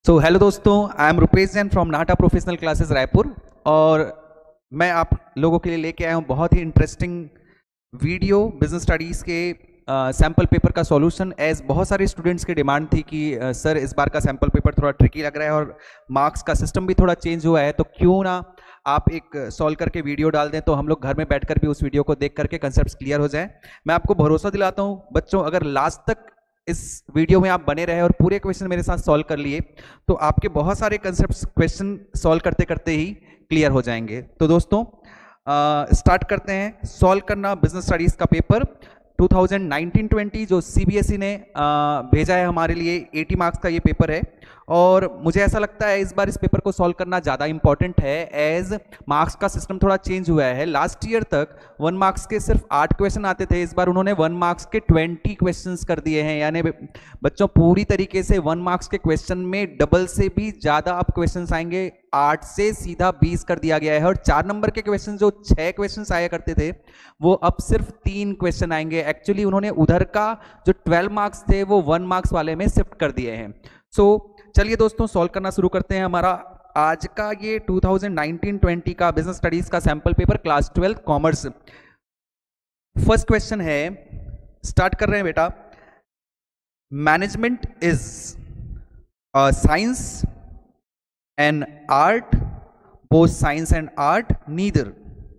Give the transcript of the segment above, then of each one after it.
सो hello दोस्तों, I am Rupesh Jain from NATA professional classes Raipur. और मैं आप लोगों के लिए लेके आया हूँ बहुत ही इंटरेस्टिंग वीडियो बिजनेस स्टडीज़ के सैम्पल पेपर का सॉल्यूशन। एज बहुत सारे स्टूडेंट्स की डिमांड थी कि सर इस बार का सैम्पल पेपर थोड़ा ट्रिकी लग रहा है और मार्क्स का सिस्टम भी थोड़ा चेंज हुआ है, तो क्यों ना आप एक सॉल्व करके वीडियो डाल दें, तो हम लोग घर में बैठकर भी उस वीडियो को देख करके कंसेप्ट क्लियर हो जाए। मैं आपको भरोसा दिलाता हूँ बच्चों, अगर लास्ट तक इस वीडियो में आप बने रहे और पूरे क्वेश्चन मेरे साथ सॉल्व कर लिए तो आपके बहुत सारे कंसेप्ट क्वेश्चन सॉल्व करते करते ही क्लियर हो जाएंगे। तो दोस्तों स्टार्ट करते हैं सॉल्व करना बिजनेस स्टडीज का पेपर 2019-20 जो सीबीएसई ने भेजा है हमारे लिए। 80 मार्क्स का ये पेपर है और मुझे ऐसा लगता है इस बार इस पेपर को सॉल्व करना ज़्यादा इंपॉर्टेंट है, एज मार्क्स का सिस्टम थोड़ा चेंज हुआ है। लास्ट ईयर तक 1 मार्क्स के सिर्फ 8 क्वेश्चन आते थे, इस बार उन्होंने 1 मार्क्स के 20 क्वेश्चंस कर दिए हैं। यानी बच्चों पूरी तरीके से 1 मार्क्स के क्वेश्चन में डबल से भी ज़्यादा अब क्वेश्चन आएंगे। 8 से सीधा 20 कर दिया गया है और 4 नंबर के क्वेश्चन जो 6 क्वेश्चन आया करते थे वो अब सिर्फ 3 क्वेश्चन आएंगे। एक्चुअली उन्होंने उधर का जो 12 मार्क्स थे वो 1 मार्क्स वाले में शिफ्ट कर दिए हैं। सो चलिए दोस्तों सॉल्व करना शुरू करते हैं। हमारा आज का ये 2019-20 का बिजनेस स्टडीज का sample paper class 12 commerce. First question है, स्टार्ट कर रहे हैं बेटा। Management is a science and art, both science and art, neither.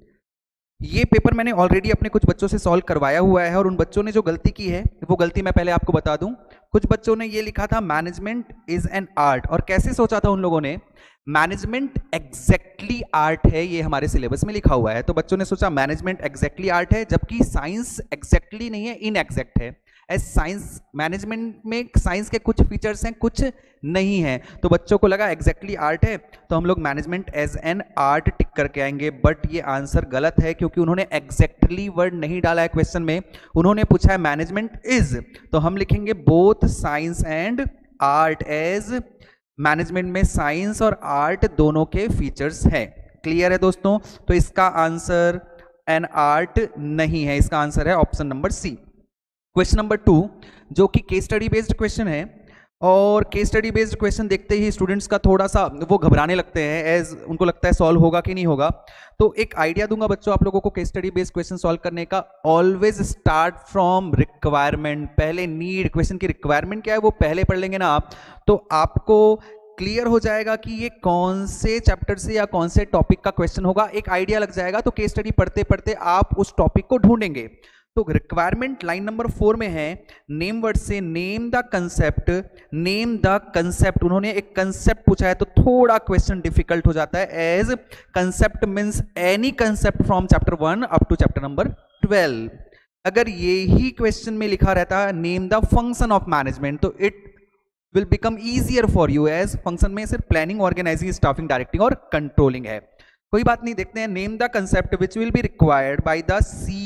ये पेपर मैंने ऑलरेडी अपने कुछ बच्चों से सॉल्व करवाया हुआ है और उन बच्चों ने जो गलती की है वो गलती मैं पहले आपको बता दूं। कुछ बच्चों ने ये लिखा था मैनेजमेंट इज एन आर्ट, और कैसे सोचा था उन लोगों ने, मैनेजमेंट एग्जैक्टली आर्ट है, ये हमारे सिलेबस में लिखा हुआ है। तो बच्चों ने सोचा मैनेजमेंट एग्जैक्टली आर्ट है, जबकि साइंस एग्जैक्टली नहीं है, इनएग्जैक्ट है। एज साइंस, मैनेजमेंट में साइंस के कुछ फीचर्स हैं कुछ नहीं है, तो बच्चों को लगा एग्जैक्टली आर्ट है तो हम लोग management as an art tick करके आएंगे। बट ये आंसर गलत है क्योंकि उन्होंने एग्जैक्टली वर्ड नहीं डाला है क्वेश्चन में। उन्होंने पूछा है मैनेजमेंट इज, तो हम लिखेंगे both science and art, as management में साइंस और आर्ट दोनों के फीचर्स हैं। क्लियर है दोस्तों? तो इसका आंसर एन आर्ट नहीं है, इसका आंसर है option number C. Question number 2 जो कि केस स्टडी बेस्ड क्वेश्चन है, और केस स्टडी बेस्ड क्वेश्चन देखते ही स्टूडेंट्स का थोड़ा सा वो घबराने लगते हैं, एज उनको लगता है सॉल्व होगा कि नहीं होगा। तो एक आइडिया दूंगा बच्चों आप लोगों को case study based question solve करने का। ऑलवेज स्टार्ट फ्रॉम रिक्वायरमेंट, पहले नीड, क्वेश्चन की रिक्वायरमेंट क्या है वो पहले पढ़ लेंगे ना आप, तो आपको क्लियर हो जाएगा कि ये कौन से चैप्टर से या कौन से टॉपिक का क्वेश्चन होगा, एक आइडिया लग जाएगा। तो केस स्टडी पढ़ते पढ़ते आप उस टॉपिक को ढूंढेंगे। तो रिक्वायरमेंट लाइन नंबर 4 में है, नेम वर्ड से name the concept, name the concept. उन्होंने एक कंसेप्ट पूछा है तो थोड़ा क्वेश्चन डिफिकल्ट हो जाता है, as concept means any concept from chapter 1 up to chapter number 12। अगर ये ही क्वेश्चन में लिखा रहता है name the function of management, तो it will become easier for you, as function में सिर्फ प्लानिंग, ऑर्गेनाइजिंग, स्टाफिंग, डायरेक्टिंग और कंट्रोलिंग है। कोई बात नहीं, देखते हैं। Name the concept which will be required by the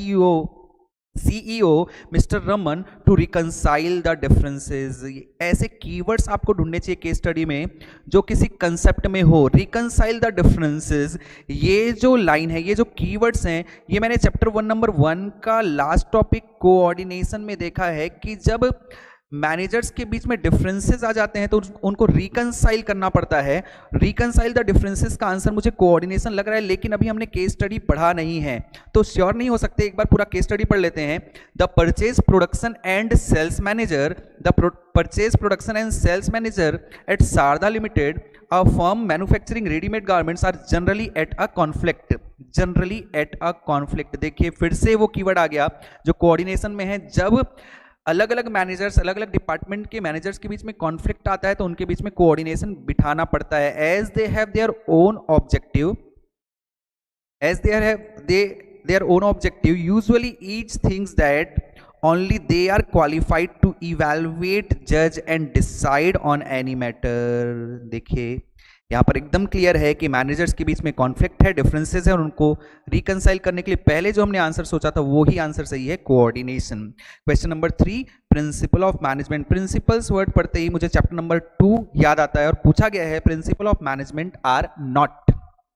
CEO mister Raman to reconcile the differences. ऐसे कीवर्ड्स आपको ढूंढने चाहिए केस स्टडी में जो किसी कंसेप्ट में हो। रिकंसाइल द डिफरेंसेस, ये जो लाइन है, ये जो कीवर्ड्स हैं, ये मैंने चैप्टर 1 नंबर 1 का लास्ट टॉपिक कोऑर्डिनेशन में देखा है कि जब मैनेजर्स के बीच में डिफरेंसेस आ जाते हैं तो उनको रिकंसाइल करना पड़ता है। रिकंसाइल द डिफरेंसेस का आंसर मुझे कोऑर्डिनेशन लग रहा है, लेकिन अभी हमने केस स्टडी पढ़ा नहीं है तो श्योर नहीं हो सकते। एक बार पूरा केस स्टडी पढ़ लेते हैं। The purchase production and sales manager, the purchase production and sales manager at Sharda limited, a firm manufacturing readymade garments, are generally at a conflict. Generally at a conflict, देखिए फिर से वो कीवर्ड आ गया जो coordination में है। जब अलग अलग मैनेजर्स, अलग अलग डिपार्टमेंट के मैनेजर्स के बीच में कॉन्फ्लिक्ट आता है तो उनके बीच में कोऑर्डिनेशन बिठाना पड़ता है। As they have their own objective, as they have their own objective, usually each things that only they are qualified to evaluate, judge and decide on any matter। देखिए यहाँ पर एकदम क्लियर है कि मैनेजर्स के बीच में कॉन्फ्लिक्ट है, डिफरेंसेस है, और उनको रिकंसाइल करने के लिए पहले जो हमने आंसर सोचा था वो ही आंसर सही है, coordination. Question number 3, principle of management. Principles word पढ़ते ही मुझे चैप्टर नंबर 2 याद आता है और पूछा गया है principle of management are not.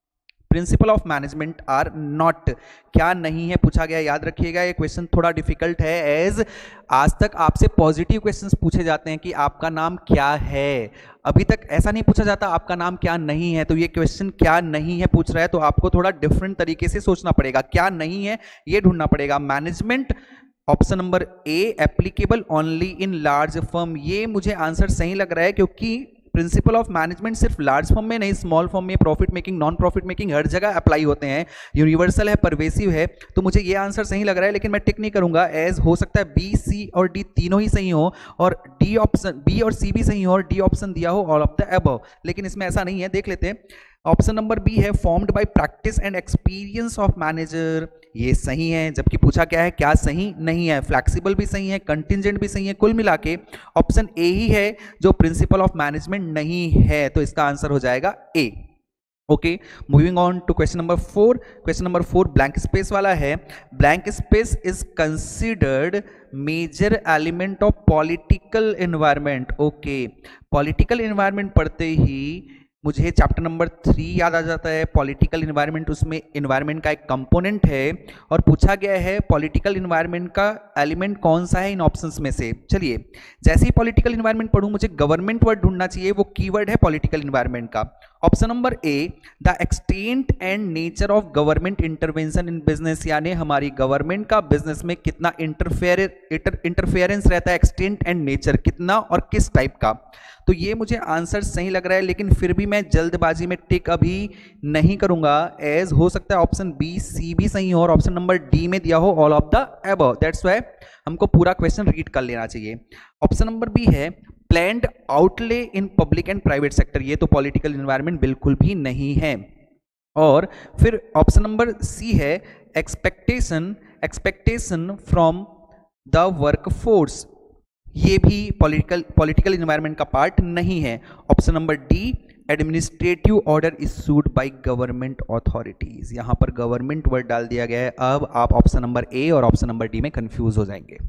Principle of management are not, क्या नहीं है पूछा गया। याद रखिएगा ये क्वेश्चन थोड़ा डिफिकल्ट है, एज आज तक आपसे पॉजिटिव क्वेश्चंस पूछे जाते हैं कि आपका नाम क्या है, अभी तक ऐसा नहीं पूछा जाता आपका नाम क्या नहीं है। तो ये क्वेश्चन क्या नहीं है पूछ रहा है, तो आपको थोड़ा डिफरेंट तरीके से सोचना पड़ेगा, क्या नहीं है ये ढूंढना पड़ेगा। Management option number A applicable only in large firm, ये मुझे आंसर सही लग रहा है, क्योंकि प्रिंसिपल ऑफ मैनेजमेंट सिर्फ लार्ज फर्म में नहीं, स्मॉल फर्म में, profit making, non profit making, हर जगह अप्लाई होते हैं, यूनिवर्सल है, परवेसिव है। तो मुझे ये आंसर सही लग रहा है, लेकिन मैं टिक नहीं करूंगा, एज हो सकता है बी, सी और डी तीनों ही सही हो, और डी ऑप्शन, बी और सी भी सही हो, और डी ऑप्शन दिया हो ऑल ऑफ द अबव, लेकिन इसमें ऐसा नहीं है। देख लेते हैं, ऑप्शन नंबर बी है formed by practice and experience of manager, ये सही है, जबकि पूछा क्या है, क्या सही नहीं है। फ्लेक्सिबल भी सही है, कंटिजेंट भी सही है, कुल मिला के ऑप्शन ए ही है जो प्रिंसिपल ऑफ मैनेजमेंट नहीं है, तो इसका आंसर हो जाएगा A. Okay, moving on to question number 4। Question number 4 blank space वाला है। Blank space is considered major element of political environment. Okay, political environment पढ़ते ही मुझे चैप्टर नंबर 3 याद आ जाता है, पॉलिटिकल इन्वायरमेंट, उसमें इन्वायरमेंट का एक कंपोनेंट है, और पूछा गया है पॉलिटिकल इन्वायरमेंट का एलिमेंट कौन सा है इन ऑप्शंस में से। चलिए, जैसे ही पॉलिटिकल इन्वायरमेंट पढ़ूं मुझे गवर्नमेंट वर्ड ढूंढना चाहिए, वो कीवर्ड है पॉलिटिकल इन्वायरमेंट का। Option number A, the extent and nature of government intervention in business, यानी हमारी गवर्नमेंट का बिजनेस में कितना इंटरफेरेंस रहता है, एक्सटेंट एंड नेचर कितना और किस टाइप का। तो ये मुझे आंसर सही लग रहा है, लेकिन फिर भी मैं जल्दबाजी में टिक अभी नहीं करूंगा, एज हो सकता है ऑप्शन बी, सी भी सही हो और ऑप्शन नंबर डी में दिया हो all of the above. That's why हमको पूरा क्वेश्चन रीड कर लेना चाहिए। ऑप्शन नंबर बी है planned outlay in public and private sector, ये तो पॉलिटिकल एनवायरनमेंट बिल्कुल भी नहीं है। और फिर ऑप्शन नंबर सी है एक्सपेक्टेशन फ्रॉम द वर्कफोर्स, ये भी पॉलिटिकल एनवायरनमेंट का पार्ट नहीं है। Option number D administrative order issued by government authorities, यहां पर गवर्नमेंट वर्ड डाल दिया गया है। अब आप ऑप्शन नंबर ए और ऑप्शन नंबर डी में कंफ्यूज हो जाएंगे।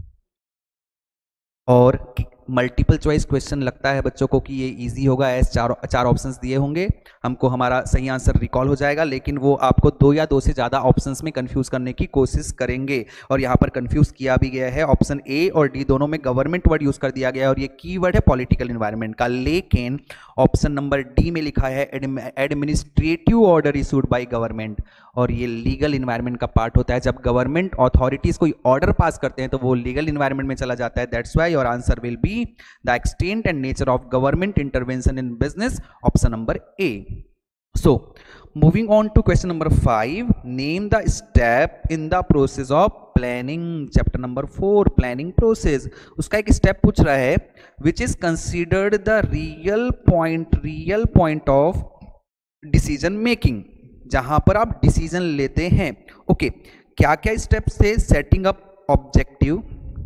और मल्टीपल चॉइस क्वेश्चन लगता है बच्चों को कि ये इजी होगा, ऐसे चार ऑप्शंस दिए होंगे, हमको हमारा सही आंसर रिकॉल हो जाएगा, लेकिन वो आपको 2 या 2 से ज़्यादा ऑप्शंस में कंफ्यूज करने की कोशिश करेंगे, और यहाँ पर कंफ्यूज किया भी गया है। ऑप्शन ए और डी दोनों में गवर्नमेंट वर्ड यूज़ कर दिया गया है, और ये कीवर्ड है पॉलिटिकल एनवायरनमेंट का, लेकिन ऑप्शन नंबर डी में लिखा है administrative order issued by government, और ये लीगल इन्वायरमेंट का पार्ट होता है। जब गवर्नमेंट अथॉरिटीज कोई ऑर्डर पास करते हैं तो वो लीगल इन्वायरमेंट में चला जाता है। That's why your answer will be the extent and nature of government intervention in business, option number A. So, moving on to question number 5, name the step in the process of planning, chapter number 4 planning process। उसका एक step पूछ रहा है which is considered the real point of decision making, जहां पर आप decision लेते हैं। ओके, क्या क्या स्टेप्स थे? Setting up objective,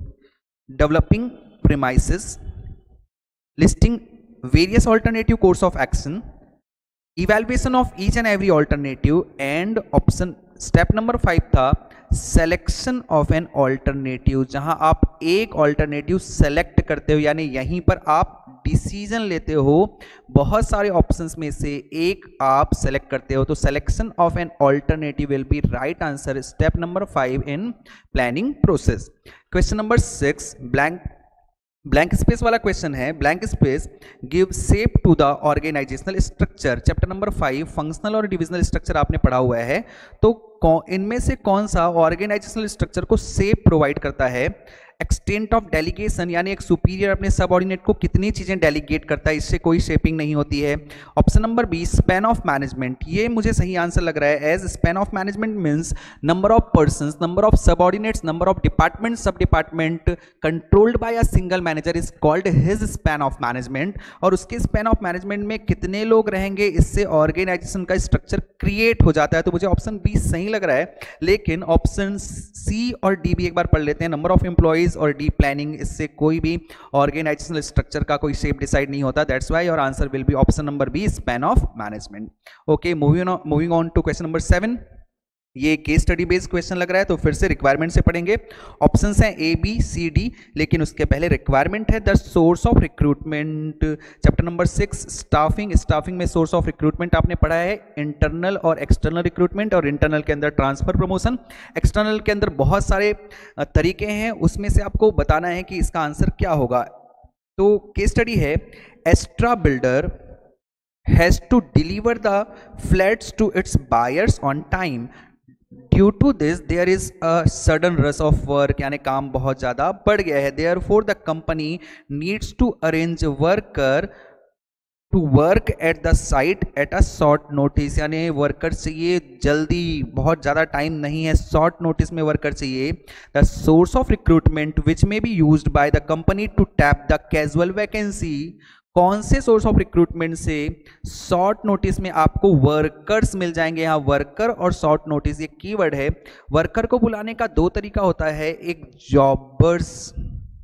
developing premises, listing various alternative course of action, evaluation of each and every alternative, and option step number 5 था selection of an alternative, जहां आप एक ऑल्टरनेटिव सेलेक्ट करते हो, यानी यहीं पर आप डिसीजन लेते हो, बहुत सारे ऑप्शंस में से एक आप सेलेक्ट करते हो। तो selection of an alternative will be right answer, step number 5 in planning process. Question number 6 blank space वाला क्वेश्चन है। Blank space give shape to the organisational structure, chapter number 5 functional और डिविजनल स्ट्रक्चर आपने पढ़ा हुआ है, तो इनमें से कौन सा ऑर्गेनाइजेशनल स्ट्रक्चर को शेप प्रोवाइड करता है? एक्सटेंट ऑफ डेलीगेशन, यानी एक सुपीरियर अपने सबऑर्डिनेट को कितनी चीजें डेलीगेट करता है, इससे कोई शेपिंग नहीं होती है। Option number B span of management, ये मुझे सही आंसर लग रहा है, as span of management means number of persons, number of subordinates, number of department, sub department controlled by a single manager is called his span of management, और उसके span of management में कितने लोग रहेंगे, इससे ऑर्गेनाइजेशन का structure create हो जाता है। तो मुझे ऑप्शन बी सही लग रहा है, लेकिन ऑप्शन सी और डी भी एक बार पढ़ लेते हैं। नंबर ऑफ एम्प्लॉइज और डी प्लानिंग, इससे कोई भी ऑर्गेनाइजेशनल स्ट्रक्चर का कोई शेप डिसाइड नहीं होता। That's why your answer will be option number B span of management. Okay, moving on to question number 7। ये केस स्टडी बेस्ड क्वेश्चन लग रहा है, तो फिर से रिक्वायरमेंट से पढ़ेंगे। ऑप्शंस हैं ए बी सी डी, लेकिन उसके पहले रिक्वायरमेंट है the source of recruitment. Chapter number 6 staffing. Staffing में सोर्स ऑफ रिक्रूटमेंट आपने पढ़ा है इंटरनल और एक्सटर्नल रिक्रूटमेंट, और इंटरनल के अंदर ट्रांसफर प्रमोशन, एक्सटर्नल के अंदर बहुत सारे तरीके हैं, उसमें से आपको बताना है कि इसका आंसर क्या होगा। तो केस स्टडी है Astra builder has to deliver the flats to its buyers on time. Due to this there is a sudden rush of work, यानी काम बहुत ज़्यादा बढ़ गया है। Therefore the company needs to arrange worker to work at the site at a short notice, यानी worker चाहिए जल्दी, बहुत ज़्यादा टाइम नहीं है, शॉर्ट नोटिस में वर्कर चाहिए। The source of recruitment which may be used by the company to tap the casual vacancy, कौन से सोर्स ऑफ रिक्रूटमेंट से शॉर्ट नोटिस में आपको वर्कर्स मिल जाएंगे। यहाँ वर्कर और शॉर्ट नोटिस ये कीवर्ड है। वर्कर को बुलाने का दो तरीका होता है, एक जॉबर्स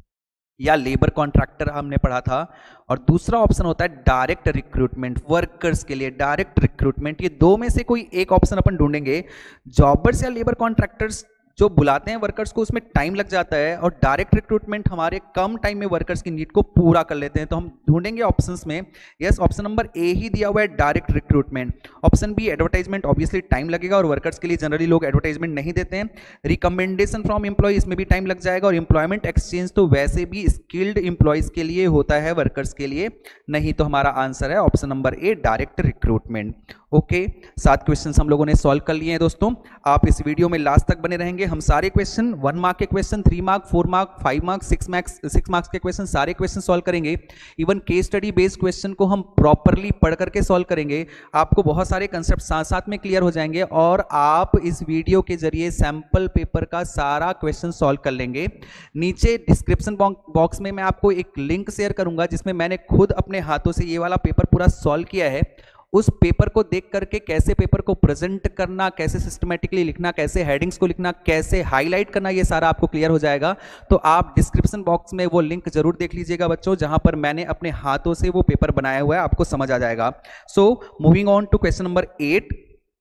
या लेबर कॉन्ट्रैक्टर हमने पढ़ा था, और दूसरा ऑप्शन होता है डायरेक्ट रिक्रूटमेंट, वर्कर्स के लिए डायरेक्ट रिक्रूटमेंट। ये दो में से कोई एक ऑप्शन अपन ढूंढेंगे। जॉबर्स या लेबर कॉन्ट्रैक्टर्स जो बुलाते हैं वर्कर्स को, उसमें टाइम लग जाता है, और डायरेक्ट रिक्रूटमेंट हमारे कम टाइम में वर्कर्स की नीड को पूरा कर लेते हैं। तो हम ढूंढेंगे ऑप्शंस में, यस ऑप्शन नंबर ए ही दिया हुआ है direct recruitment. Option B advertisement, obviously time लगेगा और वर्कर्स के लिए जनरली लोग एडवर्टाइजमेंट नहीं देते हैं। रिकमेंडेशन फ्रॉम एम्प्लॉय, इसमें भी टाइम लग जाएगा, और एम्प्लॉयमेंट एक्सचेंज तो वैसे भी स्किल्ड एम्प्लॉयज के लिए होता है, वर्कर्स के लिए नहीं। तो हमारा आंसर है option number A direct recruitment. Okay, 7 questions हम लोगों ने सॉल्व कर लिए हैं दोस्तों। आप इस वीडियो में लास्ट तक बने रहेंगे। हम सारे क्वेश्चन 1 मार्क के question, 3 mark, 4 mark, 5 mark, 6 marks के क्वेश्चन, सारे क्वेश्चन सॉल्व करेंगे। Even case study based question को हम प्रॉपरली पढ़ करके सॉल्व करेंगे। आपको बहुत सारे कंसेप्ट साथ साथ में क्लियर हो जाएंगे, और आप इस वीडियो के जरिए सैंपल पेपर का सारा क्वेश्चन सॉल्व कर लेंगे। नीचे डिस्क्रिप्शन बॉक्स में मैं आपको एक लिंक शेयर करूंगा, जिसमें मैंने खुद अपने हाथों से ये वाला पेपर पूरा सॉल्व किया है। उस पेपर को देख करके कैसे पेपर को प्रेजेंट करना, कैसे सिस्टमेटिकली लिखना, कैसे हेडिंग्स को लिखना, कैसे हाईलाइट करना, ये सारा आपको क्लियर हो जाएगा। तो आप डिस्क्रिप्शन बॉक्स में वो लिंक जरूर देख लीजिएगा बच्चों, जहां पर मैंने अपने हाथों से वो पेपर बनाया हुआ है, आपको समझ आ जाएगा। So moving on to question number 8।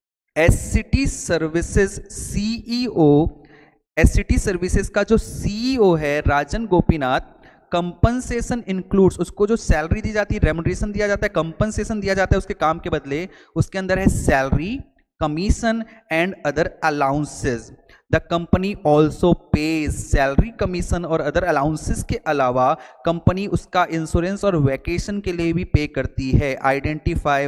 SCT services CEO, SCT services का जो सीईओ है राजन गोपीनाथ, कंपनसेशन इंक्लूड्स, उसको जो सैलरी दी जाती है, रेमुनरेशन दिया जाता है, कंपनसेशन दिया जाता है उसके काम के बदले, उसके अंदर है salary, commission and other allowances. The company also pays, salary, commission और अदर अलाउंसेस के अलावा कंपनी उसका इंश्योरेंस और वैकेशन के लिए भी पे करती है। Identify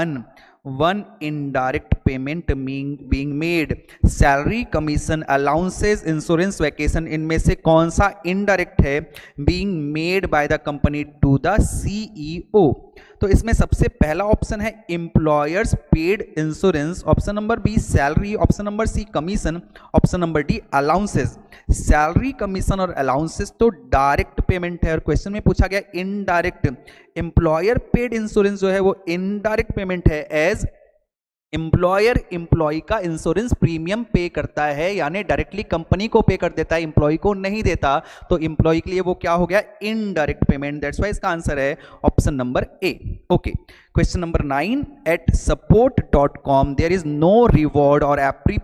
one indirect payment being made, salary, commission, allowances, insurance, vacation, इनमें से कौन सा इनडायरेक्ट है being made by the company to the CEO. तो इसमें सबसे पहला ऑप्शन है employers paid insurance, option number B salary, option number C commission, option number D allowances. Salary, commission और अलाउंसेस तो डायरेक्ट पेमेंट है, और क्वेश्चन में पूछा गया इनडायरेक्ट। एम्प्लॉयर पेड इंश्योरेंस जो है वो इनडायरेक्ट पेमेंट है, एज एम्प्लॉयर एम्प्लॉय का इंश्योरेंस प्रीमियम पे करता है, यानी डायरेक्टली कंपनी को पे कर देता है, एम्प्लॉय को नहीं देता। तो एम्प्लॉय के लिए वो क्या हो गया, इनडायरेक्ट पेमेंट। दैट्स व्हाई इसका आंसर है option number A. Okay, question number 9। At support.com there is no reward or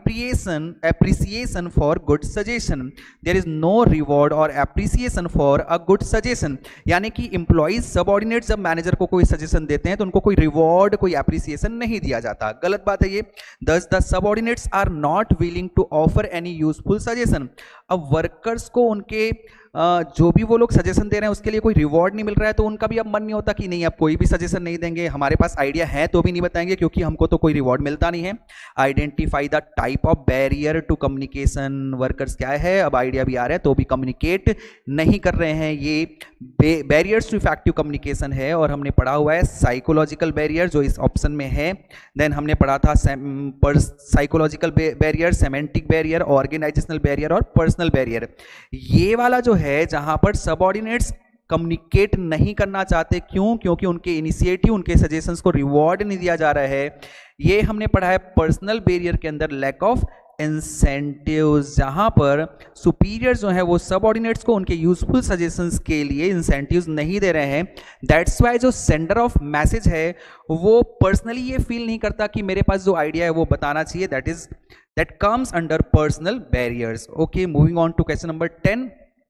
appreciation for good suggestion, there is no reward or appreciation for a good suggestion, यानी कि employees subordinate जब manager को कोई suggestion देते हैं तो उनको कोई रिवॉर्ड, कोई एप्रिसिएशन नहीं दिया जाता। गलत बात है ये। Thus the subordinates are not willing to offer any useful suggestion, अब वर्कर्स को उनके जो भी वो लोग सजेशन दे रहे हैं उसके लिए कोई रिवॉर्ड नहीं मिल रहा है, तो उनका भी अब मन नहीं होता कि नहीं अब कोई भी सजेशन नहीं देंगे, हमारे पास आइडिया है तो भी नहीं बताएंगे क्योंकि हमको तो कोई रिवॉर्ड मिलता नहीं है। Identify the type of barrier to communication, workers क्या है, अब आइडिया भी आ रहा है तो भी कम्युनिकेट नहीं कर रहे हैं। ये बैरियर्स टू इफेक्टिव कम्युनिकेशन है, और हमने पढ़ा हुआ है साइकोलॉजिकल बैरियर जो इस ऑप्शन में है। देन हमने पढ़ा था psychological barrier, semantic barrier, organisational barrier और पर्सनल बैरियर। ये वाला जो है जहां पर सबऑर्डिनेट्स कम्युनिकेट नहीं करना चाहते, क्यों, क्योंकि उनके इनिशिएटिव, उनके सजेशंस को रिवॉर्ड नहीं दिया जा रहा है। ये हमने पढ़ा है पर्सनल बैरियर के अंदर लैक ऑफ इंसेंटिव्स, जहां पर सुपीरियर जो है वो सबऑर्डिनेट्स को उनके यूजफुल सजेशंस के लिए इंसेंटिव्स नहीं दे रहे हैं। दैट्स वाई जो सेंडर ऑफ मैसेज है वो पर्सनली ये फील नहीं करता कि मेरे पास जो आइडिया है वो बताना चाहिए, that is that comes under personal barriers. Okay, moving on to question number 10.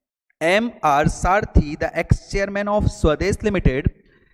M.R. Sarthi, the ex-chairman of Swadesh Limited,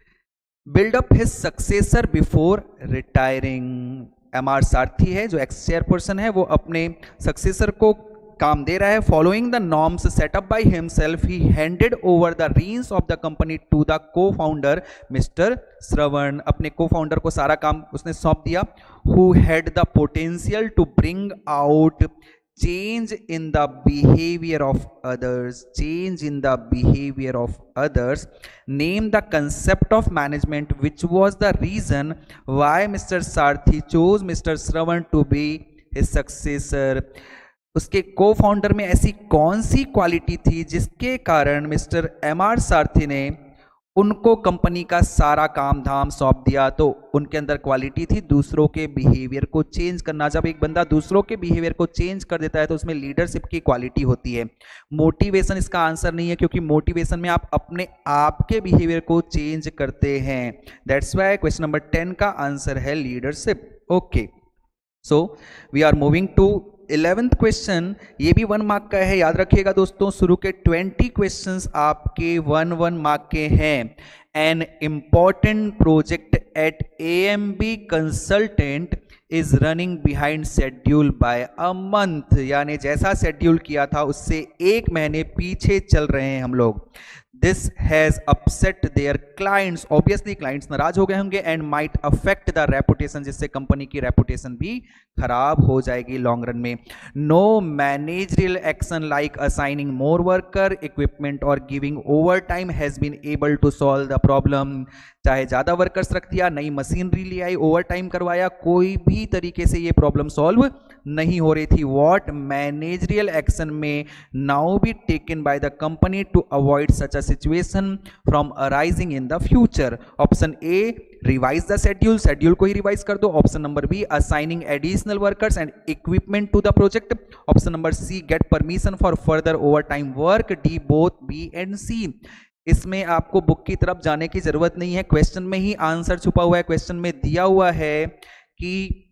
build up his successor before retiring. M.R. सारथी है जो एक्स चेयरपर्सन है, वो अपने सक्सेसर को काम दे रहा है. Following the norms set up by himself, he handed over the reins of the company to the co-founder mister Shravan. अपने को फाउंडर को सारा काम उसने सौंप दिया. Who had the potential to bring out change in the behavior of others. Change in the behavior of others. Name the concept of management which was the reason why Mr. Sarthi chose Mr. Shravan to be his successor. उसके को founder में ऐसी कौन सी quality थी जिसके कारण mister M.R. सारथी ने उनको कंपनी का सारा काम धाम सौंप दिया. तो उनके अंदर क्वालिटी थी दूसरों के बिहेवियर को चेंज करना. जब एक बंदा दूसरों के बिहेवियर को चेंज कर देता है तो उसमें लीडरशिप की क्वालिटी होती है. मोटिवेशन इसका आंसर नहीं है, क्योंकि मोटिवेशन में आप अपने आप के बिहेवियर को चेंज करते हैं. दैट्स व्हाई क्वेश्चन नंबर 10 का आंसर है leadership. Okay, so we are moving to 11th question. ये भी 1 मार्क का है, याद रखिएगा दोस्तों. शुरू के 20 क्वेश्चंस आपके 1 मार्क के हैं. An important project at AMB consultant is running behind schedule by a month. यानी जैसा शेड्यूल किया था उससे 1 महीने पीछे चल रहे हैं हम लोग. This has upset their clients. Obviously clients नाराज हो गए होंगे and might affect the reputation, जिससे कंपनी की रेपुटेशन भी खराब हो जाएगी लॉन्ग रन में. No managerial action like assigning more worker, equipment or giving overtime has been able to solve the problem. चाहे ज़्यादा वर्कर्स रख दिया, नई मशीनरी ले आई, ओवरटाइम करवाया, कोई भी तरीके से ये प्रॉब्लम सॉल्व नहीं हो रही थी. What managerial action may now be taken by the company to avoid such a situation from arising in the future? Option A, revise the schedule. Schedule को ही revise कर दो. Option number B, assigning additional workers and equipment to the project. Option number C, get permission for further overtime work. D, both B and C. इसमें आपको book की तरफ जाने की जरूरत नहीं है, क्वेश्चन में ही आंसर छुपा हुआ है. क्वेश्चन में दिया हुआ है कि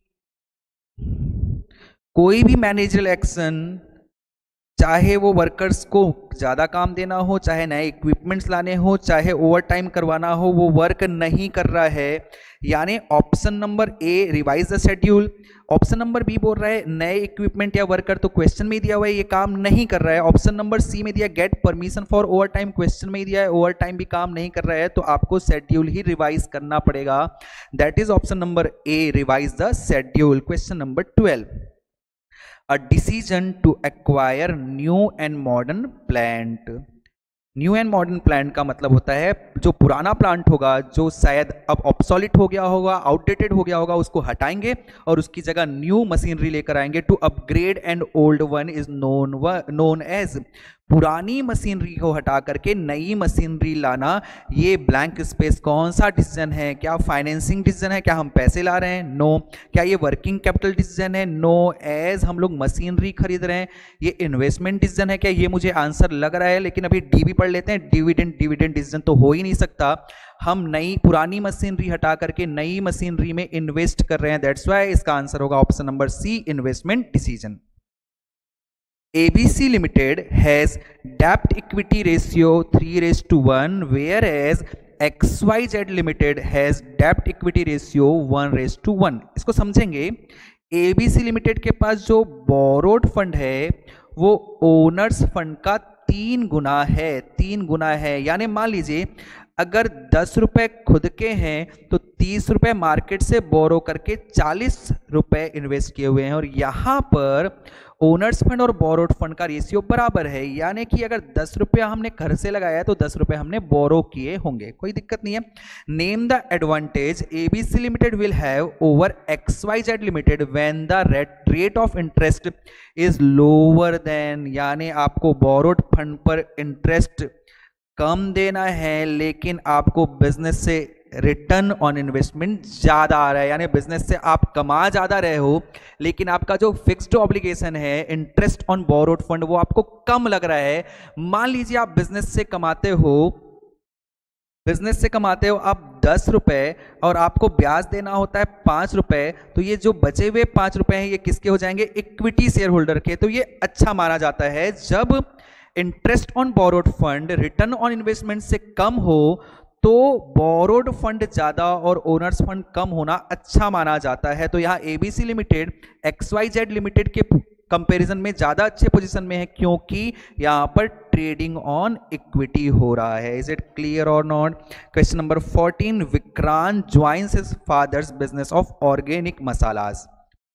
कोई भी मैनेजरल एक्शन, चाहे वो वर्कर्स को ज़्यादा काम देना हो, चाहे नए इक्विपमेंट्स लाने हो, चाहे ओवरटाइम करवाना हो, वो वर्क नहीं कर रहा है. यानी option number A revise the schedule. Option number B बोल रहा है नए इक्विपमेंट या वर्कर, तो क्वेश्चन में दिया हुआ है ये काम नहीं कर रहा है. ऑप्शन नंबर सी में दिया get permission for overtime, question में दिया है ओवरटाइम भी काम नहीं कर रहा है, तो आपको शेड्यूल ही रिवाइज करना पड़ेगा. That is option number A, revise the schedule. Question number 12. A decision to acquire new and modern plant. New and modern plant का मतलब होता है जो पुराना प्लांट होगा, जो शायद अब ऑब्सोलिट हो गया होगा, आउटडेटेड हो गया होगा, उसको हटाएंगे और उसकी जगह न्यू मशीनरी लेकर आएंगे. To upgrade and old one is known as. पुरानी मशीनरी को हटा करके नई मशीनरी लाना, ये ब्लैंक स्पेस कौन सा डिसीजन है? क्या फाइनेंसिंग डिसीजन है? क्या हम पैसे ला रहे हैं? नो. क्या ये वर्किंग कैपिटल डिसीजन है? नो. एज हम लोग मशीनरी खरीद रहे हैं, ये इन्वेस्टमेंट डिसीजन है क्या? ये मुझे आंसर लग रहा है, लेकिन अभी डी भी पढ़ लेते हैं. डिविडेंड डिसीजन तो हो ही नहीं सकता. हम नई पुरानी मशीनरी हटा करके नई मशीनरी में इन्वेस्ट कर रहे हैं. दैट्स व्हाई इसका आंसर होगा option number C, investment decision. ABC Limited has debt equity ratio 3:1, whereas XYZ Limited has debt equity ratio 1:1. इसको समझेंगे. ABC Limited के पास जो बोरोड फंड है वो ओनर्स फंड का 3 गुना है. 3 गुना है. यानी मान लीजिए अगर 10 रुपए खुद के हैं तो 30 रुपए मार्केट से बोरो करके 40 रुपए इन्वेस्ट किए हुए हैं. और यहाँ पर ओनर्स फंड और बोरोड फंड का रेशियो बराबर है, यानी कि अगर 10 रुपया हमने घर से लगाया तो 10 रुपये हमने बोरो किए होंगे. कोई दिक्कत नहीं है. Name the advantage ABC limited will have over XYZ limited when the rate of interest is lower than. यानी आपको बोरोड फंड पर इंटरेस्ट कम देना है, लेकिन आपको बिजनेस से रिटर्न ऑन इन्वेस्टमेंट ज़्यादा आ रहा है. यानी बिजनेस से आप कमा ज़्यादा रहे हो, लेकिन आपका जो फिक्स्ड ऑब्लिगेशन है इंटरेस्ट ऑन बोरोड फंड वो आपको कम लग रहा है. मान लीजिए आप बिजनेस से कमाते हो बिजनेस से कमाते हो आप 10 रुपए और आपको ब्याज देना होता है 5 रुपए, तो ये जो बचे हुए 5 रुपए हैं ये किसके हो जाएंगे? इक्विटी शेयर होल्डर के। तो ये अच्छा माना जाता है जब interest on borrowed fund return on investment से कम हो तो बोरोड फंड ज्यादा और ओनर्स फंड कम होना अच्छा माना जाता है। तो यहाँ एबीसी लिमिटेड XYZ लिमिटेड के कंपैरिजन में ज्यादा अच्छे पोजीशन में है क्योंकि यहां पर ट्रेडिंग ऑन इक्विटी हो रहा है। इज इट क्लियर और not? Question number 14, Vikrant joins his father's business of organic masalas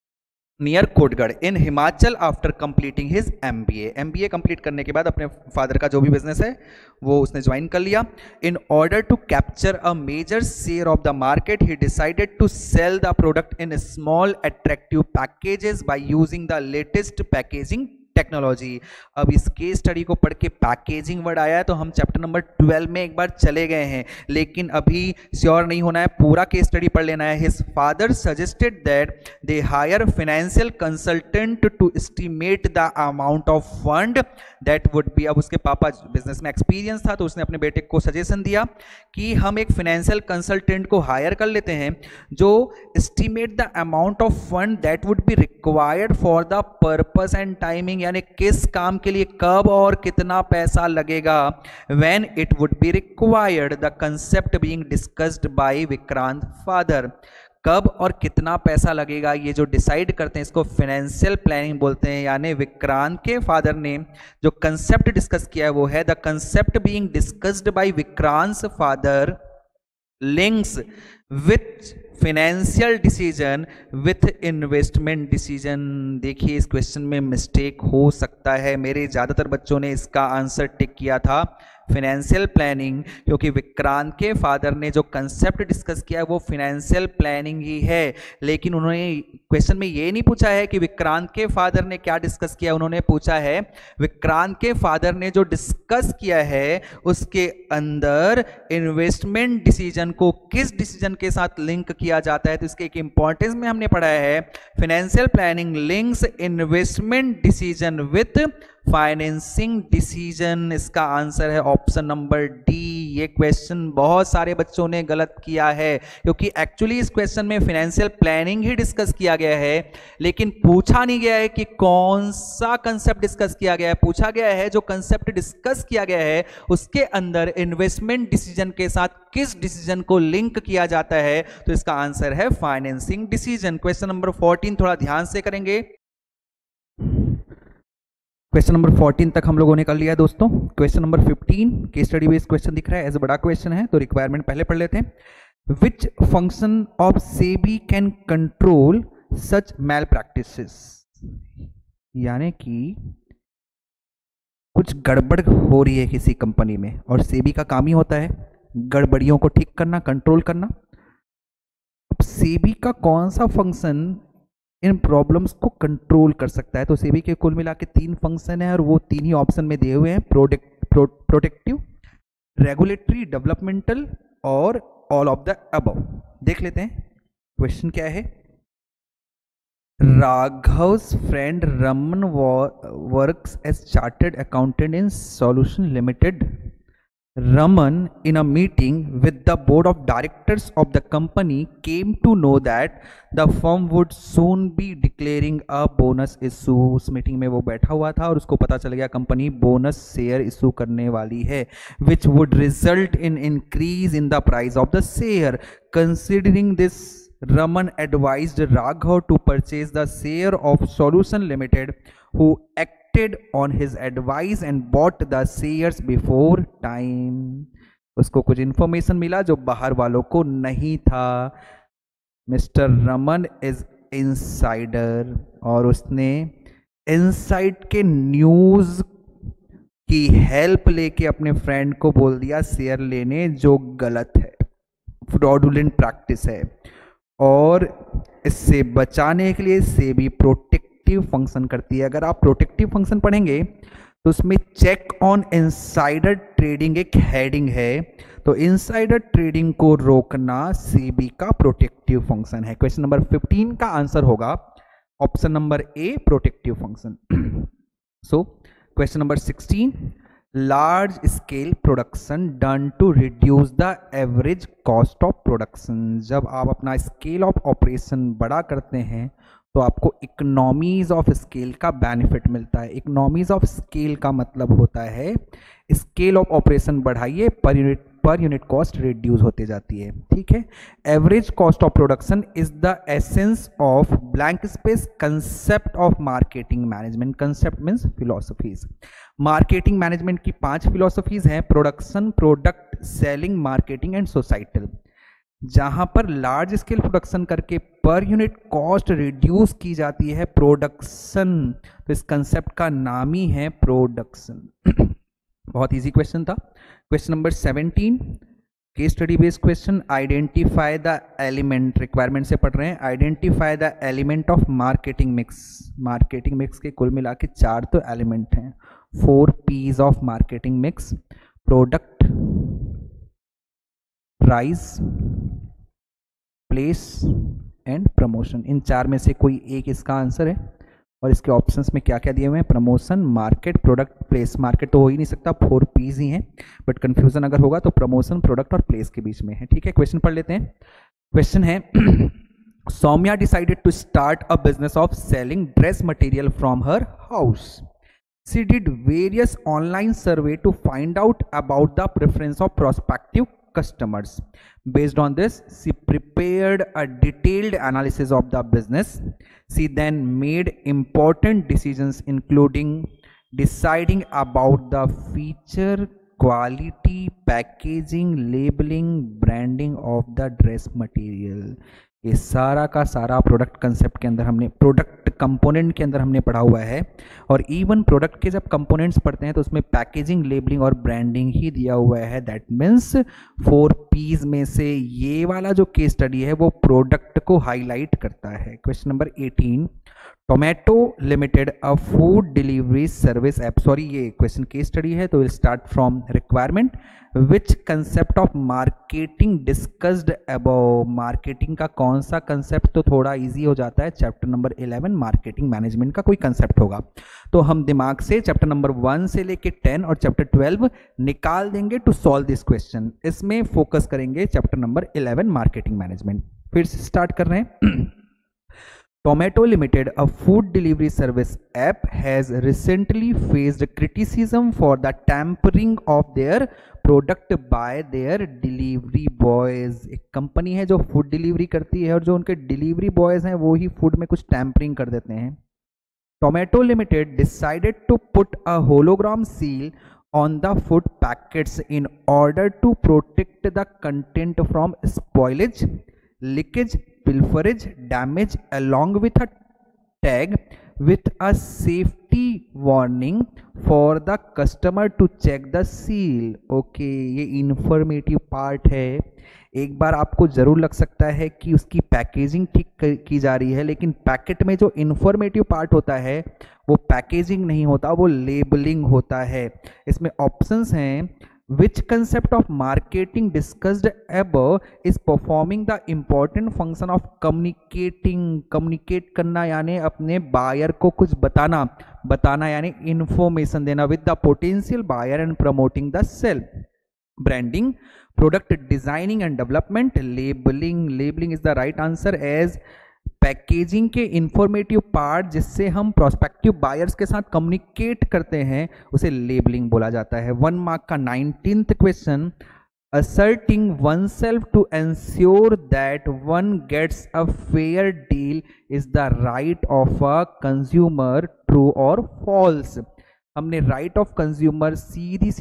near Kotgarh in Himachal after completing his MBA complete करने के बाद अपने फादर का जो भी बिजनेस है वो उसने ज्वाइन कर लिया। In order to capture a major share of the market he decided to sell the product in small attractive packages by using the latest packaging technology. अब इस केस स्टडी को पढ़ के पैकेजिंग वर्ड आया है तो हम चैप्टर नंबर 12 में एक बार चले गए हैं, लेकिन अभी श्योर नहीं होना है, पूरा केस स्टडी पढ़ लेना है। His father suggested that they hire financial consultant to estimate the amount of fund that would be. अब उसके पापा बिजनेस में एक्सपीरियंस था तो उसने अपने बेटे को सजेशन दिया कि हम एक फाइनेंशियल कंसल्टेंट को हायर कर लेते हैं जो estimate the amount of fund that would be required for the purpose and timing, यानी किस काम के लिए कब और कितना पैसा लगेगा। When it would be required, the concept being discussed by Vikrant father. कब और कितना पैसा लगेगा ये जो डिसाइड करते हैं इसको फाइनेंशियल प्लानिंग बोलते हैं। यानी विक्रांत के फादर ने जो कंसेप्ट डिस्कस किया है वो है the concept being discussed by Vikrant father links with financial decision with investment decision. देखिए इस क्वेश्चन में मिस्टेक हो सकता है, मेरे ज़्यादातर बच्चों ने इसका आंसर टिक किया था फाइनेंशियल प्लानिंग, क्योंकि विक्रांत के फादर ने जो कंसेप्ट डिस्कस किया वो फाइनेंशियल प्लानिंग ही है। लेकिन उन्होंने क्वेश्चन में ये नहीं पूछा है कि विक्रांत के फादर ने क्या डिस्कस किया, उन्होंने पूछा है विक्रांत के फादर ने जो डिस्कस किया है उसके अंदर इन्वेस्टमेंट डिसीजन को किस डिसीजन के साथ लिंक किया जाता है। तो इसके एक इंपॉर्टेंस में हमने पढ़ा है financial planning links investment decision with financing decision. इसका आंसर है ऑप्शन नंबर डी। ये क्वेश्चन बहुत सारे बच्चों ने गलत किया है क्योंकि एक्चुअली इस क्वेश्चन में फाइनेंशियल प्लानिंग ही डिस्कस किया गया है, लेकिन पूछा नहीं गया है कि कौन सा कंसेप्ट डिस्कस किया गया है। पूछा गया है जो कंसेप्ट डिस्कस किया गया है उसके अंदर इन्वेस्टमेंट डिसीजन के साथ किस डिसीजन को लिंक किया जाता है। तो इसका आंसर है फाइनेंसिंग डिसीजन। क्वेश्चन नंबर 14 थोड़ा ध्यान से करेंगे। क्वेश्चन नंबर 14 तक हम लोगों ने कर लिया दोस्तों। Question number 15 case study based question दिख रहा है, एज बड़ा क्वेश्चन है तो रिक्वायरमेंट पहले पढ़ लेते हैं। Which function of SEBI can control such malpractices, यानी कि कुछ गड़बड़ हो रही है किसी कंपनी में और सेबी का काम ही होता है गड़बड़ियों को ठीक करना, कंट्रोल करना। अब सेबी का कौन सा फंक्शन इन प्रॉब्लम्स को कंट्रोल कर सकता है? तो सेबी के कुल मिला के 3 फंक्शन है और वो 3 ही ऑप्शन में दिए हुए हैं, प्रोटेक्टिव, रेगुलेटरी, डेवलपमेंटल और ऑल ऑफ द अबव। देख लेते हैं क्वेश्चन क्या है। राघव's friend Raman works as chartered accountant in Solution Limited. Raman, in a meeting with the board of directors of the company, came to know that the firm would soon be declaring a bonus issue. उस meeting में वो बैठा हुआ था और उसको पता चल गया कंपनी बोनस शेयर इशू करने वाली है, which would result in increase in the price of the share. Considering this, Raman advised Raghav to purchase the share of Solution Limited, who acted on his advice and bought the shares before time. उसको कुछ information मिला जो बाहर वालों को नहीं था। Mister Raman is insider और उसने इनसाइड के न्यूज की हेल्प लेके अपने फ्रेंड को बोल दिया शेयर लेने, जो गलत है, फ्रॉडुलेंट प्रैक्टिस है। और इससे बचाने के लिए सेबी प्रोटेक्टिव फंक्शन करती है। अगर आप प्रोटेक्टिव फंक्शन पढ़ेंगे तो उसमें चेक ऑन इनसाइडर ट्रेडिंग एक हेडिंग है, तो इनसाइडर ट्रेडिंग को रोकना सेबी का प्रोटेक्टिव फंक्शन है। क्वेश्चन नंबर 15 का आंसर होगा option number A, protective function. So question number 16, large scale production done to reduce the average cost of production. जब आप अपना स्केल ऑफ ऑपरेशन बड़ा करते हैं तो आपको इकोनॉमीज ऑफ स्केल का बेनिफिट मिलता है। इकोनॉमीज ऑफ स्केल का मतलब होता है स्केल ऑफ ऑपरेशन बढ़ाइए, पर यूनिट कॉस्ट रिड्यूस होते जाती है। ठीक है, average cost of production is the essence of blank space concept of marketing management. Concept means philosophies. Marketing management की 5 फिलोसफीज हैं: production, product, selling, marketing and societal. जहां पर लार्ज स्केल प्रोडक्शन करके पर यूनिट कॉस्ट रिड्यूस की जाती है production, तो इस कंसेप्ट का नाम ही है प्रोडक्शन। बहुत इजी क्वेश्चन था। Question number 17, case study based question. Identify the element, requirement से पढ़ रहे हैं। Identify the element of marketing mix. Marketing mix के कुल मिला के 4 तो एलिमेंट हैं। 4 P's of marketing mix: product, price, place and promotion. इन 4 में से कोई एक इसका आंसर है। और इसके ऑप्शंस में क्या क्या दिए हुए हैं: promotion, market, product, place. Market तो हो ही नहीं सकता, 4 P's ही हैं, बट कंफ्यूजन अगर होगा तो प्रमोशन, प्रोडक्ट और प्लेस के बीच में है। ठीक है, क्वेश्चन पढ़ लेते हैं। क्वेश्चन है Saumya decided to start a business of selling dress material from her house. She did various online survey to find out about the preference of prospective customers. Based on this, she prepared a detailed analysis of the business. She then made important decisions including deciding about the feature, quality, packaging, labeling, branding of the dress material. ये सारा का सारा product concept के अंदर हमने, product component के अंदर हमने पढ़ा हुआ है। और इवन प्रोडक्ट के जब कंपोनेंट्स पढ़ते हैं तो उसमें पैकेजिंग, लेबलिंग और ब्रांडिंग ही दिया हुआ है। दैट मीन्स 4 P's में से ये वाला जो केस स्टडी है वो प्रोडक्ट को हाईलाइट करता है। Question number 18, Tomato Limited a food delivery service app. Sorry, ये क्वेश्चन केस स्टडी है तो will start from requirement. Which concept of marketing discussed above. Marketing का कौन सा कंसेप्ट, तो थोड़ा इजी हो जाता है, चैप्टर नंबर 11 मार्केटिंग मैनेजमेंट का कोई कंसेप्ट होगा तो हम दिमाग से चैप्टर नंबर 1 से लेके 10 और चैप्टर 12 निकाल देंगे टू सॉल्व दिस क्वेश्चन। इसमें फोकस करेंगे चैप्टर नंबर 11 मार्केटिंग मैनेजमेंट। फिर से स्टार्ट कर रहे हैं। Tomato Limited, a food delivery service app, has recently faced criticism for the tampering of their product by their delivery boys. एक company है जो फूड डिलीवरी करती है और जो उनके डिलीवरी बॉयज हैं वो ही फूड में कुछ टैम्परिंग कर देते हैं। Tomato Limited decided to put a hologram seal on the food packets in order to protect the content from spoilage, leakage, pilferage, damage, along with a tag with a safety warning for the customer to check the seal. Okay, ये informative part है। एक बार आपको ज़रूर लग सकता है कि उसकी पैकेजिंग ठीक की जा रही है, लेकिन पैकेट में जो इंफॉर्मेटिव पार्ट होता है वो पैकेजिंग नहीं होता, वो लेबलिंग होता है। इसमें ऑप्शंस हैं: Which concept of marketing discussed above is performing the important function of communicating? Communicate करना यानी अपने बायर को कुछ बताना यानी information देना with the potential buyer and promoting the sale. Branding, product designing and development, labeling is the right answer as packaging के informative part जिससे हम प्रोस्पेक्टिव बायर्स के साथ कम्युनिकेट करते हैं उसे लेबलिंग बोला जाता है। 1 मार्क का 19th question, asserting oneself to ensure that one gets a fair deal is the right of a consumer, true or false? हमने राइट ऑफ कंज्यूमर सीधी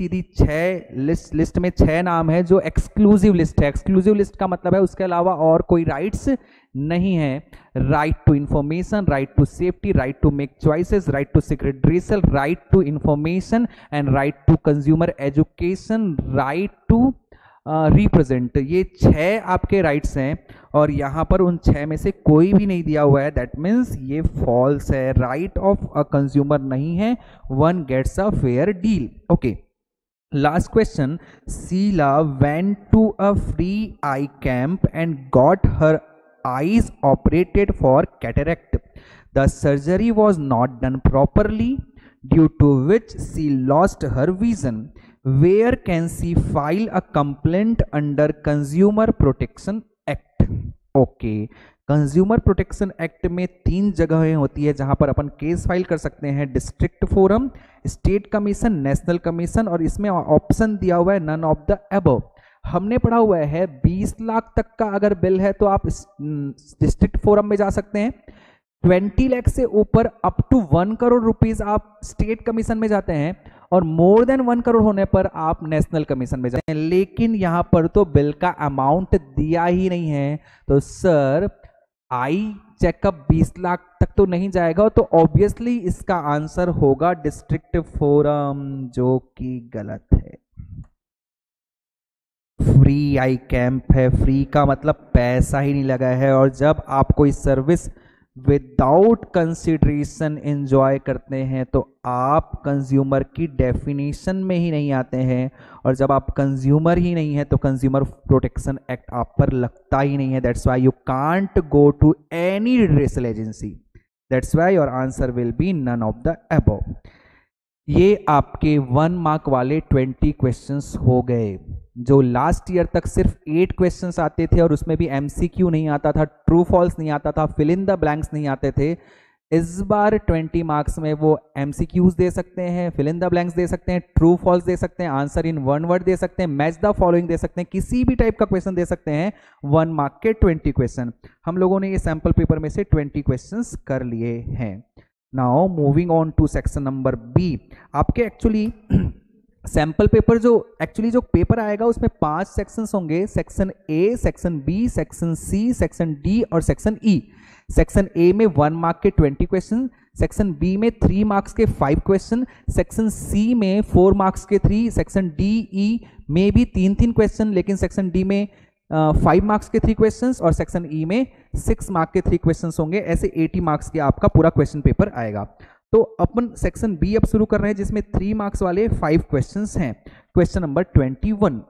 6 लिस्ट में 6 नाम है जो एक्सक्लूसिव लिस्ट है। एक्सक्लूसिव लिस्ट का मतलब है उसके अलावा और कोई राइट्स नहीं है। Right to information, right to safety, right to make choices, right to seek redressal, right to information and right to consumer education, right to represent. ये 6 आपके राइट्स हैं और यहाँ पर उन 6 में से कोई भी नहीं दिया हुआ है। दैट मीन्स ये फॉल्स है, राइट ऑफ अ कंज्यूमर नहीं है। One gets a fair deal. Okay, last question, Sheela went to a free eye camp and got her eyes operated for cataract. The surgery was not done properly. Due to which she lost her vision, where can she file a complaint under consumer protection act. Okay, consumer protection act में 3 जगहें होती है जहां पर अपन case file कर सकते हैं, district forum, state commission, national commission, और इसमें ऑप्शन दिया हुआ है नन ऑफ द अबव। हमने पढ़ा हुआ है 20 लाख तक का अगर बिल है तो आप डिस्ट्रिक्ट फोरम में जा सकते हैं, 20 लाख से ऊपर अप टू 1 करोड़ रुपीस आप स्टेट कमीशन में जाते हैं, और मोर देन 1 करोड़ होने पर आप नेशनल कमीशन में जाते हैं। लेकिन यहां पर तो बिल का अमाउंट दिया ही नहीं है, तो सर आई चेकअप 20 लाख तक तो नहीं जाएगा, तो ऑब्वियसली इसका आंसर होगा डिस्ट्रिक्ट फोरम, जो कि गलत है। फ्री आई कैंप है, फ्री का मतलब पैसा ही नहीं लगा है, और जब आप कोई सर्विस विदाउट कंसिडरेशन एंजॉय करते हैं तो आप कंज्यूमर की डेफिनेशन में ही नहीं आते हैं, और जब आप कंज्यूमर ही नहीं है तो कंज्यूमर प्रोटेक्शन एक्ट आप पर लगता ही नहीं है। That's why you can't go to any redressal agency, that's why your answer will be none of the above. ये आपके 1 मार्क वाले 20 क्वेश्चंस हो गए। जो लास्ट ईयर तक सिर्फ 8 क्वेश्चंस आते थे और उसमें भी एमसीक्यू नहीं आता था, ट्रू फॉल्स नहीं आता था, फिल इन द ब्लैंक्स नहीं आते थे, इस बार 20 मार्क्स में वो एमसीक्यूज दे सकते हैं, फिल इन द ब्लैंक्स दे सकते हैं, ट्रू फॉल्स दे सकते हैं, आंसर इन 1 वर्ड दे सकते हैं, मैच द फॉलोइंग दे सकते हैं, किसी भी टाइप का क्वेश्चन दे सकते हैं। 1 मार्क के 20 क्वेश्चन हम लोगों ने ये सैंपल पेपर में से 20 क्वेश्चंस कर लिए हैं। Now moving on to section number B. आपके एक्चुअली सैंपल पेपर जो पेपर आएगा उसमें 5 सेक्शंस होंगे, section A, section B, section C, section D और सेक्शन ई। सेक्शन ए में 1 मार्क के 20 क्वेश्चन, सेक्शन बी में 3 मार्क्स के 5 क्वेश्चन, सेक्शन सी में 4 मार्क्स के 3, सेक्शन डी ई में भी 3-3 क्वेश्चन, लेकिन सेक्शन डी में 5 मार्क्स के 3 क्वेश्चंस और सेक्शन ई में 6 मार्क के 3 क्वेश्चंस होंगे। ऐसे 80 मार्क्स के आपका पूरा क्वेश्चन पेपर आएगा। तो अपन सेक्शन बी अब शुरू कर रहे हैं जिसमें 3 मार्क्स वाले 5 क्वेश्चंस हैं। क्वेश्चन नंबर 21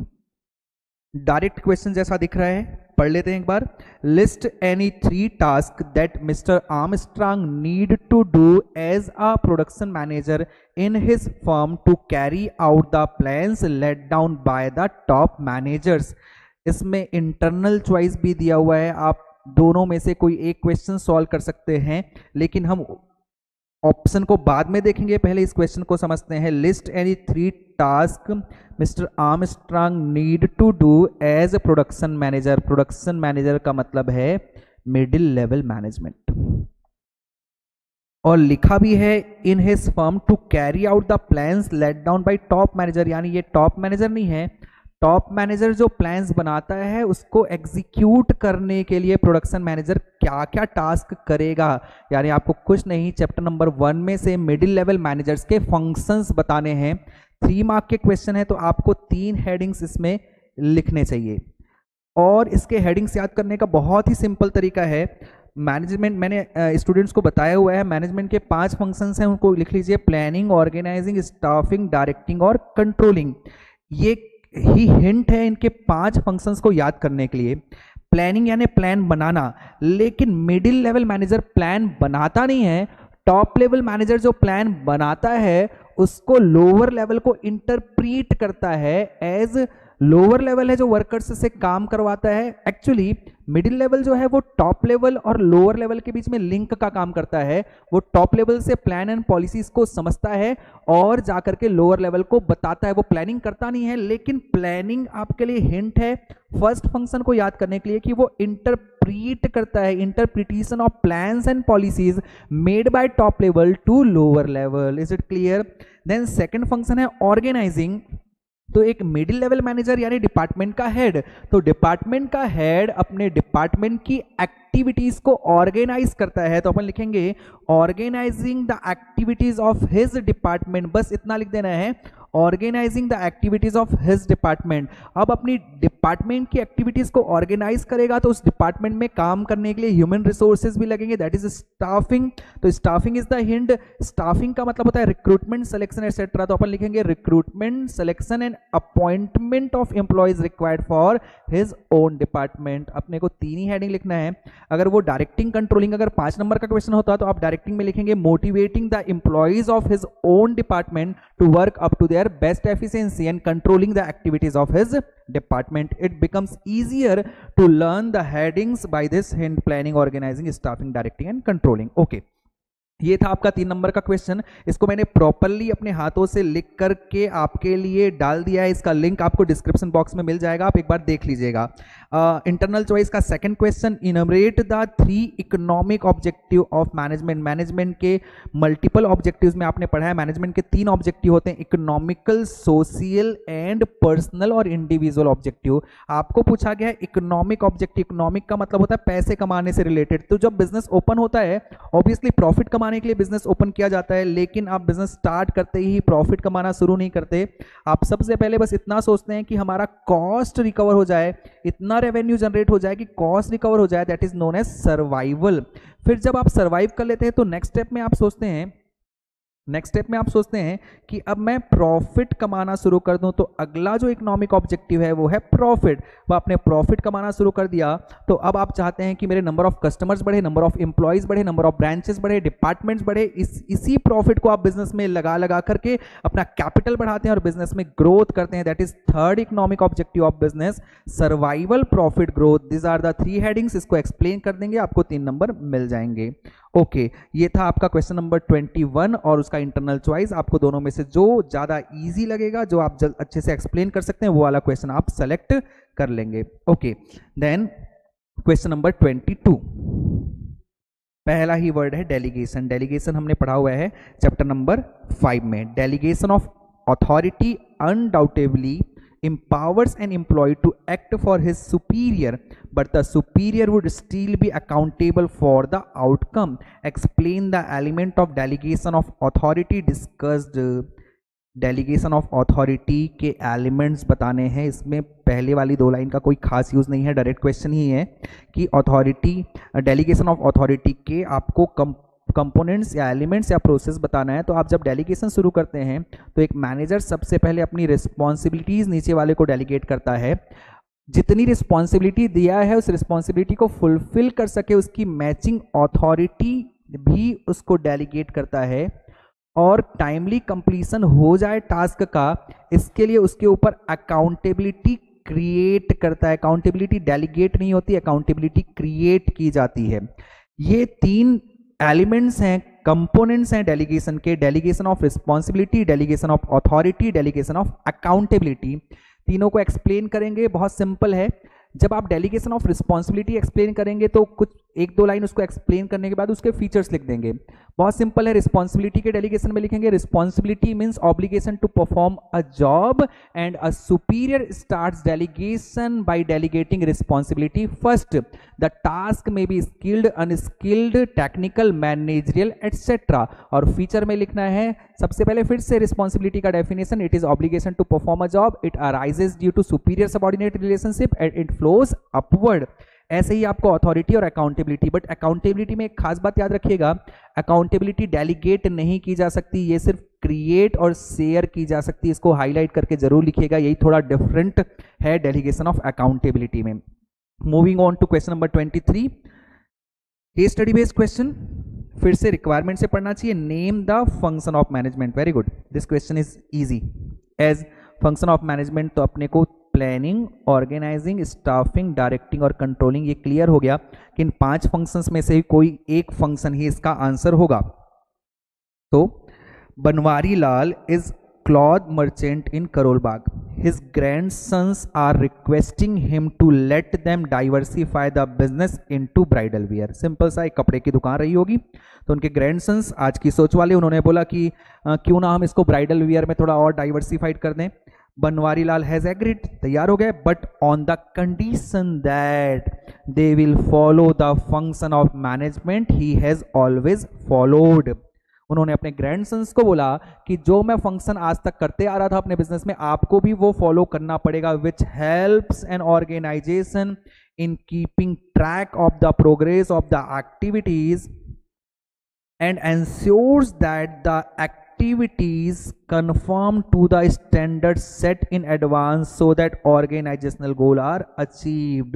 डायरेक्ट क्वेश्चन जैसा दिख रहा है, पढ़ लेते हैं एक बार। List any 3 task that Mister Armstrong need to do as a production manager in his firm to carry out the plans laid down by the top managers. इसमें इंटरनल चॉइस भी दिया हुआ है, आप दोनों में से कोई एक क्वेश्चन सॉल्व कर सकते हैं, लेकिन हम ऑप्शन को बाद में देखेंगे, पहले इस क्वेश्चन को समझते हैं। List any 3 task Mister Armstrong need to do as a production manager. Production manager का मतलब है मिडिल लेवल मैनेजमेंट, और लिखा भी है in his firm to carry out the plans laid down by top manager, यानी ये टॉप मैनेजर नहीं है। टॉप मैनेजर जो प्लान्स बनाता है उसको एग्जीक्यूट करने के लिए प्रोडक्शन मैनेजर क्या क्या टास्क करेगा, यानी आपको कुछ नहीं, चैप्टर नंबर 1 में से मिडिल लेवल मैनेजर्स के फंक्शंस बताने हैं। 3 मार्क के क्वेश्चन है तो आपको 3 हेडिंग्स इसमें लिखने चाहिए, और इसके हेडिंग्स याद करने का बहुत ही सिंपल तरीका है। मैनेजमेंट मैंने स्टूडेंट्स को बताया हुआ है, मैनेजमेंट के 5 फंक्शंस हैं, उनको लिख लीजिए। प्लानिंग, ऑर्गेनाइजिंग, स्टाफिंग, डायरेक्टिंग और कंट्रोलिंग। ये ही हिंट है इनके 5 फंक्शंस को याद करने के लिए। प्लानिंग यानी प्लान बनाना, लेकिन मिडिल लेवल मैनेजर प्लान बनाता नहीं है। टॉप लेवल मैनेजर जो प्लान बनाता है उसको लोअर लेवल को इंटरप्रीट करता है एज लोअर लेवल है जो वर्कर्स से काम करवाता है। एक्चुअली मिडिल लेवल जो है वो टॉप लेवल और लोअर लेवल के बीच में लिंक का काम करता है। वो टॉप लेवल से प्लान एंड पॉलिसीज को समझता है और जाकर के लोअर लेवल को बताता है। वो प्लानिंग करता नहीं है, लेकिन प्लानिंग आपके लिए हिंट है फर्स्ट फंक्शन को याद करने के लिए कि वो इंटरप्रीट करता है, interpretation of plans and policies made by top level to lower level. Is it clear? Then second function है ऑर्गेनाइजिंग। तो एक मिडिल लेवल मैनेजर यानी डिपार्टमेंट का हेड, तो डिपार्टमेंट का हेड अपने डिपार्टमेंट की एक्टिविटीज को ऑर्गेनाइज करता है। तो अपन लिखेंगे organizing the activities of his department, बस इतना लिख देना है। Organizing the activities of his department. अब अपनी डिपार्टमेंट की एक्टिविटीज को ऑर्गेनाइज करेगा तो उस डिपार्टमेंट में काम करने के लिए ह्यूमन रिसोर्सेज भी लगेंगे, दैट इज स्टाफिंग। तो staffing is the hint. Staffing का मतलब होता है रिक्रूटमेंट, सिलेक्शन एटसेट्रा। तो अपन लिखेंगे recruitment, selection and appointment of employees required for his own department. अपने को 3 ही हेडिंग लिखना है। अगर वो डायरेक्टिंग कंट्रोलिंग अगर 5 नंबर का क्वेश्चन होता तो आप डायरेक्टिंग में लिखेंगे motivating the employees of his own department to work up to their best efficiency and controlling the activities of his department. It becomes easier to learn the headings by this hint: planning, organizing, staffing, directing and controlling. Okay, ये था आपका 3 number का question. इसको मैंने properly अपने हाथों से लिख करके आपके लिए डाल दिया है। इसका लिंक आपको डिस्क्रिप्शन बॉक्स में मिल जाएगा, आप एक बार देख लीजिएगा। इंटरनल चॉइस का second question, enumerate the 3 economic objective of management. Management के मल्टीपल ऑब्जेक्टिव्स में आपने पढ़ा है, मैनेजमेंट के 3 ऑब्जेक्टिव होते हैं, इकोनॉमिकल, सोशल एंड पर्सनल और इंडिविजुअल ऑब्जेक्टिव। आपको पूछा गया है इकोनॉमिक ऑब्जेक्टिव। इकोनॉमिक का मतलब होता है पैसे कमाने से रिलेटेड। तो जब बिजनेस ओपन होता है, ऑब्वियसली प्रॉफिट कमाने के लिए बिजनेस ओपन किया जाता है, लेकिन आप बिजनेस स्टार्ट करते ही प्रॉफिट कमाना शुरू नहीं करते। आप सबसे पहले बस इतना सोचते हैं कि हमारा कॉस्ट रिकवर हो जाए, इतना रेवेन्यू जनरेट हो जाए कि कॉस्ट रिकवर हो जाए, that is known as survival. फिर जब आप सर्वाइव कर लेते हैं तो नेक्स्ट स्टेप में आप सोचते हैं कि अब मैं प्रॉफिट कमाना शुरू कर दूं। तो अगला जो इकोनॉमिक ऑब्जेक्टिव है वो है प्रॉफिट। वो आपने प्रॉफिट कमाना शुरू कर दिया तो अब आप चाहते हैं कि मेरे नंबर ऑफ कस्टमर्स बढ़े, नंबर ऑफ एम्प्लॉयज बढ़े, नंबर ऑफ ब्रांचेस बढ़े, डिपार्टमेंट्स बढ़े। इसी प्रॉफिट को आप बिजनेस में लगा करके अपना कैपिटल बढ़ाते हैं और बिजनेस में ग्रोथ करते हैं। That is third economic objective of business, survival, profit, growth. This are the 3 headings. इसको एक्सप्लेन कर देंगे, आपको 3 नंबर मिल जाएंगे। ओके, ये था आपका क्वेश्चन नंबर 21 और उसका इंटरनल चॉइस। आपको दोनों में से जो ज्यादा इजी लगेगा, जो आप अच्छे से एक्सप्लेन कर सकते हैं, वो वाला क्वेश्चन आप सेलेक्ट कर लेंगे। ओके, देन क्वेश्चन नंबर 22, पहला ही वर्ड है डेलीगेशन। डेलीगेशन हमने पढ़ा हुआ है चैप्टर नंबर 5 में। Delegation of authority undoubtedly empowers an employee to act for his superior, but the superior would still be accountable for the outcome. Explain the element of delegation of authority discussed. Delegation of authority के elements बताने हैं। इसमें पहले वाली 2 line का कोई खास use नहीं है, डायरेक्ट क्वेश्चन ही है कि अथॉरिटी, डेलीगेशन ऑफ अथॉरिटी के आपको कंपोनेंट्स या एलिमेंट्स या प्रोसेस बताना है। तो आप जब डेलीगेशन शुरू करते हैं तो एक मैनेजर सबसे पहले अपनी रिस्पॉन्सिबिलिटीज नीचे वाले को डेलीगेट करता है। जितनी रिस्पॉन्सिबिलिटी दिया है उस रिस्पॉन्सिबिलिटी को फुलफिल कर सके उसकी मैचिंग अथॉरिटी भी उसको डेलीगेट करता है, और टाइमली कंप्लीशन हो जाए टास्क का, इसके लिए उसके ऊपर अकाउंटेबिलिटी क्रिएट करता है। अकाउंटेबिलिटी डेलीगेट नहीं होती, अकाउंटेबिलिटी क्रिएट की जाती है। ये 3 एलिमेंट्स हैं, कंपोनेंट्स हैं डेलीगेशन के, delegation of responsibility, delegation of authority, delegation of accountability. तीनों को एक्सप्लेन करेंगे, बहुत सिंपल है। जब आप डेलीगेशन ऑफ रिस्पॉन्सिबिलिटी एक्सप्लेन करेंगे तो कुछ 1-2 लाइन उसको एक्सप्लेन करने के बाद उसके फीचर्स लिख देंगे। बहुत सिंपल है। रिस्पॉन्सिबिलिटी के डेलीगेशन में लिखेंगे responsibility means obligation to perform a job and a superior starts delegation by delegating responsibility first. The task may be skilled, unskilled, technical, managerial etcetera. और फीचर में लिखना है सबसे पहले फिर से रिस्पॉन्सिबिलिटी का definition, it is obligation to perform a job, it arises due to superior subordinate relationship and it flows upward. ऐसे ही आपको अथॉरिटी और अकाउंटेबिलिटी, बट अकाउंटेबिलिटी में एक खास बात याद रखिएगा, अकाउंटेबिलिटी डेलीगेट नहीं की जा सकती, ये सिर्फ क्रिएट और शेयर की जा सकती है। इसको हाईलाइट करके जरूर लिखिएगा, यही थोड़ा डिफरेंट है डेलीगेशन ऑफ अकाउंटेबिलिटी में। Moving on to question number 23, case study based question. फिर से रिक्वायरमेंट से पढ़ना चाहिए। Name the function of management. Very good, this question is easy. As function of management तो अपने को प्लानिंग, ऑर्गेनाइजिंग, स्टाफिंग, डायरेक्टिंग और कंट्रोलिंग, ये क्लियर हो गया कि इन 5 फंक्शंस में से कोई एक फंक्शन ही इसका आंसर होगा। तो Banwari Lal is cloth merchant in Karol Bagh. His grandsons are requesting him to let them diversify the business into bridal wear. Simple सा एक कपड़े की दुकान रही होगी, तो उनके ग्रैंडसन्स आज की सोच वाले उन्होंने बोला कि क्यों ना हम इसको ब्राइडल वियर में थोड़ा और डाइवर्सिफाइड कर दें। बनवारी लाल हैज एग्रीड, तैयार हो गए, but on the condition that they will follow the function of management he has always followed. उन्होंने अपने ग्रैंडसन्स को बोला कि जो मैं फंक्शन आज तक करते आ रहा था अपने बिजनेस में, आपको भी वो फॉलो करना पड़ेगा, which helps an organization in keeping track of the progress of the activities and ensures that the activities conform to the standards set in advance so that organizational goals are achieved.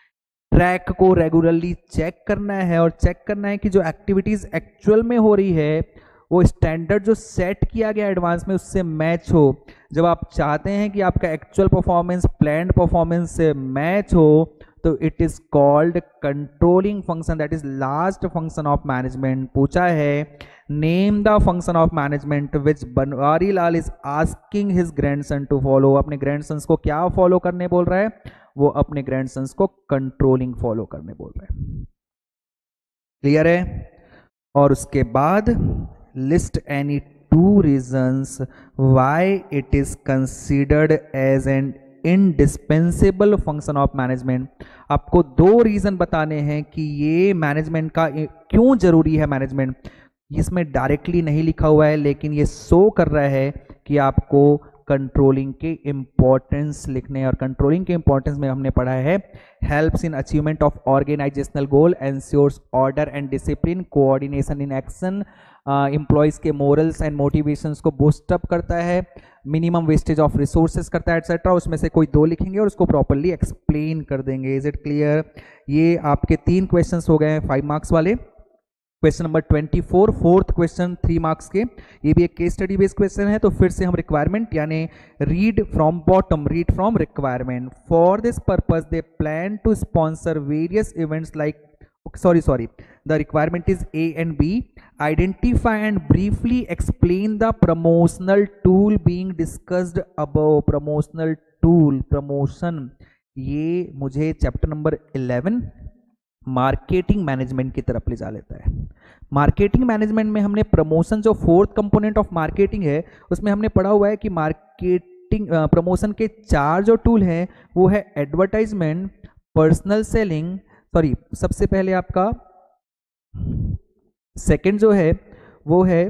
Track को regularly check करना है और check करना है कि जो activities actual में हो रही है वो स्टैंडर्ड जो सेट किया गया एडवांस में उससे मैच हो। जब आप चाहते हैं कि आपका एक्चुअल परफॉर्मेंस प्लान्ड परफॉर्मेंस से मैच हो तो it is called controlling function, that is last function of management. पूछा है name the function of management which Banwari Lal is asking his grandson to follow. अपने ग्रैंडसन्स को क्या फॉलो करने बोल रहा है? वो अपने ग्रैंडसन्स को कंट्रोलिंग फॉलो करने बोल रहा है। क्लियर है? और उसके बाद list any two reasons why it is considered as an indispensable function of management. आपको दो रीजन बताने हैं कि ये मैनेजमेंट का क्यों जरूरी है। मैनेजमेंट इसमें डायरेक्टली नहीं लिखा हुआ है लेकिन ये शो कर रहा है कि आपको कंट्रोलिंग के इंपॉर्टेंस लिखने, और कंट्रोलिंग के इंपॉर्टेंस में हमने पढ़ा है helps in achievement of organisational goal, ensures order and discipline, coordination in action, employees के मोरल्स एंड मोटिवेशंस को बूस्ट अप करता है, मिनिमम वेस्टेज ऑफ रिसोर्सेज करता है एटसेट्रा। उसमें से कोई दो लिखेंगे और उसको प्रॉपर्ली एक्सप्लेन कर देंगे। Is it clear? ये आपके 3 क्वेश्चंस हो गए हैं 5 मार्क्स वाले। Question number 24 fourth question 3 marks के, ये भी एक केस स्टडी बेस्ड क्वेश्चन है। तो फिर से हम रिक्वायरमेंट यानी read from bottom, read from requirement. For this purpose they plan to sponsor various events like sorry the requirement is A and B. Identify and briefly explain the promotional tool being discussed above. promotional tool, promotion, ये मुझे chapter number 11 marketing management की तरफ ले जा लेता है। Marketing management में हमने प्रमोशन, जो 4th कंपोनेंट ऑफ मार्केटिंग है, उसमें हमने पढ़ा हुआ है कि मार्केटिंग प्रमोशन के 4 जो टूल हैं वो है एडवर्टाइजमेंट, पर्सनल सेलिंग, सॉरी सबसे पहले आपका सेकंड जो है वो है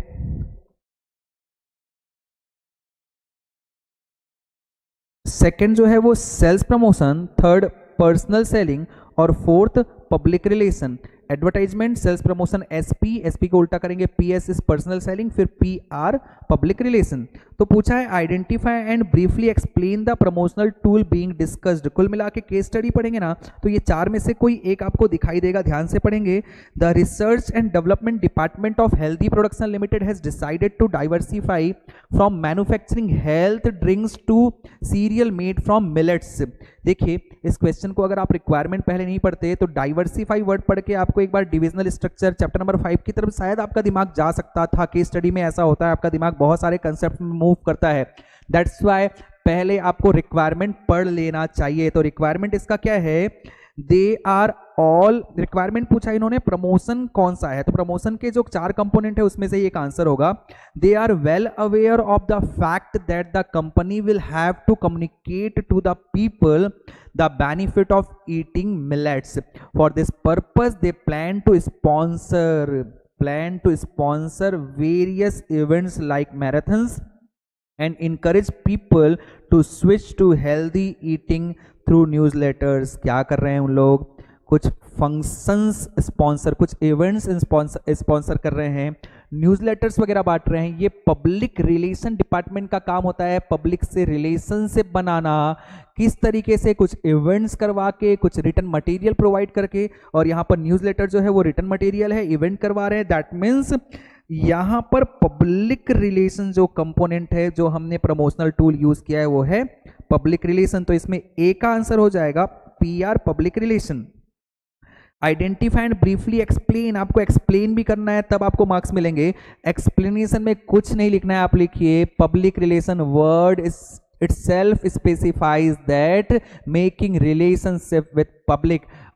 वो sales promotion, third personal selling और fourth public relation. Advertisement, sales promotion SP को उल्टा करेंगे पीएस इज पर्सनल सेलिंग, फिर पीआर पब्लिक रिलेशन। तो पूछा है identify and briefly explain the promotional tool being discussed. कुल मिला के केस स्टडी पढ़ेंगे ना तो ये 4 में से कोई एक आपको दिखाई देगा, ध्यान से पढ़ेंगे। The research and development department of Healthy Production Limited has decided to diversify from manufacturing health drinks to cereal made from millets. देखिए इस क्वेश्चन को अगर आप रिक्वायरमेंट पहले नहीं पढ़ते तो डाइवर्सिफाई वर्ड पढ़ के आपको एक बार डिविजनल स्ट्रक्चर चैप्टर नंबर 5 की तरफ शायद आपका दिमाग जा सकता था। केस स्टडी में ऐसा होता है, आपका दिमाग बहुत सारे कंसेप्ट में मूव करता है। दैट्स व्हाई पहले आपको रिक्वायरमेंट पढ़ लेना चाहिए। तो रिक्वायरमेंट इसका क्या है? दे आर ऑल, रिक्वायरमेंट पूछा इन्होंने प्रमोशन कौन सा है, तो प्रमोशन के जो 4 कंपोनेंट है उसमें से एक आंसर होगा। They are well aware of the fact that the company will have to communicate to the people the benefit of eating millets. For this purpose they plan to sponsor various events like marathons and encourage people to switch to healthy eating through newsletters। क्या कर रहे हैं उन लोग? कुछ functions sponsor, कुछ events sponsor कर रहे हैं, न्यूज़लेटर्स वगैरह बांट रहे हैं। ये पब्लिक रिलेशन डिपार्टमेंट का काम होता है, पब्लिक से रिलेशनशिप बनाना, किस तरीके से कुछ इवेंट्स करवा के, कुछ रिटर्न मटेरियल प्रोवाइड करके। और यहाँ पर न्यूज़लेटर जो है वो रिटर्न मटेरियल है, इवेंट करवा रहे हैं। दैट मीन्स यहाँ पर पब्लिक रिलेशन जो कंपोनेंट है, जो हमने प्रमोशनल टूल यूज किया है वो है पब्लिक रिलेशन। तो इसमें ए का आंसर हो जाएगा PR public relation. Identify and briefly explain, आपको एक्सप्लेन भी करना है तब आपको मार्क्स मिलेंगे। एक्सप्लेनेशन में कुछ नहीं लिखना है, आप लिखिए public relation word itself specifies that making relationship with public।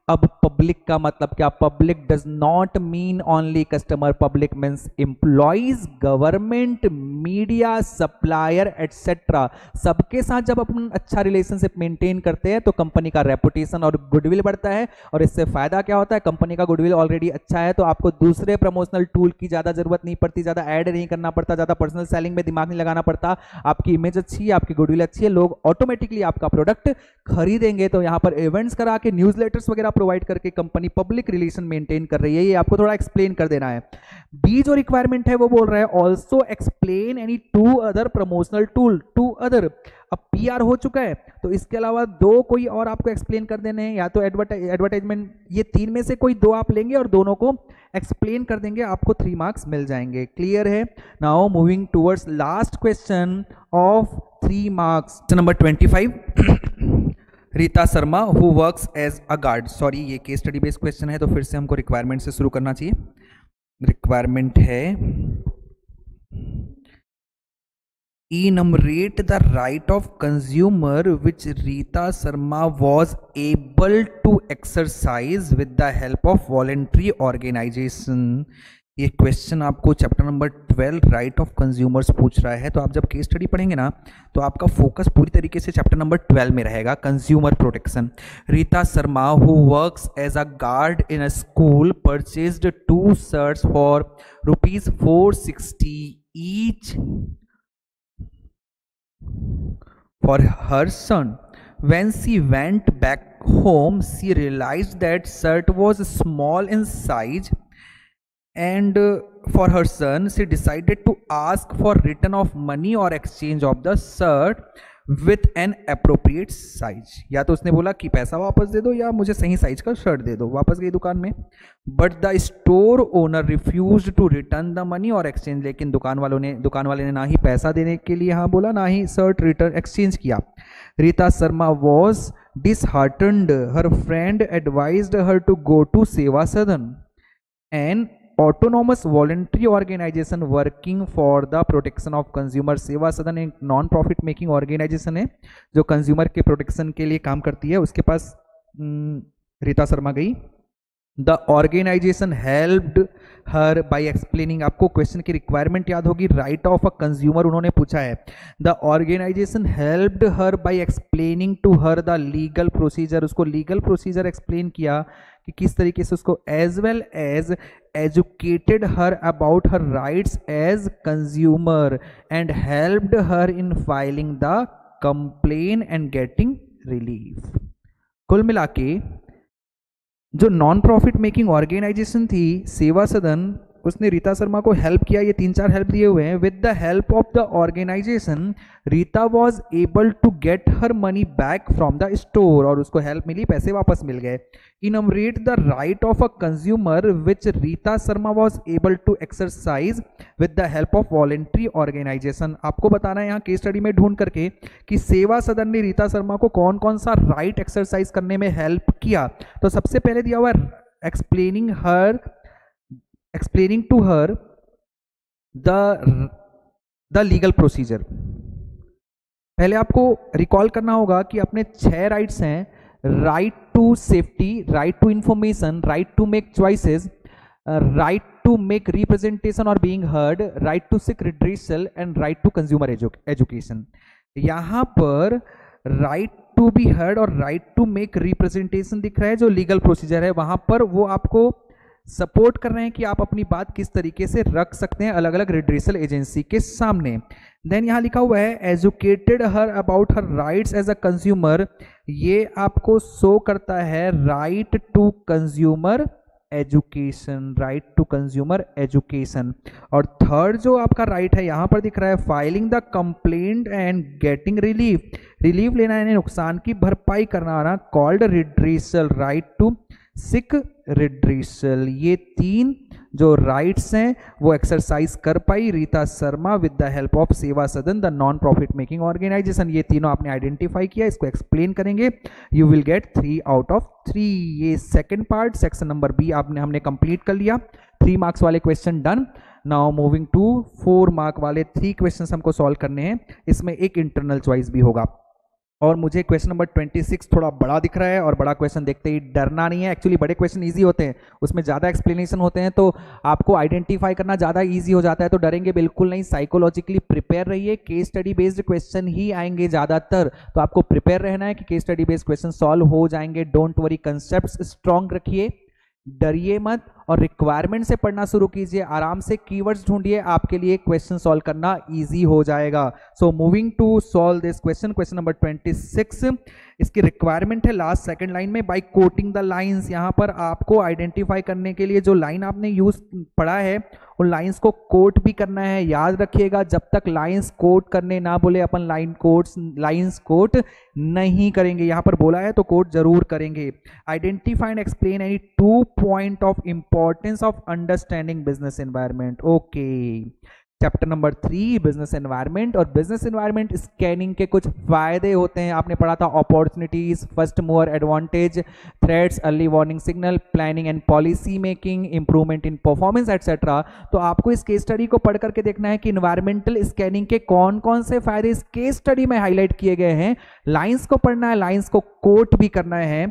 अब पब्लिक का मतलब क्या? Public does not mean only customer, public means employees, government, media, supplier etcetera. सबके साथ जब अपन अच्छा रिलेशनशिप मेंटेन करते हैं तो कंपनी का रेपुटेशन और गुडविल बढ़ता है, और इससे फायदा क्या होता है? कंपनी का गुडविल ऑलरेडी अच्छा है तो आपको दूसरे प्रमोशनल टूल की ज्यादा जरूरत नहीं पड़ती, ज्यादा ऐड नहीं करना पड़ता, ज्यादा पर्सनल सेलिंग में दिमाग नहीं लगाना पड़ता। आपकी इमेज अच्छी है, आपकी गुडविल अच्छी है, लोग ऑटोमेटिकली आपका प्रोडक्ट खरीदेंगे। तो यहाँ पर इवेंट्स करा के, न्यूज़लेटर्स वगैरह प्रोवाइड करके कंपनी पब्लिक रिलेशन मेंटेन कर रही है। ये आपको थोड़ा एक्सप्लेन कर देना है। बी जो रिक्वायरमेंट है वो बोल रहा है also explain any two other promotional tool, two other. अब पीआर हो चुका है तो इसके अलावा दो कोई और आपको एक्सप्लेन कर देने हैं, या तो एडवर्टाइजमेंट, ये तीन में से कोई दो आप लेंगे और दोनों को एक्सप्लेन कर देंगे, आपको 3 मार्क्स मिल जाएंगे। क्लियर है? Now moving towards last question of 3 marks, number 25। Rita Sharma who works as a guard, sorry ये केस स्टडी बेस्ड क्वेश्चन है तो फिर से हमको रिक्वायरमेंट से शुरू करना चाहिए। रिक्वायरमेंट है enumerate the right of consumer which Rita Sharma was able to exercise with the help of voluntary organization। ये क्वेश्चन आपको chapter number 12 right of consumers पूछ रहा है। तो आप जब केस स्टडी पढ़ेंगे ना तो आपका फोकस पूरी तरीके से चैप्टर नंबर 12 में रहेगा, consumer protection. Rita Sharma who works as a guard in a school purchased 2 shirts for ₹460 each for her son. When she went back home, she realized that shirt was small in size, and for her son, she decided to ask for return of money or exchange of the shirt with an appropriate size। या तो उसने बोला कि पैसा वापस दे दो या मुझे सही साइज का शर्ट दे दो। वापस गई दुकान में, but the store owner refused to return the money और एक्सचेंज। लेकिन दुकान वाले ने ना ही पैसा देने के लिए हाँ बोला, ना ही शर्ट रिटर्न एक्सचेंज किया। Rita Sharma was disheartened. Her friend advised her to go to Seva Sadan, an autonomous voluntary organization working for the protection of consumer। सेवा सदन एक नॉन प्रॉफिट मेकिंग ऑर्गेनाइजेशन है जो कंज्यूमर के प्रोटेक्शन के लिए काम करती है। उसके पास रीता शर्मा गई। The organization helped her by explaining. आपको क्वेश्चन की रिक्वायरमेंट याद होगी, राइट ऑफ अ कंज्यूमर उन्होंने पूछा है। The organization helped her by explaining to her the legal procedure. उसको लीगल प्रोसीजर एक्सप्लेन किया कि किस तरीके से उसको, as well as educated her about her rights as consumer and helped her in filing the complaint and getting relief। कुल मिला के जो नॉन प्रॉफिट मेकिंग ऑर्गेनाइजेशन थी सेवा सदन, उसने रीता शर्मा को हेल्प किया। ये 3-4 हेल्प दिए हुए हैं। With the help of the organization Rita was able to get her money back from the store, और उसको हेल्प मिली, पैसे वापस मिल गए। Enumerate the right of a consumer which Rita Sharma was able to exercise with the help of voluntary organization. आपको बताना है यहाँ केस स्टडी में ढूंढ करके कि सेवा सदन ने रीता शर्मा को कौन कौन सा राइट एक्सरसाइज करने में हेल्प किया। तो सबसे पहले दिया हुआ explaining to her the legal procedure। पहले आपको रिकॉल करना होगा कि अपने 6 राइट्स हैं, right to safety, right to information, right to make choices, right to make representation और being heard, right to seek redressal and right to consumer education. यहाँ पर राइट टू बी हर्ड और right to make representation दिख रहा है जो legal procedure है, वहां पर वो आपको सपोर्ट कर रहे हैं कि आप अपनी बात किस तरीके से रख सकते हैं अलग अलग रिड्रेसल एजेंसी के सामने। देन यहाँ लिखा हुआ है educated her about her rights as a consumer. ये आपको शो करता है right to consumer education, right to consumer education. और थर्ड जो आपका राइट है यहाँ पर दिख रहा है filing the complaint and getting relief. Relief लेना यानी नुकसान की भरपाई करना, called redressal, right to seek redressal. ये 3 जो राइट्स हैं वो एक्सरसाइज कर पाई Rita Sharma with the help of सेवा Sadan the non profit making organization. ये तीनों आपने आइडेंटिफाई किया, इसको एक्सप्लेन करेंगे, you will get 3 out of 3। ये second part section number B हमने कंप्लीट कर लिया। 3 मार्क्स वाले क्वेश्चन done. Now moving to 4 mark वाले 3 क्वेश्चन हमको सॉल्व करने हैं। इसमें एक इंटरनल चॉइस भी होगा। और मुझे क्वेश्चन नंबर 26 थोड़ा बड़ा दिख रहा है, और बड़ा क्वेश्चन देखते ही डरना नहीं है। एक्चुअली बड़े क्वेश्चन इजी होते हैं, उसमें ज़्यादा एक्सप्लेनेशन होते हैं, तो आपको आइडेंटिफाई करना ज़्यादा इजी हो जाता है, तो डरेंगे बिल्कुल नहीं। साइकोलॉजिकली प्रिपेयर रहिए, केस स्टडी बेस्ड क्वेश्चन ही आएंगे ज़्यादातर, तो आपको प्रिपेयर रहना है कि case study based question solve हो जाएंगे। डोंट वरी, कंसेप्ट स्ट्रॉन्ग रखिए, डरिए मत, और रिक्वायरमेंट से पढ़ना शुरू कीजिए, आराम से कीवर्ड्स ढूंढिए, आपके लिए क्वेश्चन सॉल्व करना इजी हो जाएगा। So moving to solve this question, question number 26। इसकी रिक्वायरमेंट है लास्ट सेकंड लाइन में, बाय कोटिंग द लाइंस। यहाँ पर आपको आइडेंटिफाई करने के लिए जो लाइन आपने यूज पढ़ा है उन लाइंस को कोट भी करना है। याद रखिएगा, जब तक लाइंस कोट करने ना बोले अपन लाइंस कोट नहीं करेंगे। यहाँ पर बोला है तो कोट जरूर करेंगे। Identify and explain any 2 point of importance of understanding business environment. Okay, chapter number 3 business environment. और बिजनेस एनवायरनमेंट स्कैनिंग के कुछ फायदे होते हैं, आपने पढ़ा था opportunities, first mover advantage, threats, early warning signal, planning and policy making, improvement in performance etcetera. तो आपको इस केस स्टडी को पढ़ करके देखना है कि इन्वायरमेंटल स्कैनिंग के कौन कौन से फायदे इस केस स्टडी में हाईलाइट किए गए हैं। लाइंस को पढ़ना है, लाइंस को कोट भी करना है।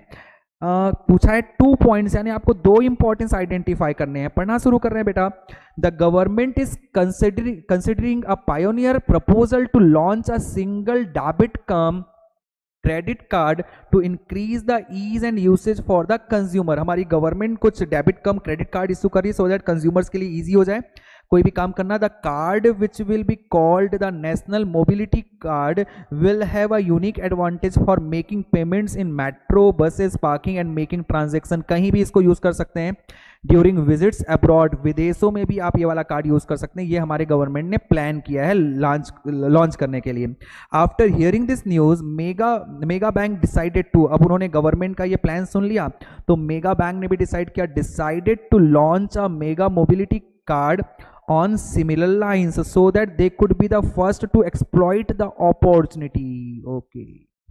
पूछा है 2 पॉइंट्स, यानी आपको 2 इंपॉर्टेंस आइडेंटिफाई करने हैं। पढ़ना शुरू कर रहे हैं बेटा। The government is considering a pioneer proposal to launch a single debit cum credit card to increase the ease and usage for the consumer. हमारी गवर्नमेंट कुछ debit cum credit card issue कर रही है सो दैट कंज्यूमर्स के लिए easy हो जाए कोई भी काम करना। The card which will be called the national mobility card will have a unique advantage for making payments in metro, buses, parking and making transaction. कहीं भी इसको यूज कर सकते हैं। ड्यूरिंग विजिट्स अब्रॉड, विदेशों में भी आप ये वाला कार्ड यूज कर सकते हैं। ये हमारे गवर्नमेंट ने प्लान किया है लॉन्च करने के लिए। After hearing this news Mega Bank decided to, अब उन्होंने गवर्नमेंट का ये प्लान सुन लिया तो मेगा बैंक ने भी डिसाइड किया, decided to launch a mega mobility card on similar lines so that they could be the first to exploit the opportunity. Okay,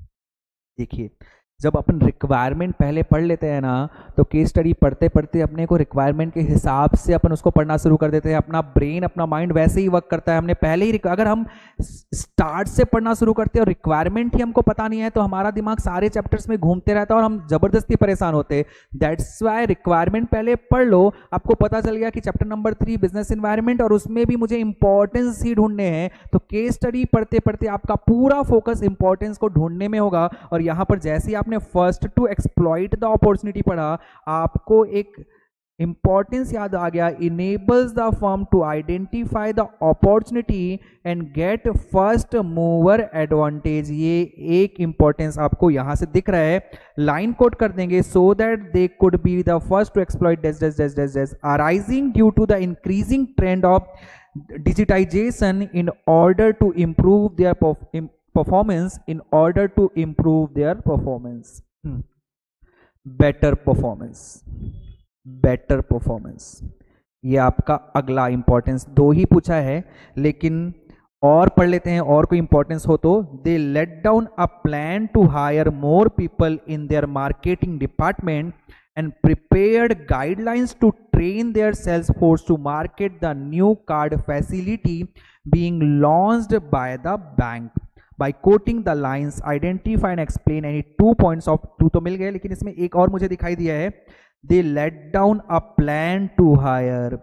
देखिए जब अपन रिक्वायरमेंट पहले पढ़ लेते हैं ना तो केस स्टडी पढ़ते पढ़ते अपने को रिक्वायरमेंट के हिसाब से अपन उसको पढ़ना शुरू कर देते हैं। अपना ब्रेन अपना माइंड वैसे ही वर्क करता है। हमने पहले ही अगर हम स्टार्ट से पढ़ना शुरू करते हैं और रिक्वायरमेंट ही हमको पता नहीं है तो हमारा दिमाग सारे चैप्टर्स में घूमते रहता है और हम जबरदस्ती परेशान होते हैं। दैट्स वाई रिक्वायरमेंट पहले पढ़ लो, आपको पता चल गया कि चैप्टर नंबर 3 बिजनेस एनवायरनमेंट और उसमें भी मुझे इंपॉर्टेंस ही ढूंढने हैं। तो केस स्टडी पढ़ते पढ़ते आपका पूरा फोकस इंपॉर्टेंस को ढूंढने में होगा। और यहाँ पर जैसे ही आपने first to exploit the opportunity पढ़ा, आपको एक इंपॉर्टेंस याद आ गया, enables the firm to identify the opportunity and get first mover advantage. ये एक इंपॉर्टेंस आपको यहां से दिख रहा है, लाइन कोट कर देंगे, so that they could be the first to exploit these arising due to the increasing trend of digitization in order to improve their performance in order to improve their performance. better performance ये आपका अगला importance. 2 ही पूछा है लेकिन और पढ़ लेते हैं और कोई इंपॉर्टेंस हो तो। They laid down a plan to hire more people in their marketing department and prepared guidelines to train their sales force to market the new card facility being launched by the bank. By quoting the lines, identify and explain any 2 points of 2 तो मिल गए, लेकिन इसमें एक और मुझे दिखाई दिया है, they let down a plan to hire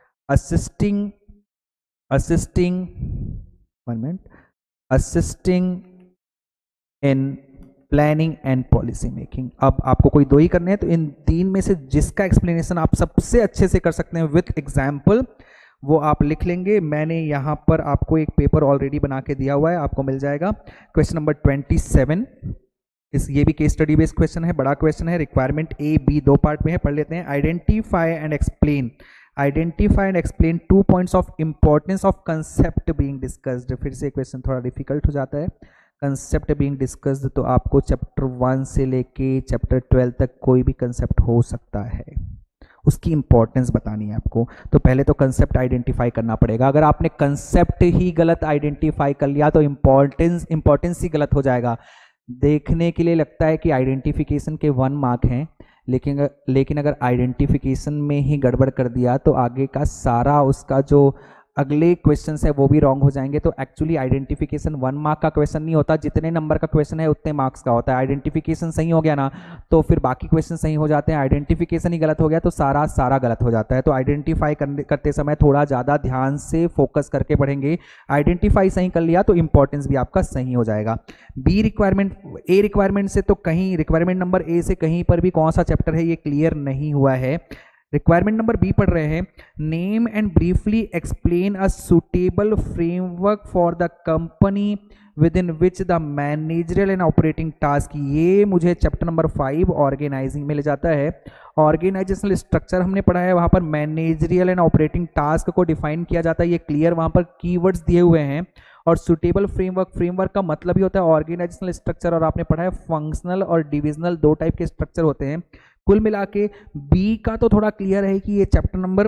assisting in planning and policy making. अब आपको कोई 2 ही करने हैं तो इन 3 में से जिसका एक्सप्लेनेशन आप सबसे अच्छे से कर सकते हैं विथ एग्जाम्पल वो आप लिख लेंगे। मैंने यहाँ पर आपको एक पेपर ऑलरेडी बना के दिया हुआ है, आपको मिल जाएगा। क्वेश्चन नंबर 27 ये भी केस स्टडी बेस्ड क्वेश्चन है, बड़ा क्वेश्चन है। रिक्वायरमेंट A, B 2 पार्ट में है, पढ़ लेते हैं। Identify and explain 2 points of importance of concept being discussed. फिर से क्वेश्चन थोड़ा डिफिकल्ट हो जाता है। कंसेप्ट बीइंग डिस्कस्ड तो आपको चैप्टर 1 से लेके चैप्टर 12 तक कोई भी कंसेप्ट हो सकता है, उसकी इंपॉर्टेंस बतानी है आपको। तो पहले तो कंसेप्ट आइडेंटिफाई करना पड़ेगा। अगर आपने कंसेप्ट ही गलत आइडेंटिफाई कर लिया तो इंपॉर्टेंस ही गलत हो जाएगा। देखने के लिए लगता है कि आइडेंटिफिकेशन के 1 मार्क हैं, लेकिन अगर आइडेंटिफिकेशन में ही गड़बड़ कर दिया तो आगे का सारा उसका जो अगले क्वेश्चन है वो भी रॉन्ग हो जाएंगे। तो एक्चुअली आइडेंटिफिकेशन 1 मार्क का क्वेश्चन नहीं होता, जितने नंबर का क्वेश्चन है उतने मार्क्स का होता है। आइडेंटिफिकेशन सही हो गया ना तो फिर बाकी क्वेश्चन सही हो जाते हैं, आइडेंटिफिकेशन ही गलत हो गया तो सारा गलत हो जाता है। तो आइडेंटिफाई करते समय थोड़ा ज़्यादा ध्यान से फोकस करके पढ़ेंगे। आइडेंटिफाई सही कर लिया तो इंपॉर्टेंस भी आपका सही हो जाएगा। बी रिक्वायरमेंट, ए रिक्वायरमेंट से तो कहीं रिक्वायरमेंट नंबर ए से कहीं पर भी कौन सा चैप्टर है ये क्लियर नहीं हुआ है। रिक्वायरमेंट नंबर बी पढ़ रहे हैं, name and briefly explain a suitable framework for the company within which the managerial and operating task. ये मुझे चैप्टर नंबर 5 ऑर्गेनाइजिंग में ले जाता है। ऑर्गेनाइजेशनल स्ट्रक्चर हमने पढ़ा है, वहाँ पर मैनेजरियल एंड ऑपरेटिंग टास्क को डिफाइन किया जाता है, ये क्लियर वहाँ पर कीवर्ड्स दिए हुए हैं। और सुटेबल फ्रेमवर्क, फ्रेमवर्क का मतलब ही होता है ऑर्गेनाइजेशनल स्ट्रक्चर, और आपने पढ़ा है फंक्शनल और डिविजनल 2 टाइप के स्ट्रक्चर होते हैं। कुल मिला के बी का तो थोड़ा क्लियर है कि ये चैप्टर नंबर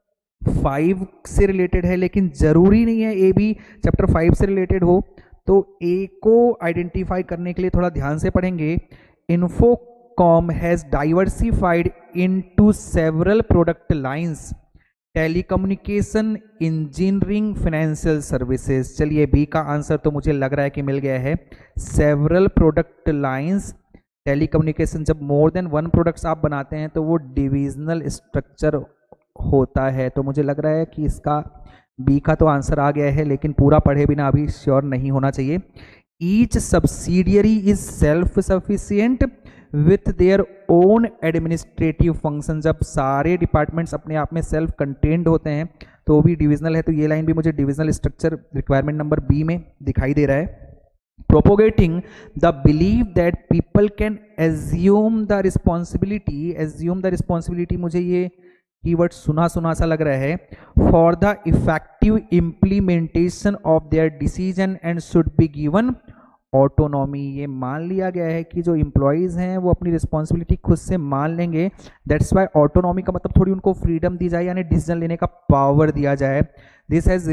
5 से रिलेटेड है, लेकिन जरूरी नहीं है ए भी चैप्टर 5 से रिलेटेड हो। तो ए को आइडेंटिफाई करने के लिए थोड़ा ध्यान से पढ़ेंगे। Infocom has diversified into several product lines, telecommunication, engineering, financial services. चलिए बी का आंसर तो मुझे लग रहा है कि मिल गया है। सेवरल प्रोडक्ट लाइंस, टेलीकम्युनिकेशन, जब मोर देन 1 प्रोडक्ट्स आप बनाते हैं तो वो डिविजनल स्ट्रक्चर होता है। तो मुझे लग रहा है कि इसका बी का तो आंसर आ गया है, लेकिन पूरा पढ़े बिना अभी श्योर नहीं होना चाहिए। Each subsidiary is self sufficient with their own administrative function. जब सारे डिपार्टमेंट्स अपने आप में सेल्फ कंटेन्ड होते हैं तो वो भी डिविजनल है। तो ये लाइन भी मुझे divisional structure requirement number B में दिखाई दे रहा है। Propagating the belief that people can assume the responsibility, मुझे ये कीवर्ड सुना सा लग रहा है, for the effective implementation of their decision and should be given autonomy। ये मान लिया गया है कि जो एम्प्लॉयज़ हैं वो अपनी रिस्पॉन्सिबिलिटी खुद से मान लेंगे। दैट्स वाई ऑटोनॉमी का मतलब थोड़ी उनको फ्रीडम दी जाए, यानी डिसीजन लेने का पावर दिया जाए। This has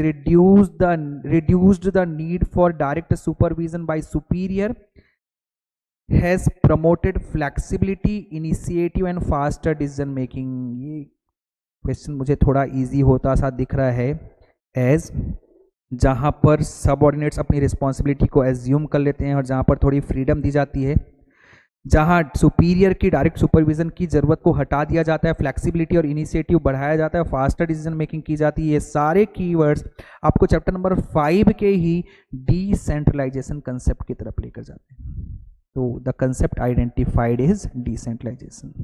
reduced the need for direct supervision by superior, has promoted flexibility, initiative and faster decision making। ये क्वेश्चन मुझे थोड़ा इजी होता सा दिख रहा है, एज जहाँ पर सबऑर्डिनेट्स अपनी रिस्पॉन्सिबिलिटी को एज्यूम कर लेते हैं और जहाँ पर थोड़ी फ्रीडम दी जाती है, जहाँ सुपीरियर की डायरेक्ट सुपरविजन की ज़रूरत को हटा दिया जाता है, फ्लेक्सिबिलिटी और इनिशिएटिव बढ़ाया जाता है, फास्टर डिसीजन मेकिंग की जाती है। ये सारे कीवर्ड्स आपको चैप्टर नंबर 5 के ही डिसेंट्रलाइजेशन कंसेप्ट की तरफ लेकर जाते हैं। तो the concept identified is decentralization.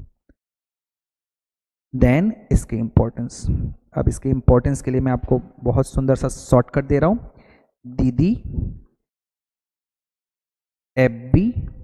Then इसके इंपॉर्टेंस, अब इसके इंपॉर्टेंस के लिए मैं आपको बहुत सुंदर सा शॉर्टकट दे रहा हूं। दीदी, एफबी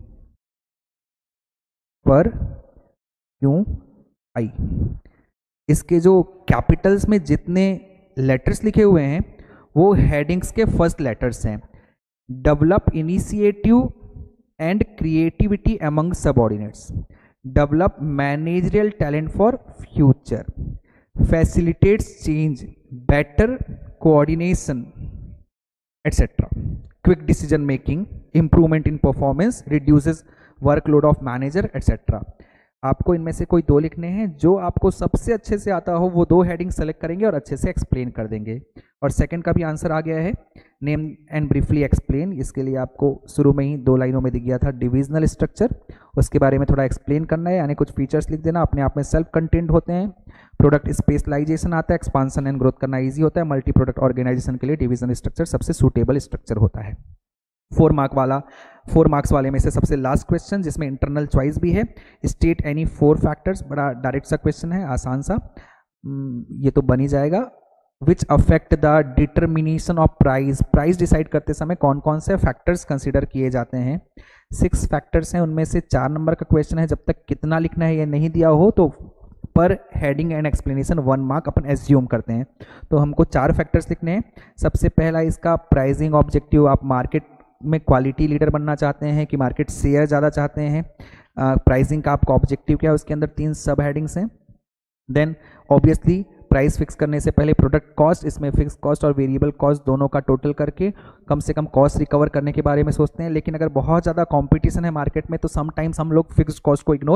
पर क्यों आई, इसके जो कैपिटल्स में जितने लेटर्स लिखे हुए हैं वो हेडिंग्स के फर्स्ट लेटर्स हैं। Develop initiative and creativity among subordinates, develop managerial talent for future, facilitates change, better coordination, etc. Quick decision making, improvement in performance, reduces workload of manager, etc. आपको इनमें से कोई 2 लिखने हैं, जो आपको सबसे अच्छे से आता हो वो 2 हेडिंग सेलेक्ट करेंगे और अच्छे से एक्सप्लेन कर देंगे। और सेकंड का भी आंसर आ गया है, नेम एंड ब्रीफली एक्सप्लेन। इसके लिए आपको शुरू में ही 2 लाइनों में दिख गया था डिविजनल स्ट्रक्चर, उसके बारे में थोड़ा एक्सप्लेन करना है, यानी कुछ फीचर्स लिख देना, अपने आप में सेल्फ कंटेंट होते हैं। प्रोडक्ट स्पेशलाइजेशन आता है, एक्सपांसन एंड ग्रोथ करना ईजी होता है। मल्टी प्रोडक्ट ऑर्गेनाइजेशन के लिए डिविजनल स्ट्रक्चर सबसे सूटेबल स्ट्रक्चर होता है। 4 मार्क्स वाले में से सबसे लास्ट क्वेश्चन, जिसमें इंटरनल चॉइस भी है। स्टेट एनी 4 फैक्टर्स, बड़ा डायरेक्ट सा क्वेश्चन है, आसान सा, ये तो बन ही जाएगा। Which affect the determination of price, price decide करते समय कौन कौन से फैक्टर्स कंसिडर किए जाते हैं। 6 फैक्टर्स हैं, उनमें से 4 नंबर का क्वेश्चन है। जब तक कितना लिखना है ये नहीं दिया हो तो पर हेडिंग एंड एक्सप्लेनेशन 1 मार्क अपन एज्यूम करते हैं। तो हमको 4 फैक्टर्स लिखने हैं। सबसे पहला इसका प्राइसिंग ऑब्जेक्टिव, आप मार्केट में क्वालिटी लीडर बनना चाहते हैं कि मार्केट शेयर ज़्यादा चाहते हैं, प्राइसिंग का आपका ऑब्जेक्टिव क्या है, उसके अंदर 3 सब हेडिंग्स हैं। देन ऑब्वियसली प्राइस फिक्स करने से पहले प्रोडक्ट कॉस्ट, इसमें फिक्स कॉस्ट और वेरिएबल कॉस्ट दोनों का टोटल करके कम से कम कॉस्ट रिकवर करने के बारे में सोचते हैं। लेकिन अगर बहुत ज़्यादा कंपटीशन है मार्केट में तो समटाइम्स हम लोग फिक्स्ड कॉस्ट को इग्नोर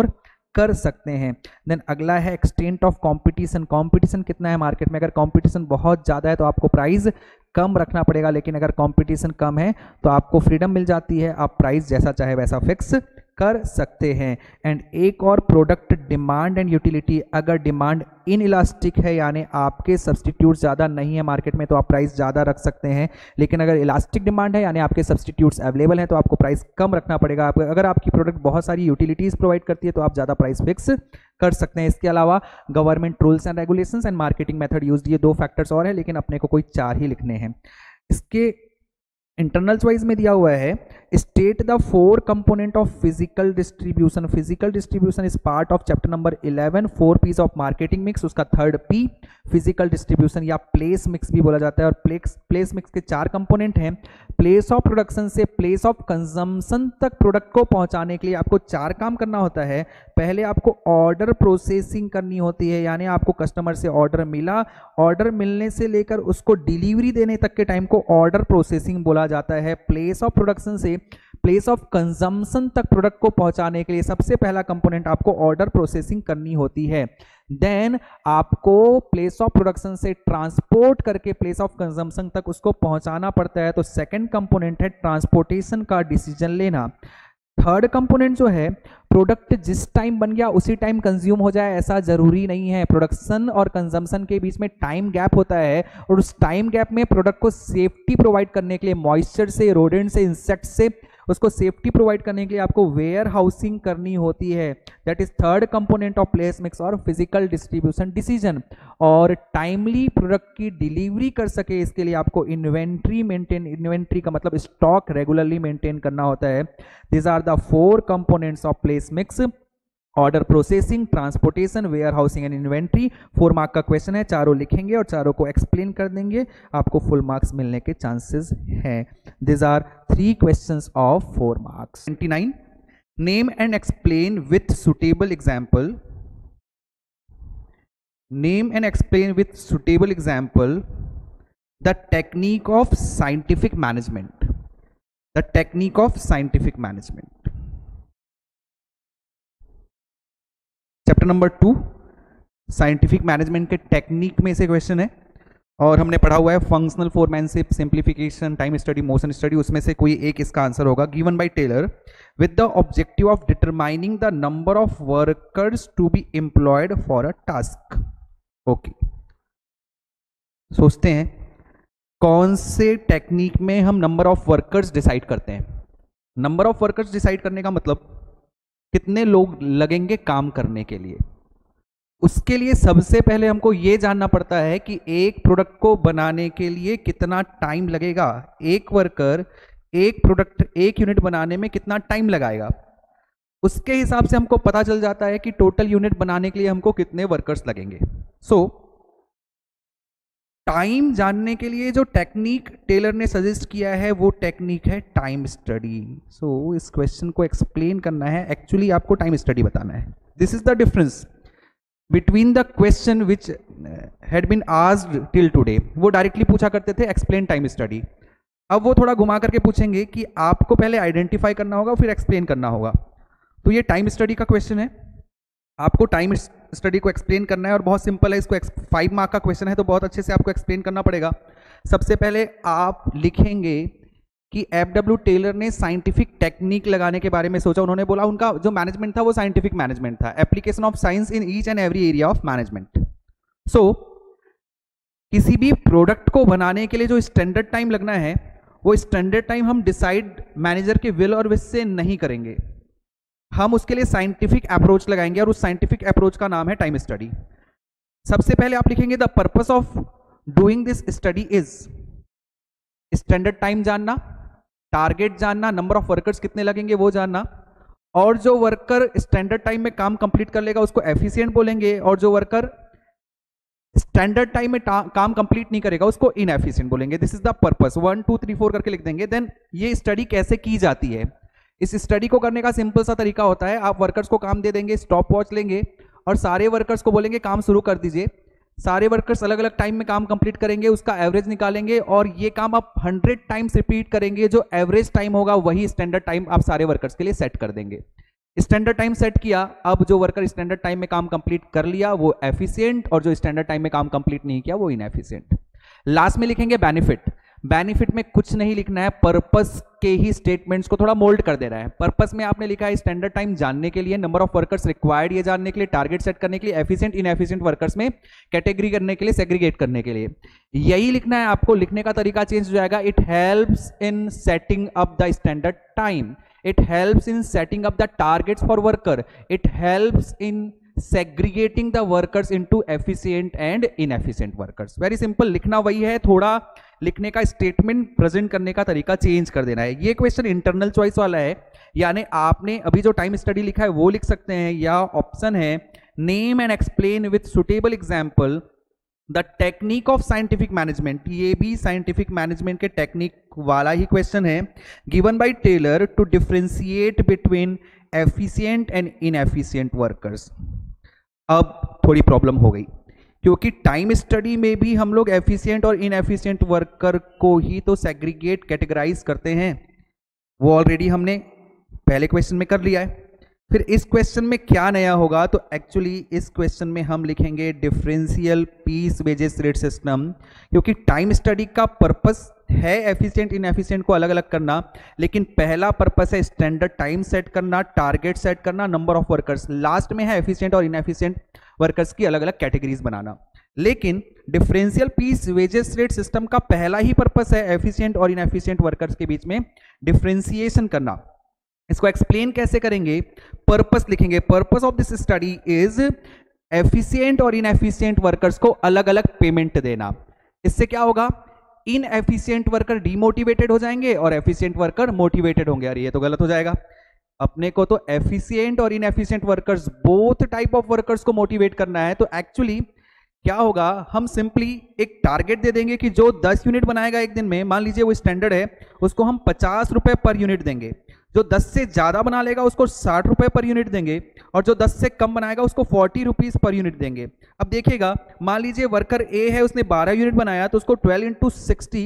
कर सकते हैं। देन अगला है एक्सटेंट ऑफ कंपटीशन, कंपटीशन कितना है मार्केट में। अगर कंपटीशन बहुत ज़्यादा है तो आपको प्राइस कम रखना पड़ेगा, लेकिन अगर कंपटीशन कम है तो आपको फ्रीडम मिल जाती है, आप प्राइस जैसा चाहे वैसा फिक्स कर सकते हैं। एंड एक और प्रोडक्ट डिमांड एंड यूटिलिटी, अगर डिमांड इन इलास्टिक है यानी आपके सब्सटीट्यूट ज़्यादा नहीं है मार्केट में तो आप प्राइस ज़्यादा रख सकते हैं, लेकिन अगर इलास्टिक डिमांड है यानी आपके सब्सटीट्यूट्स अवेलेबल हैं तो आपको प्राइस कम रखना पड़ेगा। अगर आपकी प्रोडक्ट बहुत सारी यूटिलिटीज़ प्रोवाइड करती है तो आप ज़्यादा प्राइस फिक्स कर सकते हैं। इसके अलावा government rules and regulations and marketing method used, ये 2 फैक्टर्स और हैं, लेकिन अपने को कोई 4 ही लिखने हैं। इसके इंटरनल चॉइस में दिया हुआ है state the 4 component of physical distribution. Physical distribution is part of chapter number 11 4 Ps of marketing mix, उसका थर्ड पी फिजिकल डिस्ट्रीब्यूशन या प्लेस मिक्स भी बोला जाता है। और प्लेस मिक्स के 4 कंपोनेंट हैं। प्लेस ऑफ प्रोडक्शन से प्लेस ऑफ कंजम्पशन तक प्रोडक्ट को पहुंचाने के लिए आपको 4 काम करना होता है। पहले आपको ऑर्डर प्रोसेसिंग करनी होती है, यानी आपको कस्टमर से ऑर्डर मिला, ऑर्डर मिलने से लेकर उसको डिलीवरी देने तक के टाइम को ऑर्डर प्रोसेसिंग बोला जाता है। प्लेस ऑफ प्रोडक्शन से प्लेस ऑफ कंजम्पशन तक प्रोडक्ट को पहुंचाने के लिए सबसे पहला कंपोनेंट आपको ऑर्डर प्रोसेसिंग करनी होती है। देन आपको प्लेस ऑफ प्रोडक्शन से ट्रांसपोर्ट करके प्लेस ऑफ कंजम्पशन तक उसको पहुंचाना पड़ता है, तो सेकंड कंपोनेंट है ट्रांसपोर्टेशन का डिसीजन लेना। थर्ड कंपोनेंट जो है, प्रोडक्ट जिस टाइम बन गया उसी टाइम कंज्यूम हो जाए ऐसा जरूरी नहीं है। प्रोडक्शन और कंजम्पशन के बीच में टाइम गैप होता है, और उस टाइम गैप में प्रोडक्ट को सेफ्टी प्रोवाइड करने के लिए मॉइस्चर से, रोडेंट से, इंसेक्ट से उसको सेफ्टी प्रोवाइड करने के लिए आपको वेयर हाउसिंग करनी होती है। That is third component of place mix और फिजिकल डिस्ट्रीब्यूशन डिसीजन। और टाइमली प्रोडक्ट की डिलीवरी कर सके इसके लिए आपको इन्वेंट्री का मतलब स्टॉक रेगुलरली मेंटेन करना होता है। This are the 4 components of place mix, order processing, transportation, warehousing and inventory. 4 mark का क्वेश्चन है, चारों लिखेंगे और चारों को एक्सप्लेन कर देंगे, आपको फुल मार्क्स मिलने के चांसेस हैं। This are 3 questions of 4 marks. 29, name and explain with suitable example, name and explain with suitable example the technique of scientific management, the technique of scientific management. Chapter number 2 scientific management के technique में से question है, और हमने पढ़ा हुआ है functional foremanship, simplification, time study, motion study, उसमें से कोई एक इसका आंसर होगा। Given by Taylor with the objective of determining the number of workers to be employed for a task. Okay, सोचते हैं कौन से टेक्निक में हम नंबर ऑफ वर्कर्स डिसाइड करते हैं। नंबर ऑफ वर्कर्स डिसाइड करने का मतलब कितने लोग लगेंगे काम करने के लिए। उसके लिए सबसे पहले हमको ये जानना पड़ता है कि एक प्रोडक्ट को बनाने के लिए कितना टाइम लगेगा। एक वर्कर एक प्रोडक्ट, एक यूनिट बनाने में कितना टाइम लगाएगा, उसके हिसाब से हमको पता चल जाता है कि टोटल यूनिट बनाने के लिए हमको कितने वर्कर्स लगेंगे। सो टाइम जानने के लिए जो टेक्निक टेलर ने सजेस्ट किया है वो टेक्निक है टाइम स्टडी। सो इस क्वेश्चन को एक्सप्लेन करना है, एक्चुअली आपको टाइम स्टडी बताना है। This is the difference between the question which had been asked till today. वो डायरेक्टली पूछा करते थे एक्सप्लेन टाइम स्टडी, अब वो थोड़ा घुमा करके पूछेंगे कि आपको पहले आइडेंटिफाई करना होगा फिर एक्सप्लेन करना होगा। तो ये टाइम स्टडी का क्वेश्चन है, आपको टाइम स्टडी को एक्सप्लेन करना है, और बहुत सिंपल है। इसको 5 मार्क का क्वेश्चन है तो बहुत अच्छे से आपको एक्सप्लेन करना पड़ेगा। सबसे पहले आप लिखेंगे कि एफ.डब्ल्यू. टेलर ने साइंटिफिक टेक्निक लगाने के बारे में सोचा। उन्होंने बोला उनका जो मैनेजमेंट था वो साइंटिफिक मैनेजमेंट था, application of science in each and every area of management. So किसी भी प्रोडक्ट को बनाने के लिए जो स्टैंडर्ड टाइम लगना है वो स्टैंडर्ड टाइम हम डिसाइड मैनेजर के विल और विश से नहीं करेंगे, हम उसके लिए साइंटिफिक अप्रोच लगाएंगे, और उस साइंटिफिक अप्रोच का नाम है टाइम स्टडी। सबसे पहले आप लिखेंगे the purpose of doing this study is standard time जानना, टारगेट जानना, नंबर ऑफ वर्कर्स कितने लगेंगे वो जानना, और जो वर्कर स्टैंडर्ड टाइम में काम कंप्लीट कर लेगा उसको एफिशिएंट बोलेंगे, और जो वर्कर स्टैंडर्ड टाइम में काम कंप्लीट नहीं करेगा उसको इनएफिशिएंट बोलेंगे। This is the purpose. 1 2 3 4 करके लिख देंगे। देन ये स्टडी कैसे की जाती है, इस स्टडी को करने का सिंपल सा तरीका होता है, आप वर्कर्स को काम दे देंगे, स्टॉप वॉच लेंगे और सारे वर्कर्स को बोलेंगे काम शुरू कर दीजिए। सारे वर्कर्स अलग अलग टाइम में काम कंप्लीट करेंगे, उसका एवरेज निकालेंगे, और ये काम आप 100 टाइम्स रिपीट करेंगे, जो एवरेज टाइम होगा वही स्टैंडर्ड टाइम आप सारे वर्कर्स के लिए सेट कर देंगे। स्टैंडर्ड टाइम सेट किया, अब जो वर्कर स्टैंडर्ड टाइम में काम कंप्लीट कर लिया वो एफिशिएंट, और जो स्टैंडर्ड टाइम में काम कंप्लीट नहीं किया वो इनएफिशिएंट। लास्ट में लिखेंगे बेनिफिट। बेनिफिट में कुछ नहीं लिखना है, पर्पस के ही स्टेटमेंट्स को थोड़ा मोल्ड कर दे रहा है। पर्पस में आपने लिखा है स्टैंडर्ड टाइम जानने के लिए, नंबर ऑफ वर्कर्स रिक्वायर्ड ये जानने के लिए, टारगेट सेट करने के लिए, एफिशिएंट इनएफिशिएंट वर्कर्स में कैटेगरी करने के लिए, सेग्रीगेट करने के लिए। यही लिखना है आपको। लिखने का तरीका चेंज हो जाएगा। It helps in setting up the standard time, it helps in setting up the targets for worker, it helps in segregating the workers into efficient and inefficient workers। Very simple, लिखना वही है, थोड़ा लिखने का statement present करने का तरीका change कर देना है। ये क्वेश्चन इंटरनल चॉइस वाला है, यानी आपने अभी जो टाइम स्टडी लिखा है वो लिख सकते हैं, या ऑप्शन है name and explain with suitable example the technique of scientific management. ये भी साइंटिफिक मैनेजमेंट के टेक्निक वाला ही क्वेश्चन है। Given by Taylor to differentiate between efficient and inefficient workers. अब थोड़ी प्रॉब्लम हो गई, क्योंकि टाइम स्टडी में भी हम लोग एफिशिएंट और इनएफिशिएंट वर्कर को ही तो सेग्रीगेट कैटेगराइज करते हैं, वो ऑलरेडी हमने पहले क्वेश्चन में कर लिया है। फिर इस क्वेश्चन में क्या नया होगा, तो एक्चुअली इस क्वेश्चन में हम लिखेंगे differential piece wages rate system, क्योंकि टाइम स्टडी का पर्पस है एफिशिएंट इनएफिशिएंट को अलग अलग करना, लेकिन पहला पर्पस है स्टैंडर्ड टाइम सेट करना, टारगेट सेट करना, नंबर ऑफ वर्कर्स, लास्ट में है एफिशिएंट और इनएफिशिएंट वर्कर्स की अलग अलग कैटेगरीज बनाना। लेकिन differential piece wages rate system का पहला ही पर्पस है एफिशिएंट और इनएफिशिएंट वर्कर्स के बीच में डिफरेंशिएशन करना। इसको एक्सप्लेन कैसे करेंगे, पर्पस लिखेंगे। Purpose of this study is efficient और इनएफिशिएंट वर्कर्स को अलग अलग पेमेंट देना। इससे क्या होगा, इनएफिशिएंट वर्कर डीमोटिवेटेड हो जाएंगे और एफिशिएंट वर्कर मोटिवेटेड होंगे। अरे ये तो गलत हो जाएगा, अपने को तो एफिशिएंट और inefficient workers both type of workers को मोटिवेट करना है। तो एक्चुअली क्या होगा, हम सिंपली एक टारगेट दे देंगे कि जो 10 यूनिट बनाएगा एक दिन में, मान लीजिए वो स्टैंडर्ड है, उसको हम 50 रुपए पर यूनिट देंगे। जो 10 से ज्यादा बना लेगा उसको 60 रुपए पर यूनिट देंगे, और जो 10 से कम बनाएगा उसको 40 रुपीज पर यूनिट देंगे। अब देखिएगा, मान लीजिए वर्कर ए है, उसने 12 यूनिट बनाया, तो उसको 12 × 60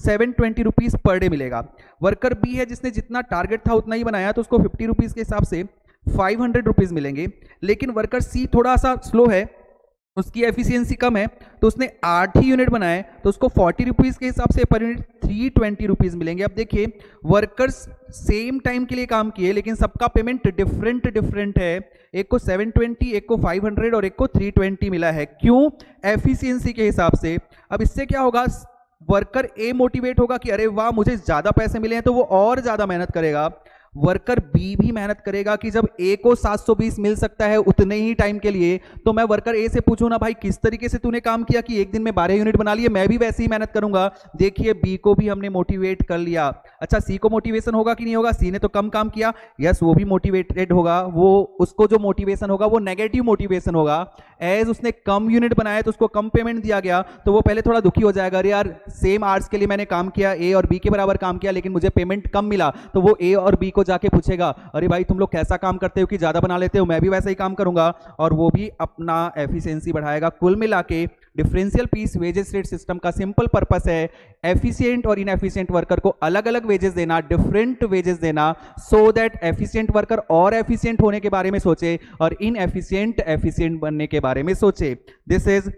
720 रुपीज पर डे मिलेगा। वर्कर बी है, जिसने जितना टारगेट था उतना ही बनाया, तो उसको 50 रुपीज के हिसाब से 500 रुपीज मिलेंगे। लेकिन वर्कर सी थोड़ा सा स्लो है, उसकी एफिशिएंसी कम है, तो उसने 8 ही यूनिट बनाए, तो उसको 40 रुपीज के हिसाब से पर यूनिट 320 रुपीज मिलेंगे। अब देखिए, वर्कर्स सेम टाइम के लिए काम किए, लेकिन सबका पेमेंट डिफरेंट है। एक को 720, एक को 500 और एक को 320 मिला है। क्यों? एफिशिएंसी के हिसाब से। अब इससे क्या होगा, वर्कर ए मोटिवेट होगा कि अरे वाह मुझे ज्यादा पैसे मिले हैं, तो वो और ज्यादा मेहनत करेगा। वर्कर बी भी मेहनत करेगा कि जब ए को 720 मिल सकता है उतने ही टाइम के लिए, तो मैं वर्कर ए से पूछूं ना भाई किस तरीके से तूने काम किया कि एक दिन में 12 यूनिट बना लिए, मैं भी वैसे ही मेहनत करूंगा। देखिए बी को भी हमने मोटिवेट कर लिया। अच्छा, सी को मोटिवेशन होगा कि नहीं होगा, सी ने तो कम काम किया, यस वो भी मोटिवेटेड होगा। वो उसको जो मोटिवेशन होगा वो नेगेटिव मोटिवेशन होगा। एज उसने कम यूनिट बनाया तो उसको कम पेमेंट दिया गया, तो वो पहले थोड़ा दुखी हो जाएगा, अरे यार सेम आवर्स के लिए मैंने काम किया, ए और बी के बराबर काम किया, लेकिन मुझे पेमेंट कम मिला। तो वो ए और बी को जाके पूछेगा, अरे भाई तुम लोग कैसा काम करते हो कि ज्यादा बना लेते हो, मैं भी वैसा ही काम करूंगा, और वो भी अपना एफिशिएंसी बढ़ाएगा। कुल मिला के differential piece wages rate system का सिंपल पर्पस है एफिशिएंट और इनएफिशिएंट वर्कर को अलग अलग वेजेस देना, डिफरेंट वेजेस देना, सो दैट एफिशिएंट वर्कर और एफिशिएंट होने के बारे में सोचे और इनएफिशिएंट एफिशिएंट बनने के बारे में सोचे। दिस इज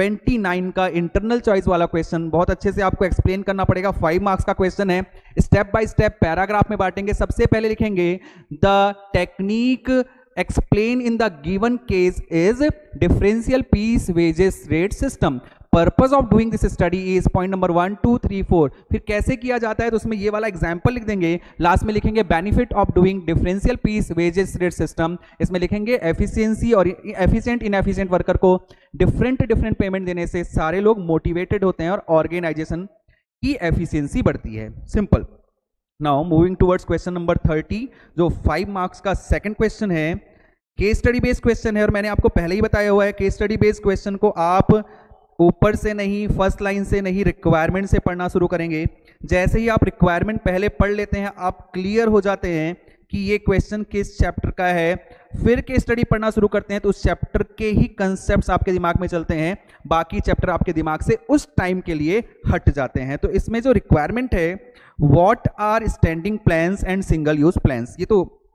29 का इंटरनल चॉइस वाला क्वेश्चन। बहुत अच्छे से आपको एक्सप्लेन करना पड़ेगा, 5 मार्क्स का क्वेश्चन है। स्टेप बाय स्टेप पैराग्राफ में बांटेंगे। सबसे पहले लिखेंगे the technique explain in the given case is differential piece wages rate system. Purpose of doing this study is point number 1 2 3 4। फिर कैसे किया जाता है तो उसमें ये वाला एग्जांपल लिख देंगे। लास्ट में लिखेंगे benefit of doing differential piece wages rate system. इसमें लिखेंगे एफिशिएंसी और एफिशिएंट इनएफिशिएंट वर्कर को डिफरेंट पेमेंट देने से सारे लोग मोटिवेटेड होते हैं और ऑर्गेनाइजेशन की एफिशिएंसी बढ़ती है। Simple. Now moving towards question number 30, जो 5 मार्क्स का सेकंड क्वेश्चन है। केस स्टडी बेस्ड क्वेश्चन है, और मैंने आपको पहले ही बताया हुआ है केस स्टडी बेस्ड क्वेश्चन को आप ऊपर से नहीं, फर्स्ट लाइन से नहीं, रिक्वायरमेंट से पढ़ना शुरू करेंगे। जैसे ही आप रिक्वायरमेंट पहले पढ़ लेते हैं, आप क्लियर हो जाते हैं कि ये क्वेश्चन किस चैप्टर का है। फिर केस स्टडी पढ़ना शुरू करते हैं तो उस चैप्टर के ही कंसेप्ट्स आपके दिमाग में चलते हैं, बाकी चैप्टर आपके दिमाग से उस टाइम के लिए हट जाते हैं। तो इसमें जो रिक्वायरमेंट है, what are standing plans and single use plans, ये तो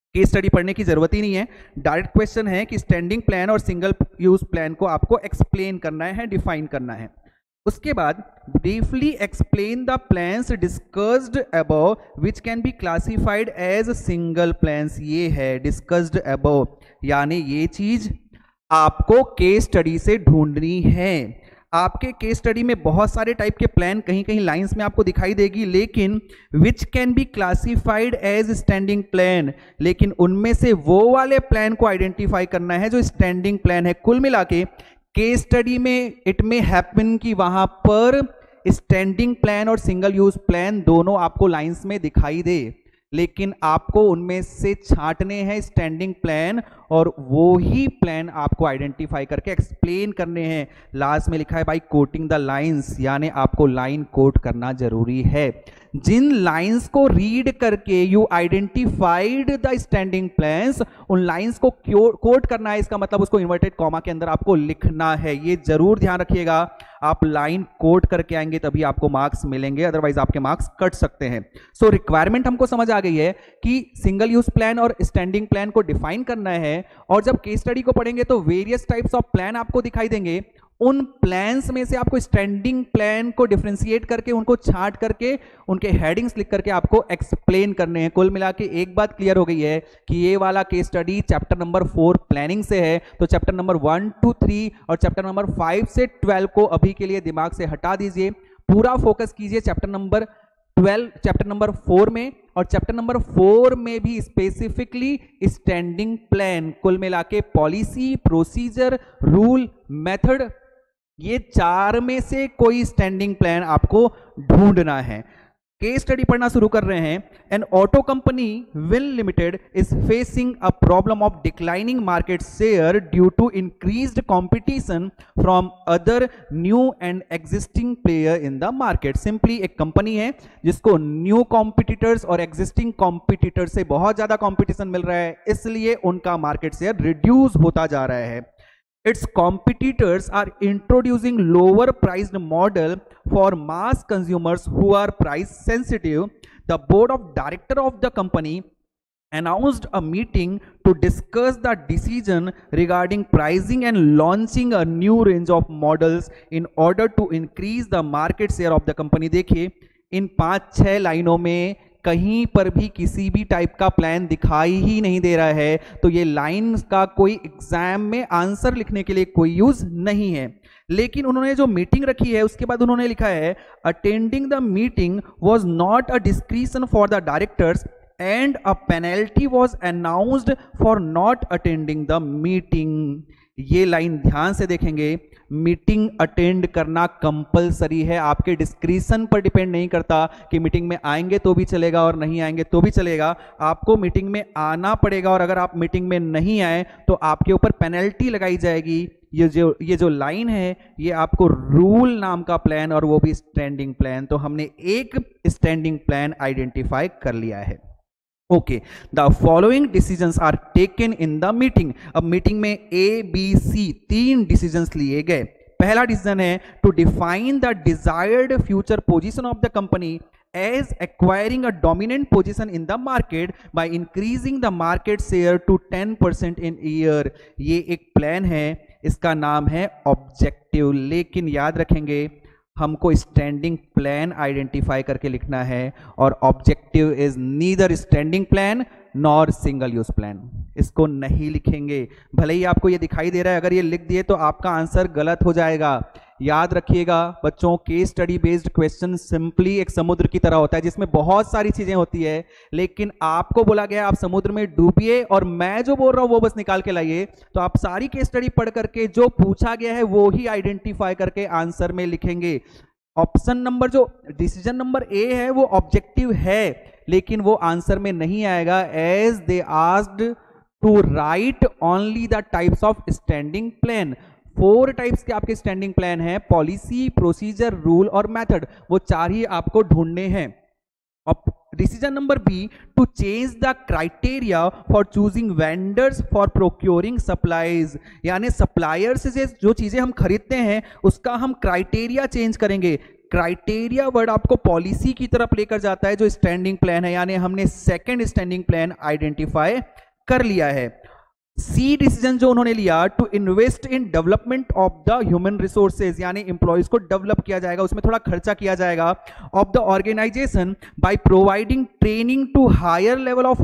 केस स्टडी पढ़ने की जरूरत ही नहीं है, डायरेक्ट क्वेश्चन है कि स्टैंडिंग प्लान और सिंगल यूज प्लान को आपको एक्सप्लेन करना है, डिफाइन करना है। उसके बाद briefly explain the plans discussed above which can be classified as single plans. ये है डिस्कस्ड अबव, यानी ये चीज आपको केस स्टडी से ढूंढनी है। आपके केस स्टडी में बहुत सारे टाइप के प्लान कहीं कहीं लाइंस में आपको दिखाई देगी, लेकिन which can be classified as standing plan, लेकिन उनमें से वो वाले प्लान को आइडेंटिफाई करना है जो स्टैंडिंग प्लान है। कुल मिला के केस स्टडी में इट में हैपन कि वहां पर स्टैंडिंग प्लान और सिंगल यूज प्लान दोनों आपको लाइंस में दिखाई दे, लेकिन आपको उनमें से छांटने हैं स्टैंडिंग प्लान और वो ही प्लान आपको आइडेंटिफाई करके एक्सप्लेन करने हैं। लास्ट में लिखा है बाई कोटिंग द लाइंस, यानी आपको लाइन कोट करना जरूरी है। जिन लाइंस को रीड करके you identified the standing plans, उन लाइंस को कोट करना है, इसका मतलब उसको इन्वर्टेड कॉमा के अंदर आपको लिखना है। ये जरूर ध्यान रखिएगा, आप लाइन कोट करके आएंगे तभी आपको मार्क्स मिलेंगे, अदरवाइज आपके मार्क्स कट सकते हैं। सो रिक्वायरमेंट हमको समझ आ गई है कि सिंगल यूज प्लान और स्टैंडिंग प्लान को डिफाइन करना है, और जब केस स्टडी को पढ़ेंगे तो वेरियस टाइप्स ऑफ प्लान आपको दिखाई देंगे। उन प्लान्स में से आपको स्टैंडिंग प्लान को डिफरेंशिएट करके, उनको छांट करके, उनके हेडिंग्स लिख करके आपको एक्सप्लेन करने हैं। कुल मिला के एक बात क्लियर हो गई है कि ये वाला case study chapter number 4 planning से है, तो चैप्टर नंबर 1 to 3 और चैप्टर नंबर 5 से 12 को अभी के लिए दिमाग से हटा दीजिए। पूरा फोकस कीजिए चैप्टर नंबर 4 में, और चैप्टर नंबर 4 में भी स्पेसिफिकली स्टैंडिंग प्लान, कुल मिला के पॉलिसी, प्रोसीजर, रूल, मेथड, ये 4 में से कोई स्टैंडिंग प्लान आपको ढूंढना है। केस स्टडी पढ़ना शुरू कर रहे हैं। An auto company Will Limited is facing a problem of declining market share due to increased competition from other new and existing player in the market. Simply एक company है जिसको न्यू कॉम्पिटिटर्स और existing competitors से बहुत ज्यादा competition मिल रहा है, इसलिए उनका मार्केट शेयर रिड्यूस होता जा रहा है। Its competitors are introducing lower priced model for mass consumers who are price sensitive. The board of directors of the company announced a meeting to discuss the decision regarding pricing and launching a new range of models in order to increase the market share of the company। देखिए इन 5-6 लाइनों में कहीं पर भी किसी भी type का plan दिखाई ही नहीं दे रहा है, तो ये लाइन का कोई एग्जाम में आंसर लिखने के लिए कोई यूज नहीं है। लेकिन उन्होंने जो मीटिंग रखी है उसके बाद उन्होंने लिखा है attending the meeting was not a discretion for the directors and a penalty was announced for not attending the meeting. ये लाइन ध्यान से देखेंगे, मीटिंग अटेंड करना कंपलसरी है, आपके डिस्क्रिशन पर डिपेंड नहीं करता कि मीटिंग में आएंगे तो भी चलेगा और नहीं आएंगे तो भी चलेगा, आपको मीटिंग में आना पड़ेगा, और अगर आप मीटिंग में नहीं आए तो आपके ऊपर पेनल्टी लगाई जाएगी। ये जो लाइन है ये आपको रूल नाम का प्लान, और वो भी स्टैंडिंग प्लान, तो हमने एक स्टैंडिंग प्लान आइडेंटिफाई कर लिया है। Okay, the following decisions are taken in the meeting. अब मीटिंग में ABC 3 डिसीजंस लिए गए। पहला डिसीजन है to define the desired future position of the company as acquiring a dominant position in the market by increasing the market share to 10% in a year। ये एक plan है, इसका नाम है ऑब्जेक्टिव। लेकिन याद रखेंगे हमको स्टैंडिंग प्लान आइडेंटिफाई करके लिखना है, और objective is neither standing plan nor single use plan. इसको नहीं लिखेंगे, भले ही आपको ये दिखाई दे रहा है, अगर ये लिख दिए तो आपका आंसर गलत हो जाएगा। याद रखिएगा बच्चों, case study based question simply एक समुद्र की तरह होता है जिसमें बहुत सारी चीजें होती है, लेकिन आपको बोला गया आप समुद्र में डूबिए और मैं जो बोल रहा हूं वो बस निकाल के लाइए। तो आप सारी केस स्टडी पढ़ करके जो पूछा गया है वो ही आइडेंटिफाई करके आंसर में लिखेंगे। ऑप्शन नंबर जो डिसीजन नंबर ए है वो ऑब्जेक्टिव है, लेकिन वो आंसर में नहीं आएगा, as they asked to write only the types of standing plan. 4 types के आपके स्टैंडिंग प्लान है, पॉलिसी, प्रोसीजर, रूल और मेथड, वो 4 ही आपको ढूंढने हैं। Decision number B, to change the criteria for choosing vendors for procuring supplies, यानी सप्लायर्स से जो चीजें हम खरीदते हैं उसका हम क्राइटेरिया चेंज करेंगे। क्राइटेरिया वर्ड आपको पॉलिसी की तरफ लेकर जाता है जो स्टैंडिंग प्लान है, यानी हमने सेकंड स्टैंडिंग प्लान आइडेंटिफाई कर लिया है। सी डिसीजन जो उन्होंने लिया, to invest in development of the human resources, यानी इंप्लॉइज को डेवलप किया जाएगा, उसमें थोड़ा खर्चा किया जाएगा, of the organisation by providing training to higher level of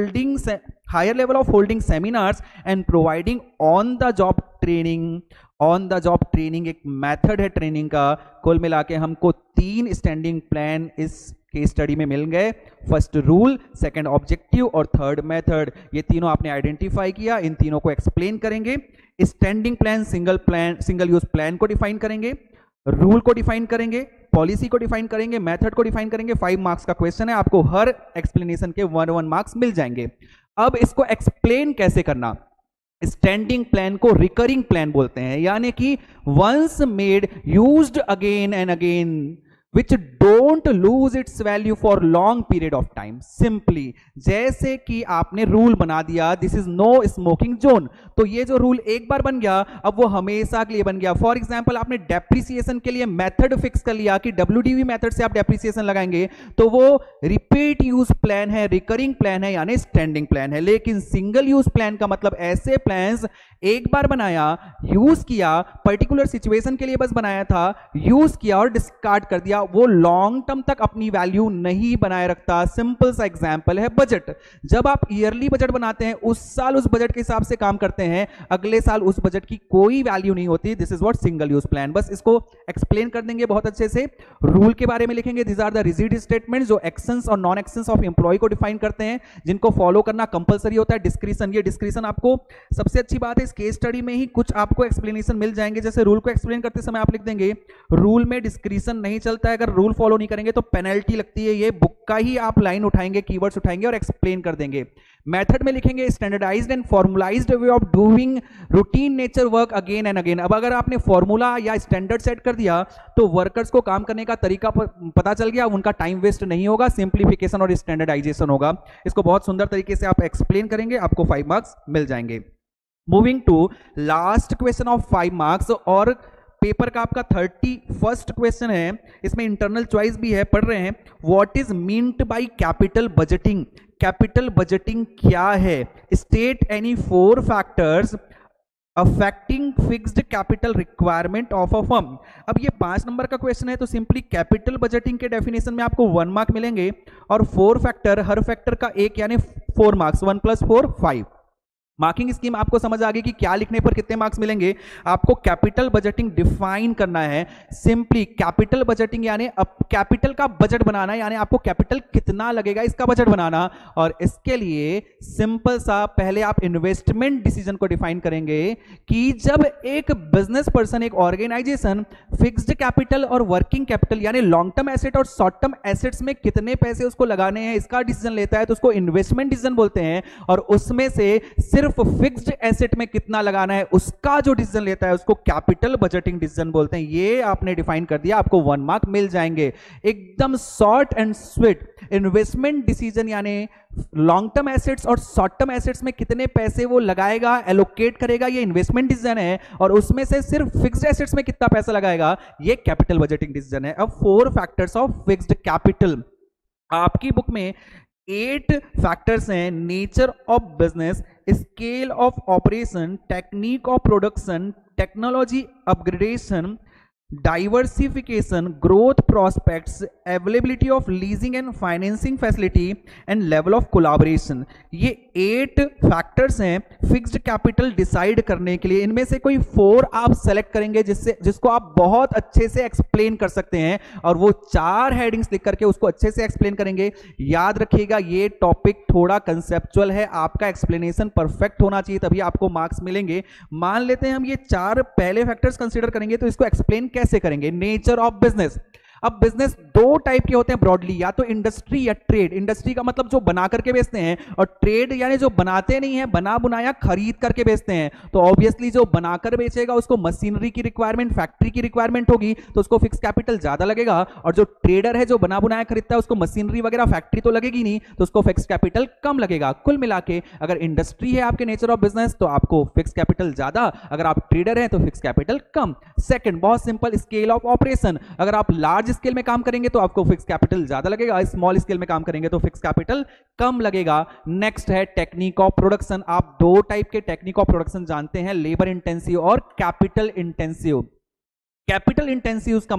holding seminars and providing on the job training. On the job training एक मेथड है ट्रेनिंग का। कुल मिला के हमको 3 स्टैंडिंग प्लान इस केस स्टडी में मिल गए। फर्स्ट रूल, सेकंड ऑब्जेक्टिव और थर्ड मेथड, ये तीनों आपने आइडेंटिफाई किया। इन तीनों को एक्सप्लेन करेंगे। Standing plan single use plan को डिफाइन करेंगे, रूल को डिफाइन करेंगे, पॉलिसी को डिफाइन करेंगे, मेथड को डिफाइन करेंगे। 5 मार्क्स का क्वेश्चन है, आपको हर एक्सप्लेनेशन के 1 मार्क्स मिल जाएंगे। अब इसको एक्सप्लेन कैसे करना। स्टैंडिंग प्लान को रिकरिंग प्लान बोलते हैं, यानी कि once made used again and again which don't lose its value for long period of time। Simply जैसे कि आपने रूल बना दिया this is no smoking zone, तो ये जो रूल एक बार बन गया अब वो हमेशा के लिए बन गया। फॉर एग्जांपल आपने डेप्रिसिएशन के लिए मेथड फिक्स कर लिया कि WDV मेथड से आप डेप्रिसिएशन लगाएंगे, तो वो रिपीट यूज प्लान है, रिकरिंग प्लान है, यानी स्टैंडिंग प्लान है। लेकिन सिंगल यूज प्लान का मतलब ऐसे प्लान्स एक बार बनाया, यूज किया, पर्टिकुलर सिचुएशन के लिए बस बनाया था, यूज किया और डिस्कार्ड कर दिया, वो लॉन्ग टर्म तक अपनी वैल्यू नहीं बनाए रखता। सिंपल सा एग्जांपल है बजट। जब आप ईयरली बजट बनाते हैं, उस साल उस बजट के हिसाब से काम करते हैं, अगले साल उस बजट की कोई वैल्यू नहीं होती। This is what single use plan. बस इसको एक्सप्लेन कर देंगे बहुत अच्छे से। रूल के बारे में लिखेंगे, this are the rigid statement जो एक्शंस और नॉन एक्शंस ऑफ एम्प्लॉय को डिफाइन करते हैं, जिनको फॉलो करना कंपलसरी होता है। डिस्क्रिशन, ये डिस्क्रिशन आपको सबसे अच्छी बात है, इस केस स्टडी में ही कुछ आपको एक्सप्लेनेशन मिल जाएंगे। जैसे रूल को एक्सप्लेन करते समय आप लिख देंगे रूल में डिस्क्रिशन नहीं चलता है, अगर रूल फॉलो नहीं करेंगे तो पेनल्टी लगती है। ये बुक का ही आप लाइन उठाएंगे, कीवर्ड्स उठाएंगे और एक्सप्लेन कर देंगे। मेथड में लिखेंगे standardised and formulised way of doing routine nature work again and again. अब अगर आपने फॉर्मूला या स्टैंडर्ड सेट कर दिया तो वर्कर्स को काम करने का तरीका पता चल गया, उनका टाइम वेस्ट नहीं होगा, सिंप्लीफिकेशन और स्टैंडर्डाइजेशन होगा। इसको बहुत सुंदर तरीके से आप एक्सप्लेन करेंगे, आपको 5 मार्क्स मिल जाएंगे। Moving to last question of 5 marks, और पेपर का आपका 31st क्वेश्चन है, इसमें इंटरनल चॉइस भी है, पढ़ रहे हैं। What is meant by capital budgeting. Capital budgeting क्या है? State any 4 factors affecting fixed capital requirement of a firm. अब ये 5 नंबर का क्वेश्चन है, तो सिंपली कैपिटल बजटिंग के डेफिनेशन में आपको 1 मार्क मिलेंगे और 4 फैक्टर, हर फैक्टर का 1 यानी 4 मार्क्स, 1 + 4 5। मार्किंग स्कीम आपको समझ आ गई कि क्या लिखने पर कितने मार्क्स मिलेंगे। आपको कैपिटल बजटिंग डिफाइन करना है। सिंपली कैपिटल बजटिंग यानी अब कैपिटल का बजट बनाना है, यानी आपको कैपिटल कितना लगेगा इसका बजट बनाना। और इसके लिए सिंपल सा पहले आप इन्वेस्टमेंट डिसीजन को डिफाइन करेंगे कि जब एक बिजनेस पर्सन, एक ऑर्गेनाइजेशन फिक्स्ड कैपिटल और वर्किंग कैपिटल यानी लॉन्ग टर्म एसेट और शॉर्ट टर्म एसेट्स में कितने पैसे उसको लगाने हैं इसका डिसीजन लेता है, तो उसको इन्वेस्टमेंट डिसीजन बोलते हैं। और उसमें से सिर्फ फिक्स्ड एसेट में कितना लगाना है उसका जो डिसीजन लेता है उसको कैपिटल बजटिंग डिसीजन बोलते हैं। ये आपने डिफाइन कर दिया, आपको 1 मार्क मिल जाएंगे। एकदम short and sweet. Investment decision यानी लॉन्ग टर्म एसेट्स और शॉर्ट टर्म एसेट्स में कितने पैसे वो लगाएगा, एलोकेट करेगा, ये इन्वेस्टमेंट डिसीजन है। और उसमें से सिर्फ फिक्स्ड एसेट्स में कितना पैसा लगाएगा, ये कैपिटल बजटिंग डिसीजन है। अब 4 फैक्टर्स ऑफ फिक्स्ड कैपिटल, आपकी बुक में 8 फैक्टर्स हैं। Nature of business, scale of operation, technique of production, technology upgradation, diversification, growth prospects, availability of leasing and financing facility and level of collaboration. ये 8 factors हैं fixed capital decide करने के लिए। इनमें से कोई 4 आप सेलेक्ट करेंगे जिसको आप बहुत अच्छे से एक्सप्लेन कर सकते हैं, और वो 4 हेडिंग्स लिख करके उसको अच्छे से एक्सप्लेन करेंगे। याद रखिएगा ये टॉपिक थोड़ा कंसेप्चुअल है, आपका एक्सप्लेनेशन परफेक्ट होना चाहिए तभी आपको मार्क्स मिलेंगे। मान लेते हैं हम ये 4 पहले फैक्टर्स कंसीडर करेंगे, तो इसको एक्सप्लेन कैसे करेंगे। Nature of business. अब बिजनेस 2 टाइप के होते हैं ब्रॉडली, या तो इंडस्ट्री या ट्रेड। इंडस्ट्री का मतलब जो बना करके बेचते हैं, और ट्रेड यानी जो बनाते नहीं है, बना बुनाया खरीद करके बेचते हैं। तो ऑब्वियसली जो बनाकर बेचेगा उसको मशीनरी की रिक्वायरमेंट, फैक्ट्री की रिक्वायरमेंट होगी, तो उसको फिक्स कैपिटल ज्यादा लगेगा। और जो ट्रेडर है, जो बना बुनाया खरीदता है, उसको मशीनरी वगैरह फैक्ट्री तो लगेगी नहीं, तो उसको फिक्स कैपिटल कम लगेगा। कुल मिला के अगर इंडस्ट्री है आपके नेचर ऑफ बिजनेस तो आपको फिक्स कैपिटल ज्यादा, अगर आप ट्रेडर हैं तो फिक्स कैपिटल कम। सेकंड, बहुत सिंपल, स्केल ऑफ ऑपरेशन। अगर आप लार्ज स्केल में काम करेंगे तो आपको फिक्स कैपिटल ज्यादा लगेगा, स्मॉल स्केल में काम करेंगे तो फिक्स कैपिटल कम लगेगा। नेक्स्ट है टेक्निक ऑफ प्रोडक्शन। आप दो टाइप के टेक्निक ऑफ प्रोडक्शन जानते हैं, लेबर इंटेंसिव और कैपिटल इंटेंसिव। कैपिटल इंटेंसिव का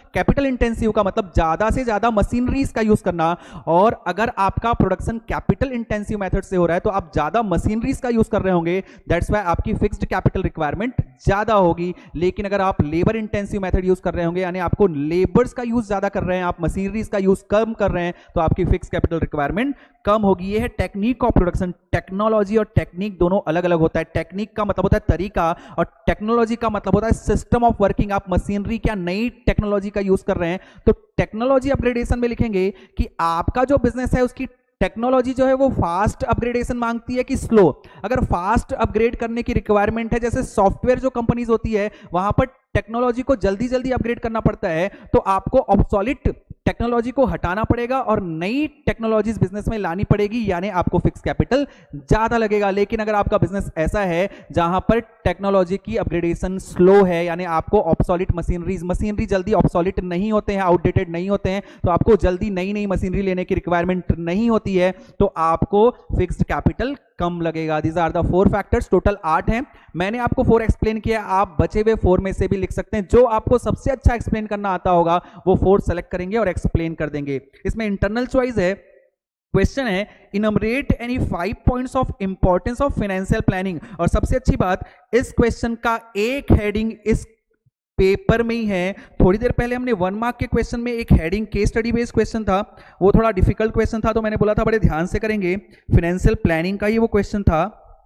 मतलब ज्यादा से ज्यादा मशीनरीज का यूज करना, और अगर आपका प्रोडक्शन कैपिटल इंटेंसिव मेथड से हो रहा है तो आप ज्यादा मशीनरीज का यूज कर रहे होंगे, दैट्स व्हाई आपकी फिक्स्ड कैपिटल रिक्वायरमेंट ज्यादा होगी। लेकिन अगर आप लेबर इंटेंसिव मेथड यूज कर रहे होंगे, यानी आपको लेबर्स का यूज ज्यादा कर रहे हैं, आप मशीनरीज का यूज कम कर रहे हैं, तो आपकी फिक्स कैपिटल रिक्वायरमेंट कम होगी। ये है टेक्निक ऑफ प्रोडक्शन। टेक्नोलॉजी और टेक्निक दोनों अलग अलग होता है। टेक्निक का मतलब होता है तरीका, और टेक्नोलॉजी का मतलब होता है सिस्टम ऑफ वर्किंग। आप मशीनरी क्या नई टेक्नोलॉजी का यूज कर रहे हैं, तो टेक्नोलॉजी अपग्रेडेशन में लिखेंगे कि आपका जो बिजनेस है उसकी टेक्नोलॉजी जो है वो फास्ट अपग्रेडेशन मांगती है कि स्लो। अगर फास्ट अपग्रेड करने की रिक्वायरमेंट है, जैसे सॉफ्टवेयर जो कंपनीज होती है वहां पर टेक्नोलॉजी को जल्दी जल्दी अपग्रेड करना पड़ता है, तो आपको ऑब्सोलिट टेक्नोलॉजी को हटाना पड़ेगा और नई टेक्नोलॉजीज बिजनेस में लानी पड़ेगी, यानी आपको फिक्स कैपिटल ज्यादा लगेगा। लेकिन अगर आपका बिजनेस ऐसा है जहां पर टेक्नोलॉजी की अपग्रेडेशन स्लो है, यानी आपको ऑब्सोलिट मशीनरी जल्दी ऑब्सोलिट नहीं होते हैं, आउटडेटेड नहीं होते हैं, तो आपको जल्दी नई नई मशीनरी लेने की रिक्वायरमेंट नहीं होती है, तो आपको फिक्स्ड कैपिटल कम लगेगा। These are the 4 factors. Total 8 हैं, मैंने आपको 4 एक्सप्लेन किया, आप बचे हुए 4 में से भी लिख सकते हैं। जो आपको सबसे अच्छा एक्सप्लेन करना आता होगा वो 4 सेलेक्ट करेंगे और एक्सप्लेन कर देंगे। इसमें इंटरनल चॉइस है। क्वेश्चन है enumerate any 5 points of importance of financial planning, और सबसे अच्छी बात इस क्वेश्चन का एक हेडिंग इस पेपर में ही है। थोड़ी देर पहले हमने 1 मार्क के क्वेश्चन में एक heading case study based question था, वो थोड़ा डिफिकल्ट क्वेश्चन था, तो मैंने बोला था बड़े ध्यान से करेंगे। फाइनेंशियल प्लानिंग का ही वो क्वेश्चन था,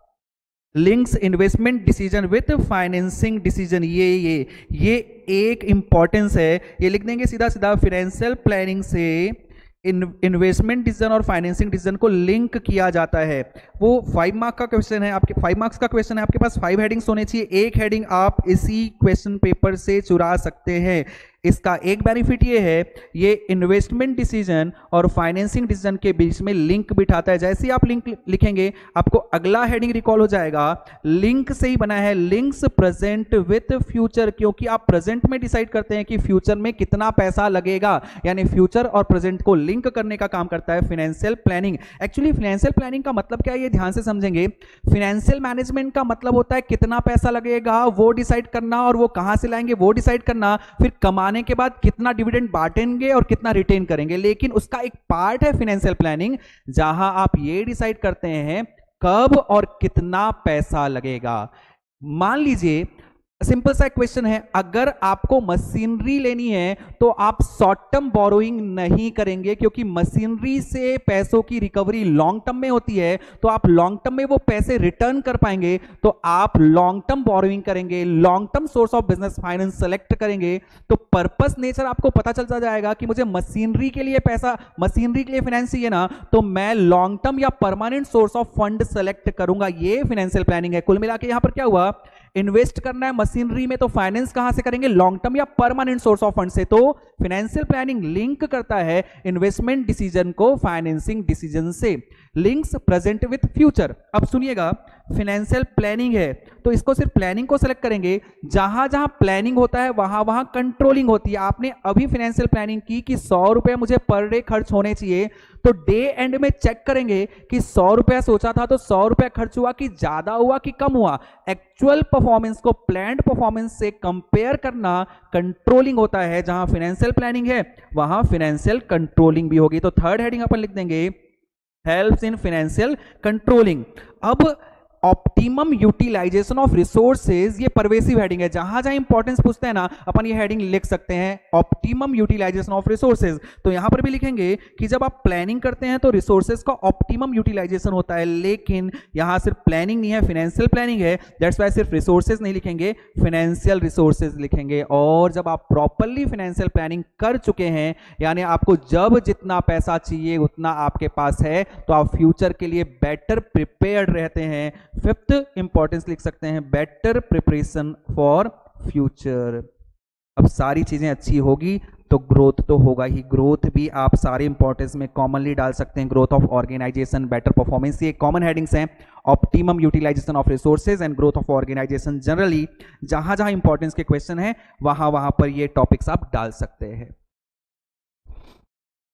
links investment decision with financing decision. ये एक इंपॉर्टेंस है, ये लिख देंगे सीधा सीधा। फाइनेंशियल प्लानिंग से इन्वेस्टमेंट डिसीजन और फाइनेंसिंग डिसीजन को लिंक किया जाता है। वो 5 मार्क का क्वेश्चन है, आपके 5 मार्क्स का क्वेश्चन है, आपके पास 5 हेडिंग्स होने चाहिए। एक हेडिंग आप इसी क्वेश्चन पेपर से चुरा सकते हैं। इसका एक बेनिफिट ये है, ये इन्वेस्टमेंट डिसीजन और फाइनेंसिंग डिसीजन के बीच में लिंक बिठाता है। जैसे ही आप लिंक लिखेंगे आपको अगला हेडिंग रिकॉल हो जाएगा। लिंक से ही बना है, लिंक्स प्रेजेंट विथ फ्यूचर, क्योंकि आप प्रेजेंट में डिसाइड करते हैं कि फ्यूचर में कितना पैसा लगेगा, यानी फ्यूचर और प्रेजेंट को लिंक करने का काम करता है financial planning. Actually financial planning का मतलब क्या है, ये ध्यान से समझेंगे। फाइनेंशियल मैनेजमेंट का मतलब होता है कितना पैसा लगेगा वो डिसाइड करना, और वो कहां से लाएंगे वो डिसाइड करना, फिर कमाने के बाद कितना डिविडेंड बांटेंगे और कितना रिटेन करेंगे। लेकिन उसका एक पार्ट है फाइनेंशियल प्लानिंग, जहां आप ये डिसाइड करते हैं कब और कितना पैसा लगेगा। मान लीजिए सिंपल सा क्वेश्चन है, अगर आपको मशीनरी लेनी है तो आप शॉर्ट टर्म बोरोइंग नहीं करेंगे, क्योंकि मशीनरी से पैसों की रिकवरी लॉन्ग टर्म में होती है, तो आप लॉन्ग टर्म में वो पैसे रिटर्न कर पाएंगे, तो आप लॉन्ग टर्म बोरोइंग करेंगे, long term source of business finance select करेंगे। तो पर्पस नेचर आपको पता चलता जाएगा कि मुझे मशीनरी के लिए पैसा, मशीनरी के लिए फाइनेंस चाहिए ना, तो मैं लॉन्ग टर्म या permanent source of fund select करूंगा। ये फाइनेंशियल प्लानिंग है। कुल मिला के यहां पर क्या हुआ, इन्वेस्ट करना है मशीनरी में, तो फाइनेंस कहां से करेंगे, लॉन्ग टर्म या परमानेंट सोर्स ऑफ फंड से। तो फाइनेंशियल प्लानिंग लिंक करता है इन्वेस्टमेंट डिसीजन को फाइनेंसिंग डिसीजन से। Links present with future. अब सुनिएगा, फाइनेंशियल प्लानिंग है तो इसको सिर्फ प्लानिंग को सिलेक्ट करेंगे, जहां जहां प्लानिंग होता है वहां वहां कंट्रोलिंग होती है। आपने अभी फाइनेंशियल प्लानिंग की कि 100 रुपए मुझे पर डे खर्च होने चाहिए, तो डे एंड में चेक करेंगे कि 100 रुपया सोचा था तो 100 रुपया खर्च हुआ कि ज्यादा हुआ कि कम हुआ। एक्चुअल परफॉर्मेंस को प्लान्ड परफॉर्मेंस से कंपेयर करना कंट्रोलिंग होता है। जहां फाइनेंशियल प्लानिंग है वहां फाइनेंशियल कंट्रोलिंग भी होगी। तो थर्ड हेडिंग अपन लिख देंगे, हेल्प्स इन फाइनेंशियल कंट्रोलिंग। अब ऑप्टिमम यूटिलाइजेशन ऑफ रिसोर्सेज, ये परवेसिव हेडिंग है, जहां जहां इंपॉर्टेंस पूछते हैं ना अपन ये हेडिंग लिख सकते हैं, ऑप्टिमम यूटिलाइजेशन ऑफ रिसोर्सेज। तो यहां पर भी लिखेंगे कि जब आप प्लानिंग करते हैं तो रिसोर्सेज का ऑप्टिमम यूटिलाइजेशन होता है, लेकिन यहां सिर्फ प्लानिंग नहीं है, फाइनेंशियल प्लानिंग है, दैट्स वाई सिर्फ रिसोर्सेज नहीं लिखेंगे, फाइनेंशियल रिसोर्सेज लिखेंगे। और जब आप प्रॉपरली फाइनेंशियल प्लानिंग कर चुके हैं, यानी आपको जब जितना पैसा चाहिए उतना आपके पास है, तो आप फ्यूचर के लिए बेटर प्रिपेयर्ड रहते हैं। फिफ्थ इंपॉर्टेंस लिख सकते हैं, बेटर प्रिपरेशन फॉर फ्यूचर। अब सारी चीजें अच्छी होगी तो ग्रोथ तो होगा ही। ग्रोथ भी आप सारे इंपॉर्टेंस में कॉमनली डाल सकते हैं, growth of organisation, better performance, ये कॉमन हेडिंग्स हैं। Optimum utilisation of resources and growth of organisation, generally जहां जहां इंपॉर्टेंस के क्वेश्चन है वहां वहां पर ये टॉपिक्स आप डाल सकते हैं।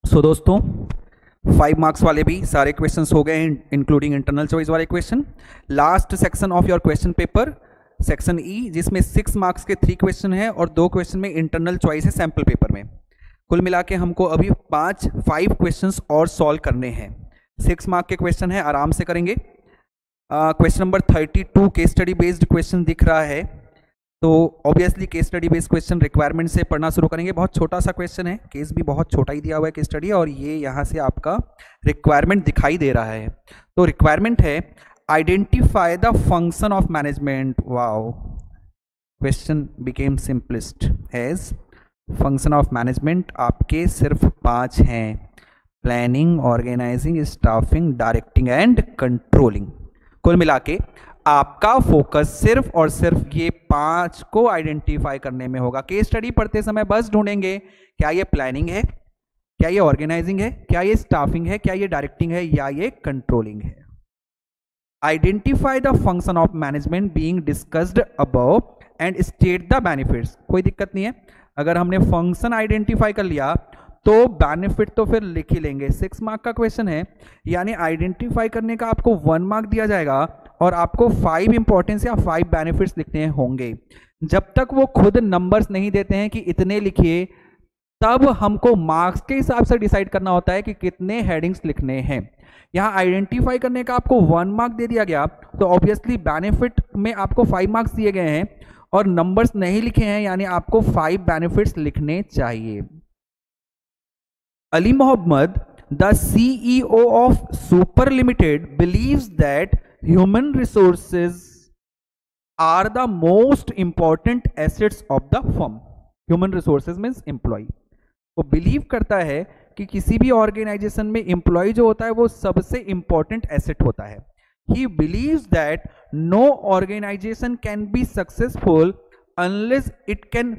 सो दोस्तों 5 मार्क्स वाले भी सारे क्वेश्चंस हो गए, इंक्लूडिंग इंटरनल चॉइस वाले question. Last section of your question paper section E, जिसमें 6 मार्क्स के 3 क्वेश्चन हैं और 2 क्वेश्चन में इंटरनल चॉइस है सैम्पल पेपर में। कुल मिला के हमको अभी 5 क्वेश्चंस और सॉल्व करने हैं। 6 मार्क के क्वेश्चन है, आराम से करेंगे। Question number 32 case study based question दिख रहा है, तो obviously case study based question requirement से पढ़ना शुरू करेंगे। बहुत छोटा सा क्वेश्चन है, केस भी बहुत छोटा ही दिया हुआ है केस स्टडी, और ये यहाँ से आपका रिक्वायरमेंट दिखाई दे रहा है। तो रिक्वायरमेंट है identify the function of management. Wow, question became simplest as function of management आपके सिर्फ 5 हैं, planning, organising, staffing, directing and controlling. कुल मिला के आपका फोकस सिर्फ और सिर्फ ये 5 को आइडेंटिफाई करने में होगा। केस स्टडी पढ़ते समय बस ढूंढेंगे क्या ये प्लानिंग है, क्या ये ऑर्गेनाइजिंग है, क्या ये स्टाफिंग है, क्या ये डायरेक्टिंग है, या ये कंट्रोलिंग है। Identify the function of management being discussed above and state the benefits. कोई दिक्कत नहीं है, अगर हमने फंक्शन आइडेंटिफाई कर लिया तो बेनिफिट तो फिर लिख ही लेंगे। 6 मार्क का क्वेश्चन है, यानी आइडेंटिफाई करने का आपको 1 मार्क दिया जाएगा और आपको 5 इंपॉर्टेंस या 5 बेनिफिट्स लिखने होंगे। जब तक वो खुद नंबर्स नहीं देते हैं कि इतने लिखिए, तब हमको मार्क्स के हिसाब से डिसाइड करना होता है कि कितने हेडिंग्स लिखने हैं। यहाँ आइडेंटिफाई करने का आपको 1 मार्क दे दिया गया, तो ऑब्वियसली बेनिफिट में आपको 5 मार्क्स दिए गए हैं और नंबर्स नहीं लिखे हैं, यानी आपको 5 बेनिफिट्स लिखने चाहिए। Ali Mohammed, the CEO of Super Limited, believes that human resources are the most important assets of the firm. Human resources means employee. वो बिलीव करता है कि किसी भी ऑर्गेनाइजेशन में एम्प्लॉय जो होता है वो सबसे इंपॉर्टेंट एसेट होता है। He believes that no organization can be successful unless it can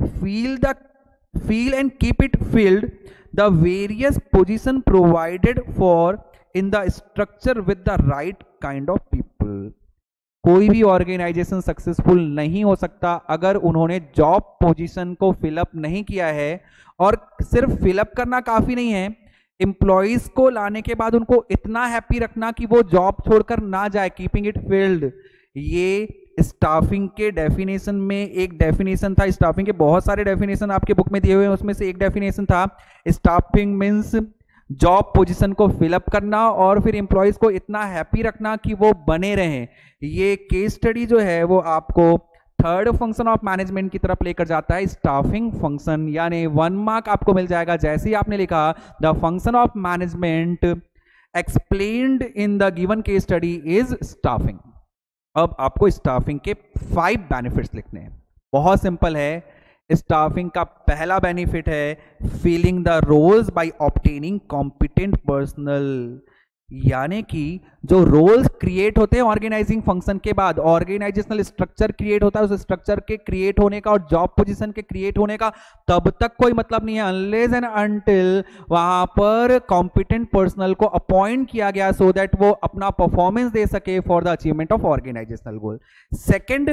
feel and keep it filled the various position provided for in the structure with the right kind of people. कोई भी organisation successful नहीं हो सकता अगर उन्होंने job position को fill up नहीं किया है, और सिर्फ फिलअप करना काफी नहीं है, एम्प्लॉयज को लाने के बाद उनको इतना हैप्पी रखना कि वो जॉब छोड़कर ना जाए, कीपिंग इट फिल्ड। ये स्टाफिंग के डेफिनेशन में एक डेफिनेशन था। स्टाफिंग के बहुत सारे डेफिनेशन आपके बुक में दिए हुए हैं, उसमें से एक डेफिनेशन था स्टाफिंग मींस जॉब पोजीशन को फिलअप करना और फिर एम्प्लॉयज को इतना हैप्पी रखना कि वो बने रहें। ये केस स्टडी जो है वो आपको 3rd फंक्शन ऑफ मैनेजमेंट की तरफ लेकर जाता है, स्टाफिंग फंक्शन, यानी 1 मार्क आपको मिल जाएगा जैसे ही आपने लिखा the function of management explained in the given case study is staffing. अब आपको स्टाफिंग के 5 बेनिफिट्स लिखने हैं। बहुत सिंपल है। स्टाफिंग का पहला बेनिफिट है filling the roles by obtaining competent personnel, यानी कि जो रोल्स क्रिएट होते हैं ऑर्गेनाइजिंग फंक्शन के बाद, ऑर्गेनाइजेशनल स्ट्रक्चर क्रिएट होता है, उस स्ट्रक्चर के क्रिएट होने का और जॉब पोजीशन के क्रिएट होने का तब तक कोई मतलब नहीं है अनलेस एंड अनटिल वहां पर कॉम्पिटेंट पर्सनल को अपॉइंट किया गया सो दैट वो अपना परफॉर्मेंस दे सके for the achievement of organisational goal. Second,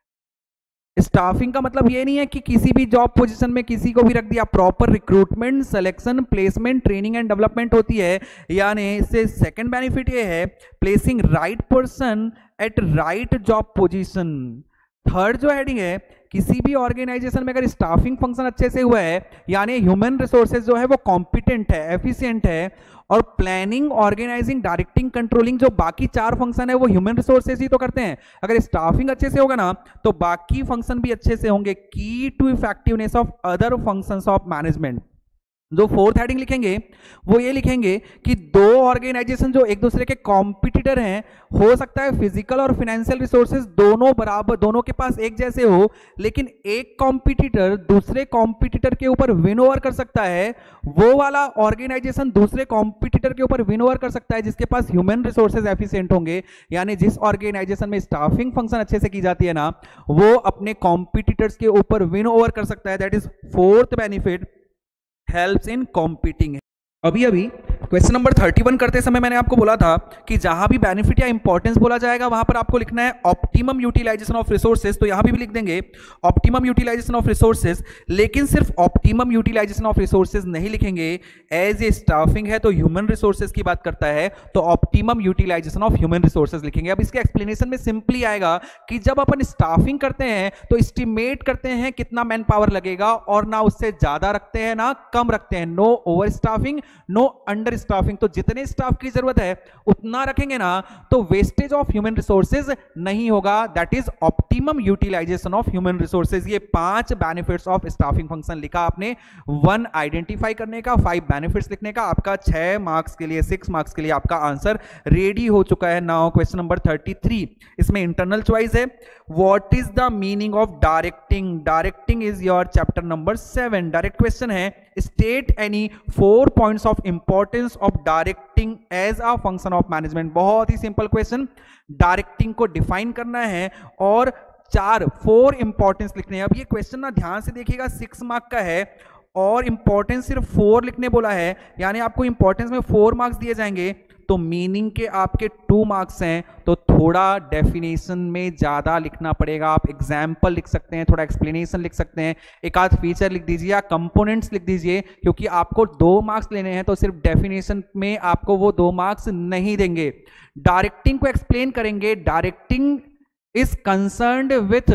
staffing का मतलब ये नहीं है कि किसी भी जॉब पोजीशन में किसी को भी रख दिया, proper recruitment, selection, placement, training and development होती है। यानी इससे सेकंड बेनिफिट ये है placing right person at right job position. Third जो हेडिंग है, किसी भी ऑर्गेनाइजेशन में अगर स्टाफिंग फंक्शन अच्छे से हुआ है, यानी ह्यूमन रिसोर्सेज जो है वो कॉम्पिटेंट है, एफिशिएंट है, और प्लानिंग, ऑर्गेनाइजिंग, डायरेक्टिंग, कंट्रोलिंग जो बाकी 4 फंक्शन है वो ह्यूमन रिसोर्सेज ही तो करते हैं। अगर स्टाफिंग अच्छे से होगा ना तो बाकी फंक्शन भी अच्छे से होंगे। Key to effectiveness of other functions of management. जो 4th हेडिंग लिखेंगे वो ये लिखेंगे कि 2 ऑर्गेनाइजेशन जो एक दूसरे के कॉम्पिटिटर हैं, हो सकता है फिजिकल और फाइनेंशियल रिसोर्सेज दोनों बराबर, दोनों के पास एक जैसे हो, लेकिन एक कॉम्पिटिटर दूसरे कॉम्पिटिटर के ऊपर विन ओवर कर सकता है, वो वाला ऑर्गेनाइजेशन दूसरे कॉम्पिटिटर के ऊपर विन ओवर कर सकता है जिसके पास ह्यूमन रिसोर्सेज एफिशिएंट होंगे। यानी जिस ऑर्गेनाइजेशन में स्टाफिंग फंक्शन अच्छे से की जाती है ना, वो अपने कॉम्पिटिटर्स के ऊपर विन ओवर कर सकता है। That is 4th benefit, helps in competing. अभी क्वेश्चन नंबर 31 करते समय मैंने आपको बोला था कि जहां भी बेनिफिट या इंपॉर्टेंस बोला जाएगा वहां पर आपको लिखना है ऑप्टिमम यूटिलाइजेशन ऑफ रिसोर्सेज, तो यहां भी लिख देंगे ऑप्टिमम यूटिलाइजेशन ऑफ रिसोर्सेज। लेकिन सिर्फ ऑप्टिमम यूटिलाइजेशन ऑफ रिसोर्सेज नहीं लिखेंगे, एज ए स्टाफिंग है तो ह्यूमन रिसोर्सेज की बात करता है, तो optimum utilisation of human resources लिखेंगे। अब इसके एक्सप्लेनेशन में सिंपली आएगा कि जब अपन स्टाफिंग करते हैं तो एस्टिमेट करते हैं कितना मैन पावर लगेगा, और ना उससे ज्यादा रखते हैं ना कम रखते हैं, no over staffing no under staffing. तो जितने स्टाफ की जरूरत है उतना रखेंगे ना, तो वेस्टेज ऑफ ह्यूमन रिसोर्सेज नहीं होगा, that is optimum utilisation of human resources. ये 5 बेनिफिट्स ऑफ स्टाफिंग फंक्शन लिखा आपने, 1 आइडेंटिफाई करने का, 5 बेनिफिट्स लिखने का, आपका 6 मार्क्स के लिए 6 मार्क्स के लिए आपका आंसर रेडी हो चुका है। नाउ क्वेश्चन नंबर 33, इसमें इंटरनल चॉइस है, what is the meaning of directing. Directing is your chapter number 7। Direct question है, state any 4 points of importance of directing as a function of management. बहुत ही simple question, directing को define करना है और 4 importance लिखने हैं। अब ये क्वेश्चन ना ध्यान से देखिएगा, 6 मार्क का है और इंपॉर्टेंस सिर्फ 4 लिखने बोला है, यानी आपको इंपॉर्टेंस में 4 मार्क्स दिए जाएंगे, तो मीनिंग के आपके 2 मार्क्स हैं, तो थोड़ा डेफिनेशन में ज्यादा लिखना पड़ेगा। आप एग्जाम्पल लिख सकते हैं, थोड़ा एक्सप्लेनेशन लिख सकते हैं, एक आध फीचर लिख दीजिए या कंपोनेंट्स लिख दीजिए, क्योंकि आपको 2 मार्क्स लेने हैं, तो सिर्फ डेफिनेशन में आपको वो 2 मार्क्स नहीं देंगे। डायरेक्टिंग को एक्सप्लेन करेंगे। Directing is concerned with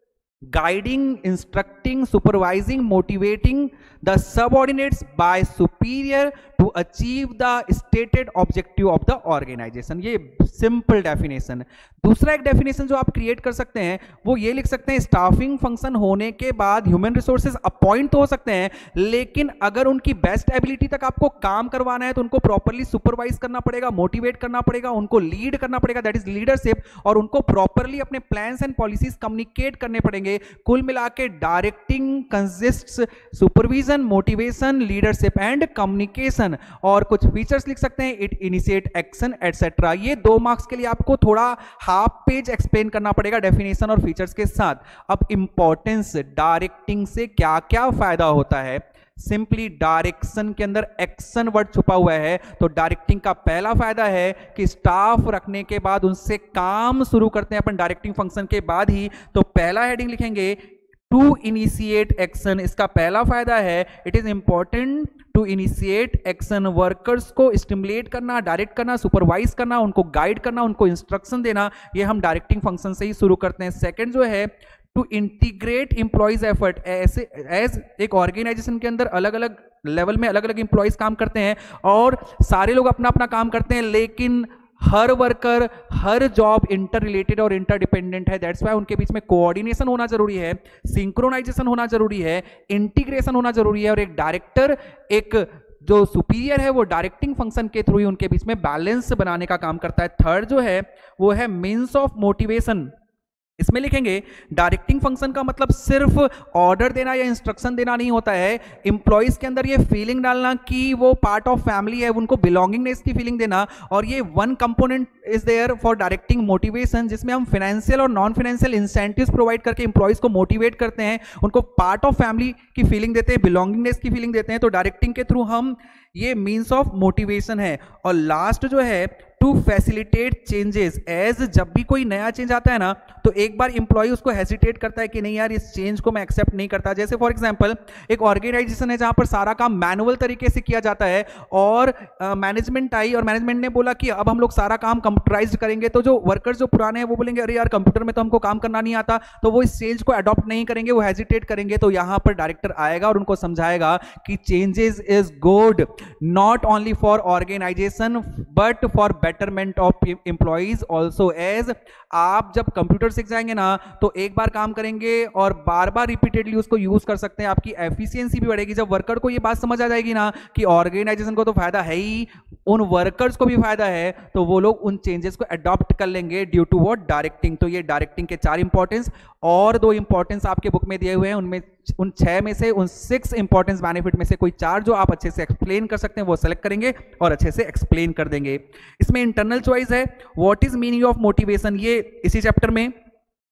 guiding, instructing, supervising, motivating the subordinates by superior to achieve the stated objective of the organization। ये सिंपल डेफिनेशन। दूसरा एक डेफिनेशन जो आप क्रिएट कर सकते हैं वो ये लिख सकते हैं, स्टाफिंग फंक्शन होने के बाद ह्यूमन रिसोर्सेज अपॉइंट तो हो सकते हैं, लेकिन अगर उनकी बेस्ट एबिलिटी तक आपको काम करवाना है तो उनको प्रॉपरली सुपरवाइज करना पड़ेगा, मोटिवेट करना पड़ेगा, उनको लीड करना पड़ेगा, दैट इज लीडरशिप, और उनको प्रॉपरली अपने प्लान्स एंड पॉलिसीज कम्युनिकेट करने पड़ेंगे। कुल मिला के directing consists supervision, motivation, leadership and communication. और कुछ फीचर्स लिख सकते हैं, इट इनिशिएट एक्शन एटसेट्रा। ये 2 मार्क्स के लिए आपको थोड़ा हाफ पेज एक्सप्लेन करना पड़ेगा डेफिनेशन और फीचर्स के साथ। अब इंपॉर्टेंस, डायरेक्टिंग से क्या क्या फायदा होता है। सिंपली डायरेक्शन के अंदर एक्शन वर्ड छुपा हुआ है, तो डायरेक्टिंग का पहला फायदा है कि स्टाफ रखने के बाद उनसे काम शुरू करते हैं अपन डायरेक्टिंग फंक्शन के बाद ही, तो पहला हेडिंग लिखेंगे टू इनिशिएट एक्शन। इसका पहला फायदा है, it is important to initiate action. Workers को स्टिमुलेट करना, डायरेक्ट करना, सुपरवाइज करना, उनको गाइड करना, उनको इंस्ट्रक्शन देना, ये हम डायरेक्टिंग फंक्शन से ही शुरू करते हैं। सेकंड जो है, टू इंटीग्रेट एम्प्लॉइज एफर्ट। ऐसे एज एक ऑर्गेनाइजेशन के अंदर अलग अलग लेवल में अलग अलग एम्प्लॉइज काम करते हैं और सारे लोग अपना अपना काम करते हैं, लेकिन हर वर्कर, हर जॉब इंटर रिलेटेड और इंटरडिपेंडेंट है। दैट्स वाई उनके बीच में कोऑर्डिनेशन होना जरूरी है, सिंक्रोनाइजेशन होना जरूरी है, इंटीग्रेशन होना जरूरी है, और एक डायरेक्टर, एक जो सुपीरियर है, वो डायरेक्टिंग फंक्शन के थ्रू ही उनके बीच में बैलेंस बनाने का काम करता है। थर्ड जो है वो है मीन्स ऑफ मोटिवेशन। इसमें लिखेंगे डायरेक्टिंग फंक्शन का मतलब सिर्फ ऑर्डर देना या इंस्ट्रक्शन देना नहीं होता है, एम्प्लॉइज के अंदर ये फीलिंग डालना कि वो पार्ट ऑफ फैमिली है, उनको बिलोंगिंगनेस की फीलिंग देना। और ये 1 component is there for directing motivation, जिसमें हम फाइनेंशियल और नॉन फाइनेंशियल इंसेंटिव्स प्रोवाइड करके एम्प्लॉइज को मोटिवेट करते हैं, उनको पार्ट ऑफ फैमिली की फीलिंग देते हैं, बिलोंगिंगनेस की फीलिंग देते हैं। तो डायरेक्टिंग के थ्रू हम, ये मीन्स ऑफ मोटिवेशन है। और लास्ट जो है, टू फैसिलिटेट चेंजेस। एज जब भी कोई नया चेंज आता है ना, तो एक बार इंप्लॉय उसको हेसिटेट करता है कि नहीं यार, इस चेंज को मैं एक्सेप्ट नहीं करता। जैसे फॉर एग्जांपल एक ऑर्गेनाइजेशन है जहां पर सारा काम मैनुअल तरीके से किया जाता है, और मैनेजमेंट आई और मैनेजमेंट ने बोला कि अब हम लोग सारा काम कंप्यूटराइज्ड करेंगे, तो जो वर्कर्स जो पुराने हैं वो बोलेंगे अरे यार कंप्यूटर में तो हमको काम करना नहीं आता, तो वो इस चेंज को अडॉप्ट नहीं करेंगे, वो हेजिटेट करेंगे। तो यहां पर डायरेक्टर आएगा और उनको समझाएगा कि changes is good, not only for organisation but for betterment of employees also. As आप जब कंप्यूटर सीख जाएंगे ना, तो एक बार काम करेंगे और बार बार रिपीटेडली उसको यूज कर सकते हैं, आपकी एफिशिएंसी भी बढ़ेगी। जब वर्कर को ये बात समझ आ जाएगी ना कि ऑर्गेनाइजेशन को तो फायदा है ही, उन वर्कर्स को भी फायदा है, तो वो लोग उन चेंजेस को अडॉप्ट कर लेंगे ड्यू टू व्हाट, डायरेक्टिंग। तो ये डायरेक्टिंग के 4 इंपॉर्टेंस और 2 इंपॉर्टेंस आपके बुक में दिए हुए हैं, उनमें उन 6 में से, उन 6 इंपॉर्टेंस बेनिफिट में से कोई 4 जो आप अच्छे से एक्सप्लेन कर सकते हैं वो सेलेक्ट करेंगे और अच्छे से एक्सप्लेन कर देंगे। इसमें इंटरनल चॉइस है, what is meaning of motivation, ये इसी चैप्टर में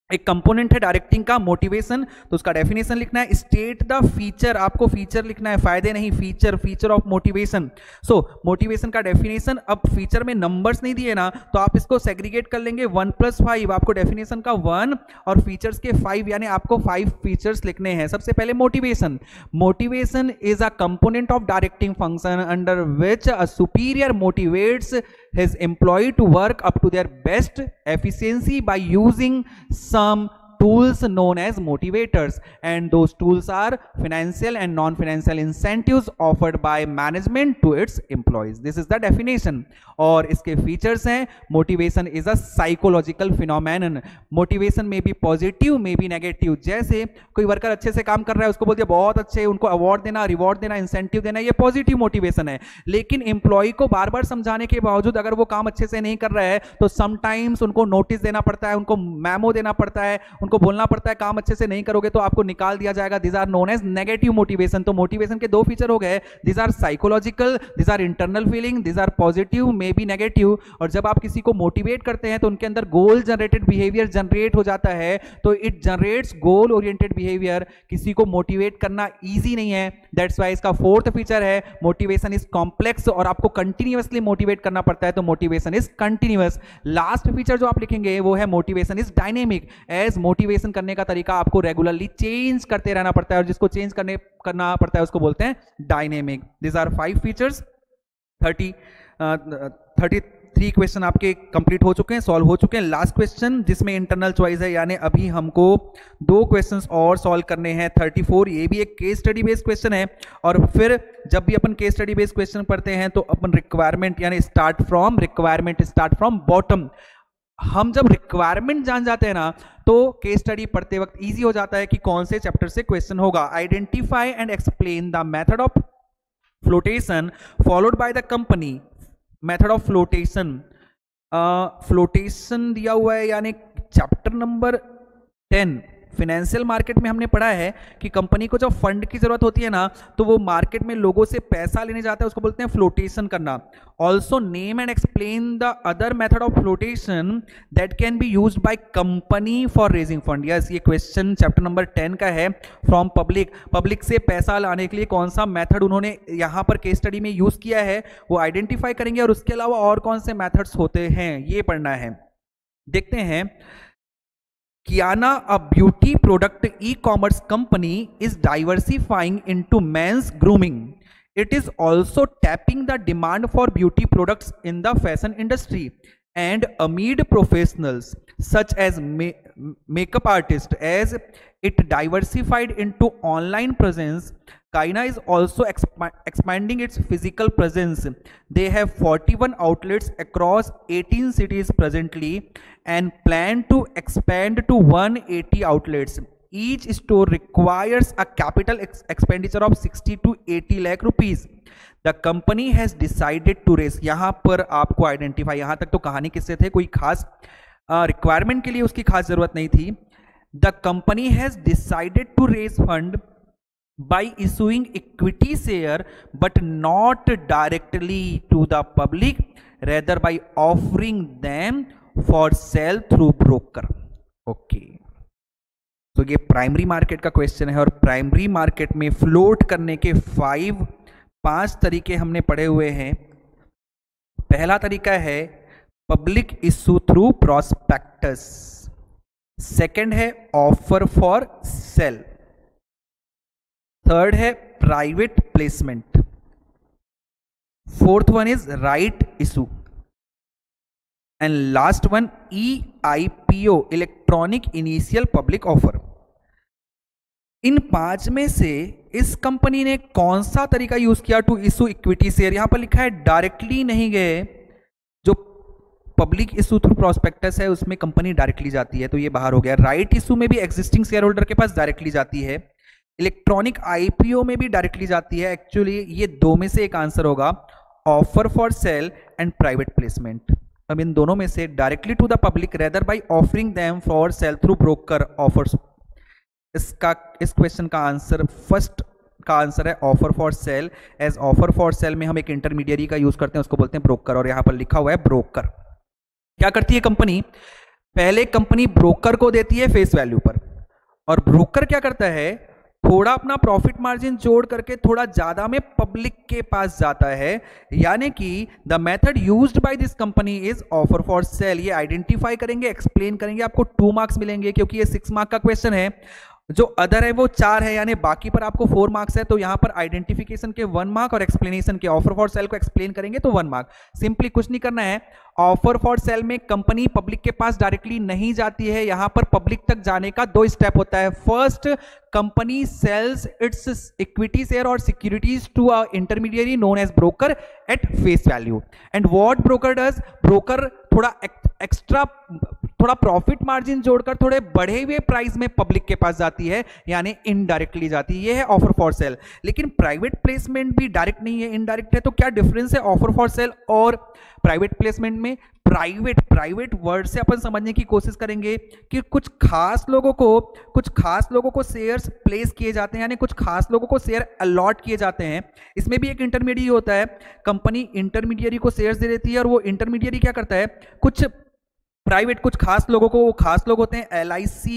एक कंपोनेंट है डायरेक्टिंग का मोटिवेशन, तो उसका डेफिनेशन लिखना है। स्टेट द फीचर, आपको फीचर लिखना है, फायदे नहीं, feature, feature of motivation. So motivation का डेफिनेशन, अब फीचर में नंबर्स नहीं दिए ना, तो आप इसको सेग्रीगेट कर लेंगे 1+5, आपको डेफिनेशन का 1 और फीचर्स के 5, यानी आपको 5 फीचर्स लिखने हैं। सबसे पहले motivation, motivation is a component of directing function under which a superior motivates his employee to work up to their best efficiency by using some tools known as motivators, and those tools are financial and non-financial incentives offered by management to its employees. This is the definition. और इसके features हैं, motivation is a psychological phenomenon, motivation में भी positive में भी negative. जैसे कोई worker अच्छे से काम कर रहा है, उसको बोलते हैं बहुत अच्छे, उनको अवार्ड देना, रिवॉर्ड देना, इंसेंटिव देना, ये पॉजिटिव मोटिवेशन है। लेकिन एम्प्लॉय को बार बार समझाने के बावजूद अगर वो काम अच्छे से नहीं कर रहा है, तो समटाइम्स उनको नोटिस देना पड़ता है, उनको मेमो देना पड़ता है, उनको बोलना पड़ता है काम अच्छे से नहीं करोगे तो आपको निकाल दिया जाएगा। This are known as negative motivation. तो मोटिवेशन के दो फीचर हो गए, this are psychological, this are internal feeling, this are positive may be negative. और जब आप किसी को मोटिवेट करते हैं तो उनके अंदर गोल जनरेटेड बिहेवियर जनरेट हो जाता है, तो it generates goal oriented behaviour. किसी को मोटिवेट करना ईजी नहीं है, दैट्स वाई इसका फोर्थ फीचर है मोटिवेशन इज कॉम्प्लेक्स, और आपको कंटिन्यूअसली मोटिवेट करना पड़ता है, तो motivation is continuous. Last feature जो आप लिखेंगे वो है motivation is dynamic, as motivation करने का तरीका आपको रेगुलरली चेंज करते रहना पड़ता है, और जिसको चेंज करना पड़ता है उसको बोलते हैं dynamic. This are 5 features. 33 question आपके कंप्लीट हो चुके हैं, सॉल्व हो चुके हैं। लास्ट क्वेश्चन जिसमें इंटरनल चॉइस है, यानी अभी हमको 2 क्वेश्चंस और सॉल्व करने हैं। 34 ये भी एक केस स्टडी बेस्ड क्वेश्चन है, और फिर जब भी अपन केस स्टडी बेस्ड क्वेश्चन पढ़ते हैं तो अपन रिक्वायरमेंट यानी स्टार्ट फ्रॉम बॉटम। हम जब रिक्वायरमेंट जान जाते हैं ना, तो केस स्टडी पढ़ते वक्त इजी हो जाता है कि कौन से चैप्टर से क्वेश्चन होगा। Identify and explain the method of flotation followed by the company. Method of flotation, flotation दिया हुआ है, यानी चैप्टर नंबर 10 फाइनेंशियल मार्केट में हमने पढ़ा है कि कंपनी को जब फंड की जरूरत होती है ना, तो वो मार्केट में लोगों से पैसा लेने जाता है, उसको बोलते हैं फ्लोटेशन करना। Also name and explain the other method of flotation that can be used by company for raising fund. Yes, ये क्वेश्चन चैप्टर नंबर 10 का है। फ्रॉम पब्लिक से पैसा लाने के लिए कौन सा मेथड उन्होंने यहाँ पर केस स्टडी में यूज किया है वो आइडेंटिफाई करेंगे, और उसके अलावा और कौन से मेथड्स होते हैं ये पढ़ना है। देखते हैं। Kiana, a beauty product e-commerce company, is diversifying into men's grooming. It is also tapping the demand for beauty products in the fashion industry and amid professionals such as makeup artists. As it diversified into online presence, Kiana is also expanding its physical presence. They have 41 outlets across 18 cities presently and plan to expand to 180 outlets. Each store requires a capital expenditure of 60 to 80 lakh rupees. The company has decided to raise, यहाँ पर आपको identify, यहाँ तक तो कहानी किससे थे, कोई खास रिक्वायरमेंट के लिए उसकी खास जरूरत नहीं थी। The company has decided to raise fund by issuing equity share but not directly to the public, rather by offering them for sale through broker. Okay, तो ये प्राइमरी मार्केट का क्वेश्चन है, और प्राइमरी मार्केट में float करने के 5 तरीके हमने पढ़े हुए हैं। पहला तरीका है public issue through prospectus, second है ऑफर फॉर सेल, थर्ड है private placement, fourth one is right issue, and last one EIPO, electronic initial public offer. इन 5 में से इस कंपनी ने कौन सा तरीका यूज किया टू इशू इक्विटी शेयर? यहां पर लिखा है डायरेक्टली नहीं गए, जो पब्लिक इशू थ्रू प्रोस्पेक्टस है उसमें कंपनी डायरेक्टली जाती है, तो ये बाहर हो गया। राइट इशू में भी एग्जिस्टिंग शेयर होल्डर के पास डायरेक्टली जाती है, इलेक्ट्रॉनिक IPO में भी डायरेक्टली जाती है। एक्चुअली ये 2 में से एक आंसर होगा, offer for sale and private placement. अब इन दोनों में से directly to the public rather by offering them for sale through broker offers, इस क्वेश्चन का आंसर फर्स्ट का आंसर है offer for sale. As offer for sale में हम एक इंटरमीडियरी का यूज करते हैं, उसको बोलते हैं ब्रोकर, और यहां पर लिखा हुआ है ब्रोकर। क्या करती है कंपनी? पहले कंपनी ब्रोकर को देती है फेस वैल्यू पर, और ब्रोकर क्या करता है, थोड़ा अपना प्रॉफिट मार्जिन जोड़ करके थोड़ा ज्यादा में पब्लिक के पास जाता है। यानी कि the method used by this company is offer for sale. ये आइडेंटिफाई करेंगे, एक्सप्लेन करेंगे, आपको 2 मार्क्स मिलेंगे क्योंकि ये 6 मार्क का क्वेश्चन है। जो अदर है वो 4 है, यानी बाकी पर आपको 4 मार्क्स है। तो यहां पर आइडेंटिफिकेशन के 1 मार्क और एक्सप्लेनेशन के, ऑफर फॉर सेल को एक्सप्लेन करेंगे तो 1 मार्क। सिंपली कुछ नहीं करना है। ऑफर फॉर सेल में कंपनी पब्लिक के पास डायरेक्टली नहीं जाती है, यहां पर पब्लिक तक जाने का 2 स्टेप होता है। First, company sells its equity share और securities to a intermediary known as broker at face value. And what broker does, broker थोड़ा एक्स्ट्रा, थोड़ा प्रॉफिट मार्जिन जोड़कर थोड़े बढ़े हुए प्राइस में पब्लिक के पास जाती है, यानी इनडायरेक्टली जाती है। ये है ऑफर फॉर सेल। लेकिन प्राइवेट प्लेसमेंट भी डायरेक्ट नहीं है, इनडायरेक्ट है। तो क्या डिफरेंस है ऑफर फॉर सेल और प्राइवेट प्लेसमेंट में? प्राइवेट वर्ड से अपन समझने की कोशिश करेंगे कि कुछ खास लोगों को शेयर्स प्लेस किए जाते हैं, यानी कुछ खास लोगों को शेयर अलॉट किए जाते हैं। इसमें भी एक इंटरमीडिएरी होता है, कंपनी इंटरमीडिएरी को शेयर्स दे देती है, और वो इंटरमीडिएरी क्या करता है, कुछ प्राइवेट, कुछ खास लोगों को, वो खास लोग होते हैं LIC,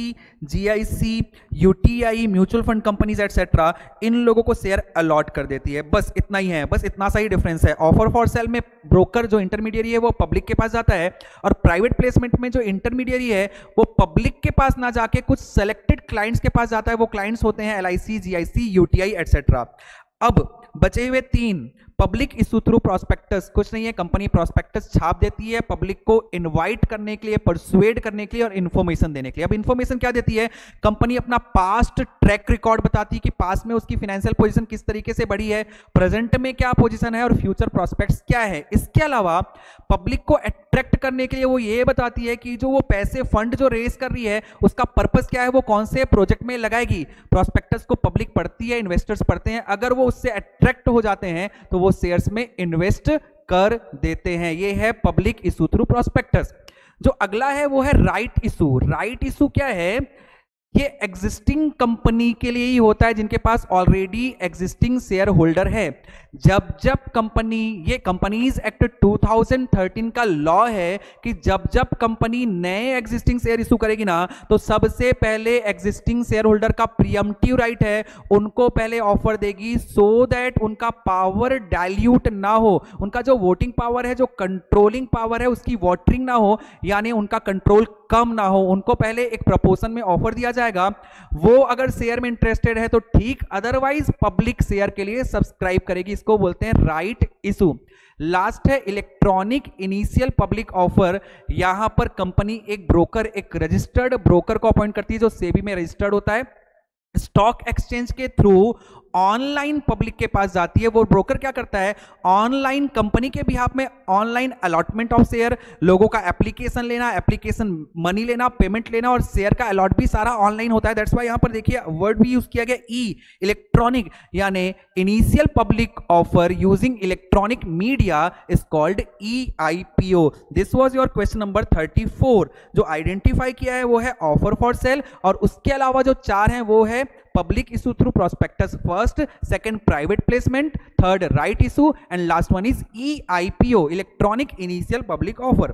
GIC, UTI, mutual fund companies etcetera, इन लोगों को शेयर अलॉट कर देती है। बस इतना ही है, बस इतना सा ही डिफरेंस है। ऑफर फॉर सेल में ब्रोकर जो इंटरमीडिएरी है वो पब्लिक के पास जाता है, और प्राइवेट प्लेसमेंट में जो इंटरमीडिएरी है वो पब्लिक के पास ना जाके कुछ सेलेक्टेड क्लाइंट्स के पास जाता है। वो क्लाइंट्स होते हैं LIC, GIC, UTI एटसेट्रा। अब बचे हुए 3, पब्लिक इशू थ्रू प्रोस्पेक्टस। कुछ नहीं है, कंपनी प्रोस्पेक्टस छाप देती है पब्लिक को इनवाइट करने के लिए, परसुएड करने के लिए और इन्फॉर्मेशन देने के लिए। अब इन्फॉर्मेशन क्या देती है, कंपनी अपना पास्ट ट्रैक रिकॉर्ड बताती है कि पास्ट में उसकी फाइनेंशियल पोजीशन किस तरीके से बढ़ी है, प्रेजेंट में क्या पोजीशन है और फ्यूचर प्रोस्पेक्ट्स क्या है। इसके अलावा पब्लिक को अट्रैक्ट करने के लिए वो ये बताती है कि जो वो पैसे फंड जो रेज कर रही है उसका पर्पस क्या है, वो कौन से प्रोजेक्ट में लगाएगी। प्रोस्पेक्टस को पब्लिक पढ़ती है, इन्वेस्टर्स पढ़ते हैं, अगर वो उससे अट्रैक्ट हो जाते हैं तो वो शेयर्स में इन्वेस्ट कर देते हैं। ये है पब्लिक इशू थ्रू प्रोस्पेक्टस। जो अगला है वो है राइट इशू। राइट इशू क्या है, ये एग्जिस्टिंग कंपनी के लिए ही होता है जिनके पास ऑलरेडी एग्जिस्टिंग शेयर होल्डर है। जब कंपनी, ये कंपनीज एक्ट 2013 का लॉ है कि जब कंपनी नए एग्जिस्टिंग शेयर इशू करेगी ना, तो सबसे पहले एग्जिस्टिंग शेयर होल्डर का प्रीएम्प्टिव राइट है, उनको पहले ऑफर देगी, सो दैट उनका पावर डाइल्यूट ना हो, उनका जो वोटिंग पावर है, जो कंट्रोलिंग पावर है, उसकी वोटिंग ना हो, यानी उनका कंट्रोल कम ना हो। उनको पहले एक प्रपोर्शन में ऑफर दिया जाएगा, वो अगर शेयर में इंटरेस्टेड है तो ठीक, अदरवाइज पब्लिक शेयर के लिए सब्सक्राइब करेगी। इसको बोलते हैं राइट इशू। लास्ट है इलेक्ट्रॉनिक इनिशियल पब्लिक ऑफर। यहां पर कंपनी एक ब्रोकर, एक रजिस्टर्ड ब्रोकर को अपॉइंट करती है जो सेबी में रजिस्टर्ड होता है, स्टॉक एक्सचेंज के थ्रू ऑनलाइन पब्लिक के पास जाती है। वो ब्रोकर क्या करता है, ऑनलाइन कंपनी के बिहाफ में ऑनलाइन अलॉटमेंट ऑफ शेयर, लोगों का एप्लीकेशन लेना, एप्लीकेशन मनी लेना, पेमेंट लेना, और शेयर का अलॉट भी सारा ऑनलाइन होता है। दैट्स वाई यहां पर देखिए वर्ड भी यूज किया गया ई, इलेक्ट्रॉनिक, यानी initial public offer using electronic media is called EIPO। This was your question number 34। जो आइडेंटिफाई किया है वो है ऑफर फॉर सेल, और उसके अलावा जो 4 हैं वो है public issue through prospectus first, second private placement, third right issue, and last one is EIPO, electronic initial public offer.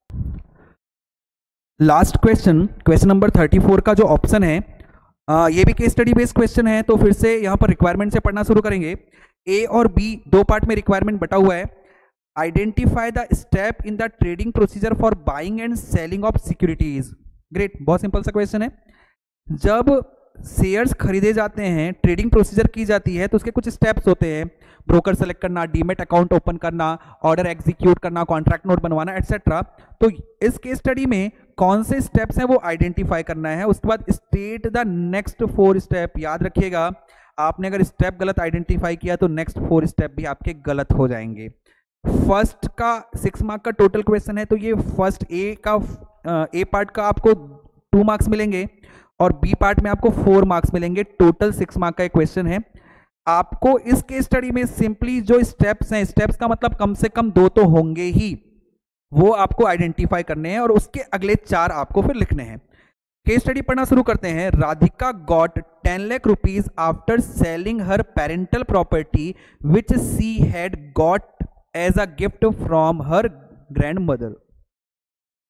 Last question number 34 का जो ऑप्शन है, ये भी केस स्टडी बेस्ड क्वेश्चन है, तो फिर से यहां पर रिक्वायरमेंट से पढ़ना शुरू करेंगे। ए और बी 2 पार्ट में रिक्वायरमेंट बटा हुआ है। Identify the step in the trading procedure for buying and selling of securities. Great, बहुत सिंपल सा क्वेश्चन है। जब शेयर्स खरीदे जाते हैं, ट्रेडिंग प्रोसीजर की जाती है, तो उसके कुछ स्टेप्स होते हैं, ब्रोकर सेलेक्ट करना, डीमेट अकाउंट ओपन करना, ऑर्डर एग्जीक्यूट करना, कॉन्ट्रैक्ट नोट बनवाना एटसेट्रा। तो इस केस स्टडी में कौन से स्टेप्स हैं वो आइडेंटिफाई करना है। उसके बाद स्टेट द नेक्स्ट 4 स्टेप। याद रखिएगा, आपने अगर स्टेप गलत आइडेंटिफाई किया तो नेक्स्ट 4 स्टेप भी आपके गलत हो जाएंगे। फर्स्ट का 6 मार्क का टोटल क्वेश्चन है, तो ये फर्स्ट ए पार्ट का आपको 2 मार्क्स मिलेंगे और बी पार्ट में आपको 4 मार्क्स मिलेंगे। टोटल 6 मार्क का एक क्वेश्चन है। आपको इस केस स्टडी में सिंपली जो स्टेप्स हैं, स्टेप्स का मतलब कम से कम 2 तो होंगे ही, वो आपको आइडेंटिफाई करने हैं और उसके अगले 4 आपको फिर लिखने हैं। केस स्टडी पढ़ना शुरू करते हैं। Radhika got 10 lakh rupees after selling her parental property which she had got as a gift from her grand mother.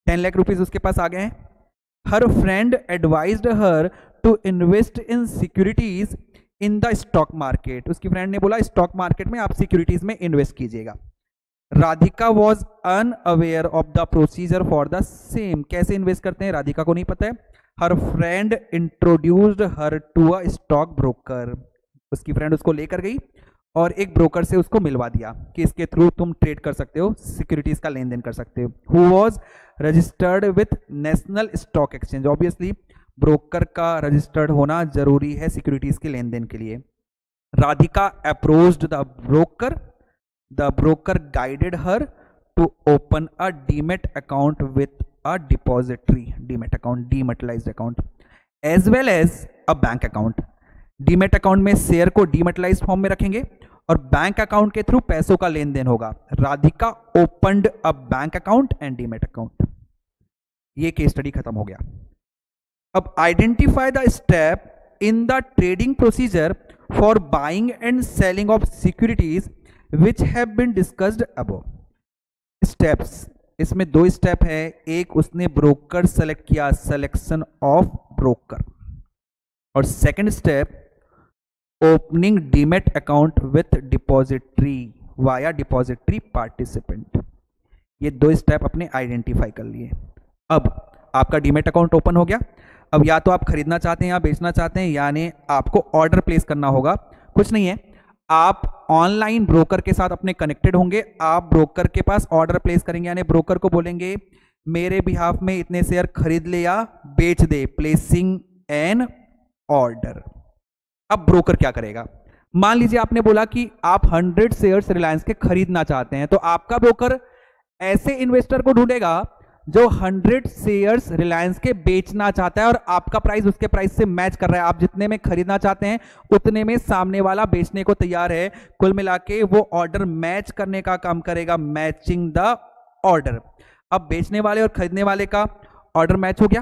10 lakh rupees उसके पास आ गए हैं. Her friend advised her to invest in securities in the stock market. उसकी friend ने बोला stock market में आप सिक्योरिटीज में इन्वेस्ट कीजिएगा. Radhika was unaware of the procedure for the same. कैसे इन्वेस्ट करते हैं राधिका को नहीं पता है. Her friend introduced her to a stock broker. उसकी फ्रेंड उसको लेकर गई और एक ब्रोकर से उसको मिलवा दिया कि इसके थ्रू तुम ट्रेड कर सकते हो, सिक्योरिटीज का लेन देन कर सकते हो. Who was registered with National Stock Exchange. Obviously broker का रजिस्टर्ड होना जरूरी है सिक्योरिटीज के लेन देन के लिए. Radhika approached the broker. The broker guided her to open a demat account with a depository demat account, dematerialized account, as well as a bank account. Demat account में शेयर को डीमेटलाइज्ड फॉर्म में रखेंगे और बैंक अकाउंट के through पैसों का लेन देन होगा. Radhika opened a bank account and demat account. ये केस स्टडी खत्म हो गया. अब identify the step in the trading procedure for buying and selling of securities which have been discussed above. Steps, इसमें 2 स्टेप है. एक उसने ब्रोकर सेलेक्ट किया, सिलेक्शन ऑफ ब्रोकर, और second step opening demat account with depository via depository participant. ये 2 step अपने identify कर लिए. अब आपका डीमेट अकाउंट ओपन हो गया. अब या तो आप खरीदना चाहते हैं या बेचना चाहते हैं, यानी आपको ऑर्डर प्लेस करना होगा. कुछ नहीं है, आप ऑनलाइन ब्रोकर के साथ अपने कनेक्टेड होंगे. आप ब्रोकर के पास ऑर्डर प्लेस करेंगे, यानी ब्रोकर को बोलेंगे मेरे बिहाफ में इतने शेयर खरीद ले या बेच दे, प्लेसिंग एन ऑर्डर. अब ब्रोकर क्या करेगा. मान लीजिए आपने बोला कि आप 100 शेयर्स रिलायंस के खरीदना चाहते हैं, तो आपका ब्रोकर ऐसे इन्वेस्टर को ढूंढेगा जो 100 शेयर्स रिलायंस के बेचना चाहता है और आपका प्राइस उसके प्राइस से मैच कर रहा है. आप जितने में खरीदना चाहते हैं उतने में सामने वाला बेचने को तैयार है. कुल मिला के वो ऑर्डर मैच करने का काम करेगा, मैचिंग द ऑर्डर. अब बेचने वाले और खरीदने वाले का ऑर्डर मैच हो गया,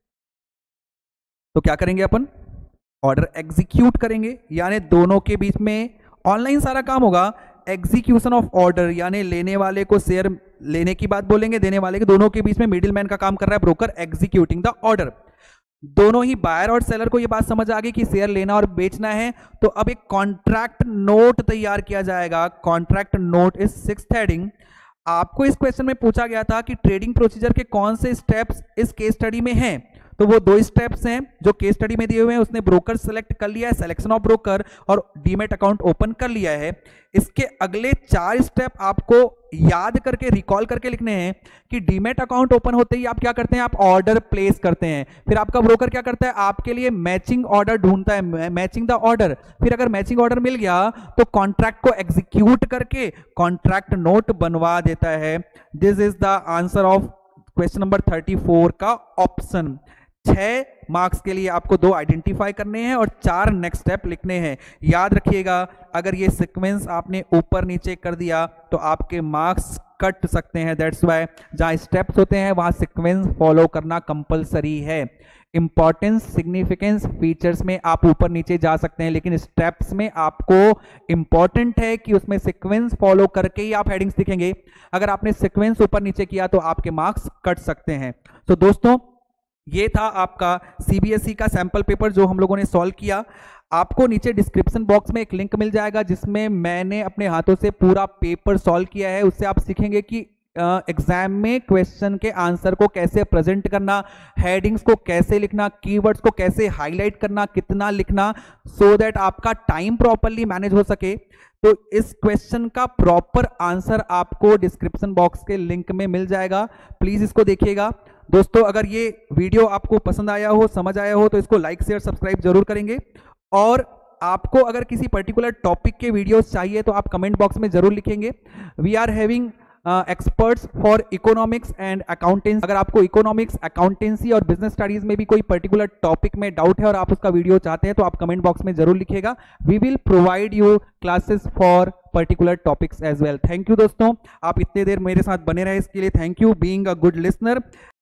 तो क्या करेंगे अपन, ऑर्डर एग्जीक्यूट करेंगे. यानी दोनों के बीच में ऑनलाइन सारा काम होगा. एग्जीक्यूशन ऑफ ऑर्डर, यानी लेने वाले को शेयर लेने की बात बोलेंगे, देने वाले के, दोनों के बीच में मिडिल मैन का काम कर रहा है ब्रोकर, एग्जीक्यूटिंग द ऑर्डर. दोनों ही बायर और सेलर को यह बात समझ आ गई कि शेयर लेना और बेचना है. तो अब एक कॉन्ट्रैक्ट नोट तैयार किया जाएगा. Contract note is 6th heading. आपको इस क्वेश्चन में पूछा गया था कि ट्रेडिंग प्रोसीजर के कौन से स्टेप्स इस केस स्टडी में हैं. तो वो 2 स्टेप्स हैं जो केस स्टडी में दिए हुए हैं. उसने ब्रोकर सेलेक्ट कर लिया है, सिलेक्शन ऑफ ब्रोकर, और डीमेट अकाउंट ओपन कर लिया है. इसके अगले 4 स्टेप आपको याद करके रिकॉल करके लिखने हैं कि डीमेट अकाउंट ओपन होते ही आप क्या करते हैं, आप ऑर्डर प्लेस करते हैं. फिर आपका ब्रोकर क्या करता है, आपके लिए मैचिंग ऑर्डर ढूंढता है, मैचिंग द ऑर्डर. फिर अगर मैचिंग ऑर्डर मिल गया तो कॉन्ट्रैक्ट को एग्जीक्यूट करके कॉन्ट्रैक्ट नोट बनवा देता है. This is the answer of question number 34 का ऑप्शन. 6 मार्क्स के लिए आपको 2 आइडेंटिफाई करने हैं और 4 नेक्स्ट स्टेप लिखने हैं. याद रखिएगा, अगर ये सीक्वेंस आपने ऊपर नीचे कर दिया तो आपके मार्क्स कट सकते हैं. दैट्स वाई जहां स्टेप्स होते हैं वहां सीक्वेंस फॉलो करना कंपलसरी है. इंपॉर्टेंस, सिग्निफिकेंस, फीचर्स में आप ऊपर नीचे जा सकते हैं, लेकिन स्टेप्स में आपको इंपॉर्टेंट है कि उसमें सीक्वेंस फॉलो करके ही आप हेडिंग्स लिखेंगे. अगर आपने सीक्वेंस ऊपर नीचे किया तो आपके मार्क्स कट सकते हैं. तो दोस्तों, ये था आपका सीबीएसई का सैंपल पेपर जो हम लोगों ने सॉल्व किया. आपको नीचे डिस्क्रिप्शन बॉक्स में एक लिंक मिल जाएगा जिसमें मैंने अपने हाथों से पूरा पेपर सॉल्व किया है. उससे आप सीखेंगे कि एग्जाम में क्वेश्चन के आंसर को कैसे प्रेजेंट करना, हेडिंग्स को कैसे लिखना, कीवर्ड्स को कैसे हाईलाइट करना, कितना लिखना, सो दैट आपका टाइम प्रॉपरली मैनेज हो सके. तो इस क्वेश्चन का प्रॉपर आंसर आपको डिस्क्रिप्शन बॉक्स के लिंक में मिल जाएगा. प्लीज इसको देखिएगा. दोस्तों, अगर ये वीडियो आपको पसंद आया हो, समझ आया हो, तो इसको लाइक शेयर सब्सक्राइब जरूर करेंगे. और आपको अगर किसी पर्टिकुलर टॉपिक के वीडियोस चाहिए तो आप कमेंट बॉक्स में जरूर लिखेंगे. We are having experts for economics and accountancy. अगर आपको इकोनॉमिक्स, अकाउंटेंसी और बिजनेस स्टडीज में भी कोई पर्टिकुलर टॉपिक में डाउट है और आप उसका वीडियो चाहते हैं तो आप कमेंट बॉक्स में जरूर लिखिएगा. We will provide you classes for particular topics as well. Thank you दोस्तों, आप इतने देर मेरे साथ बने रहे इसके लिए thank you. Being a good listener.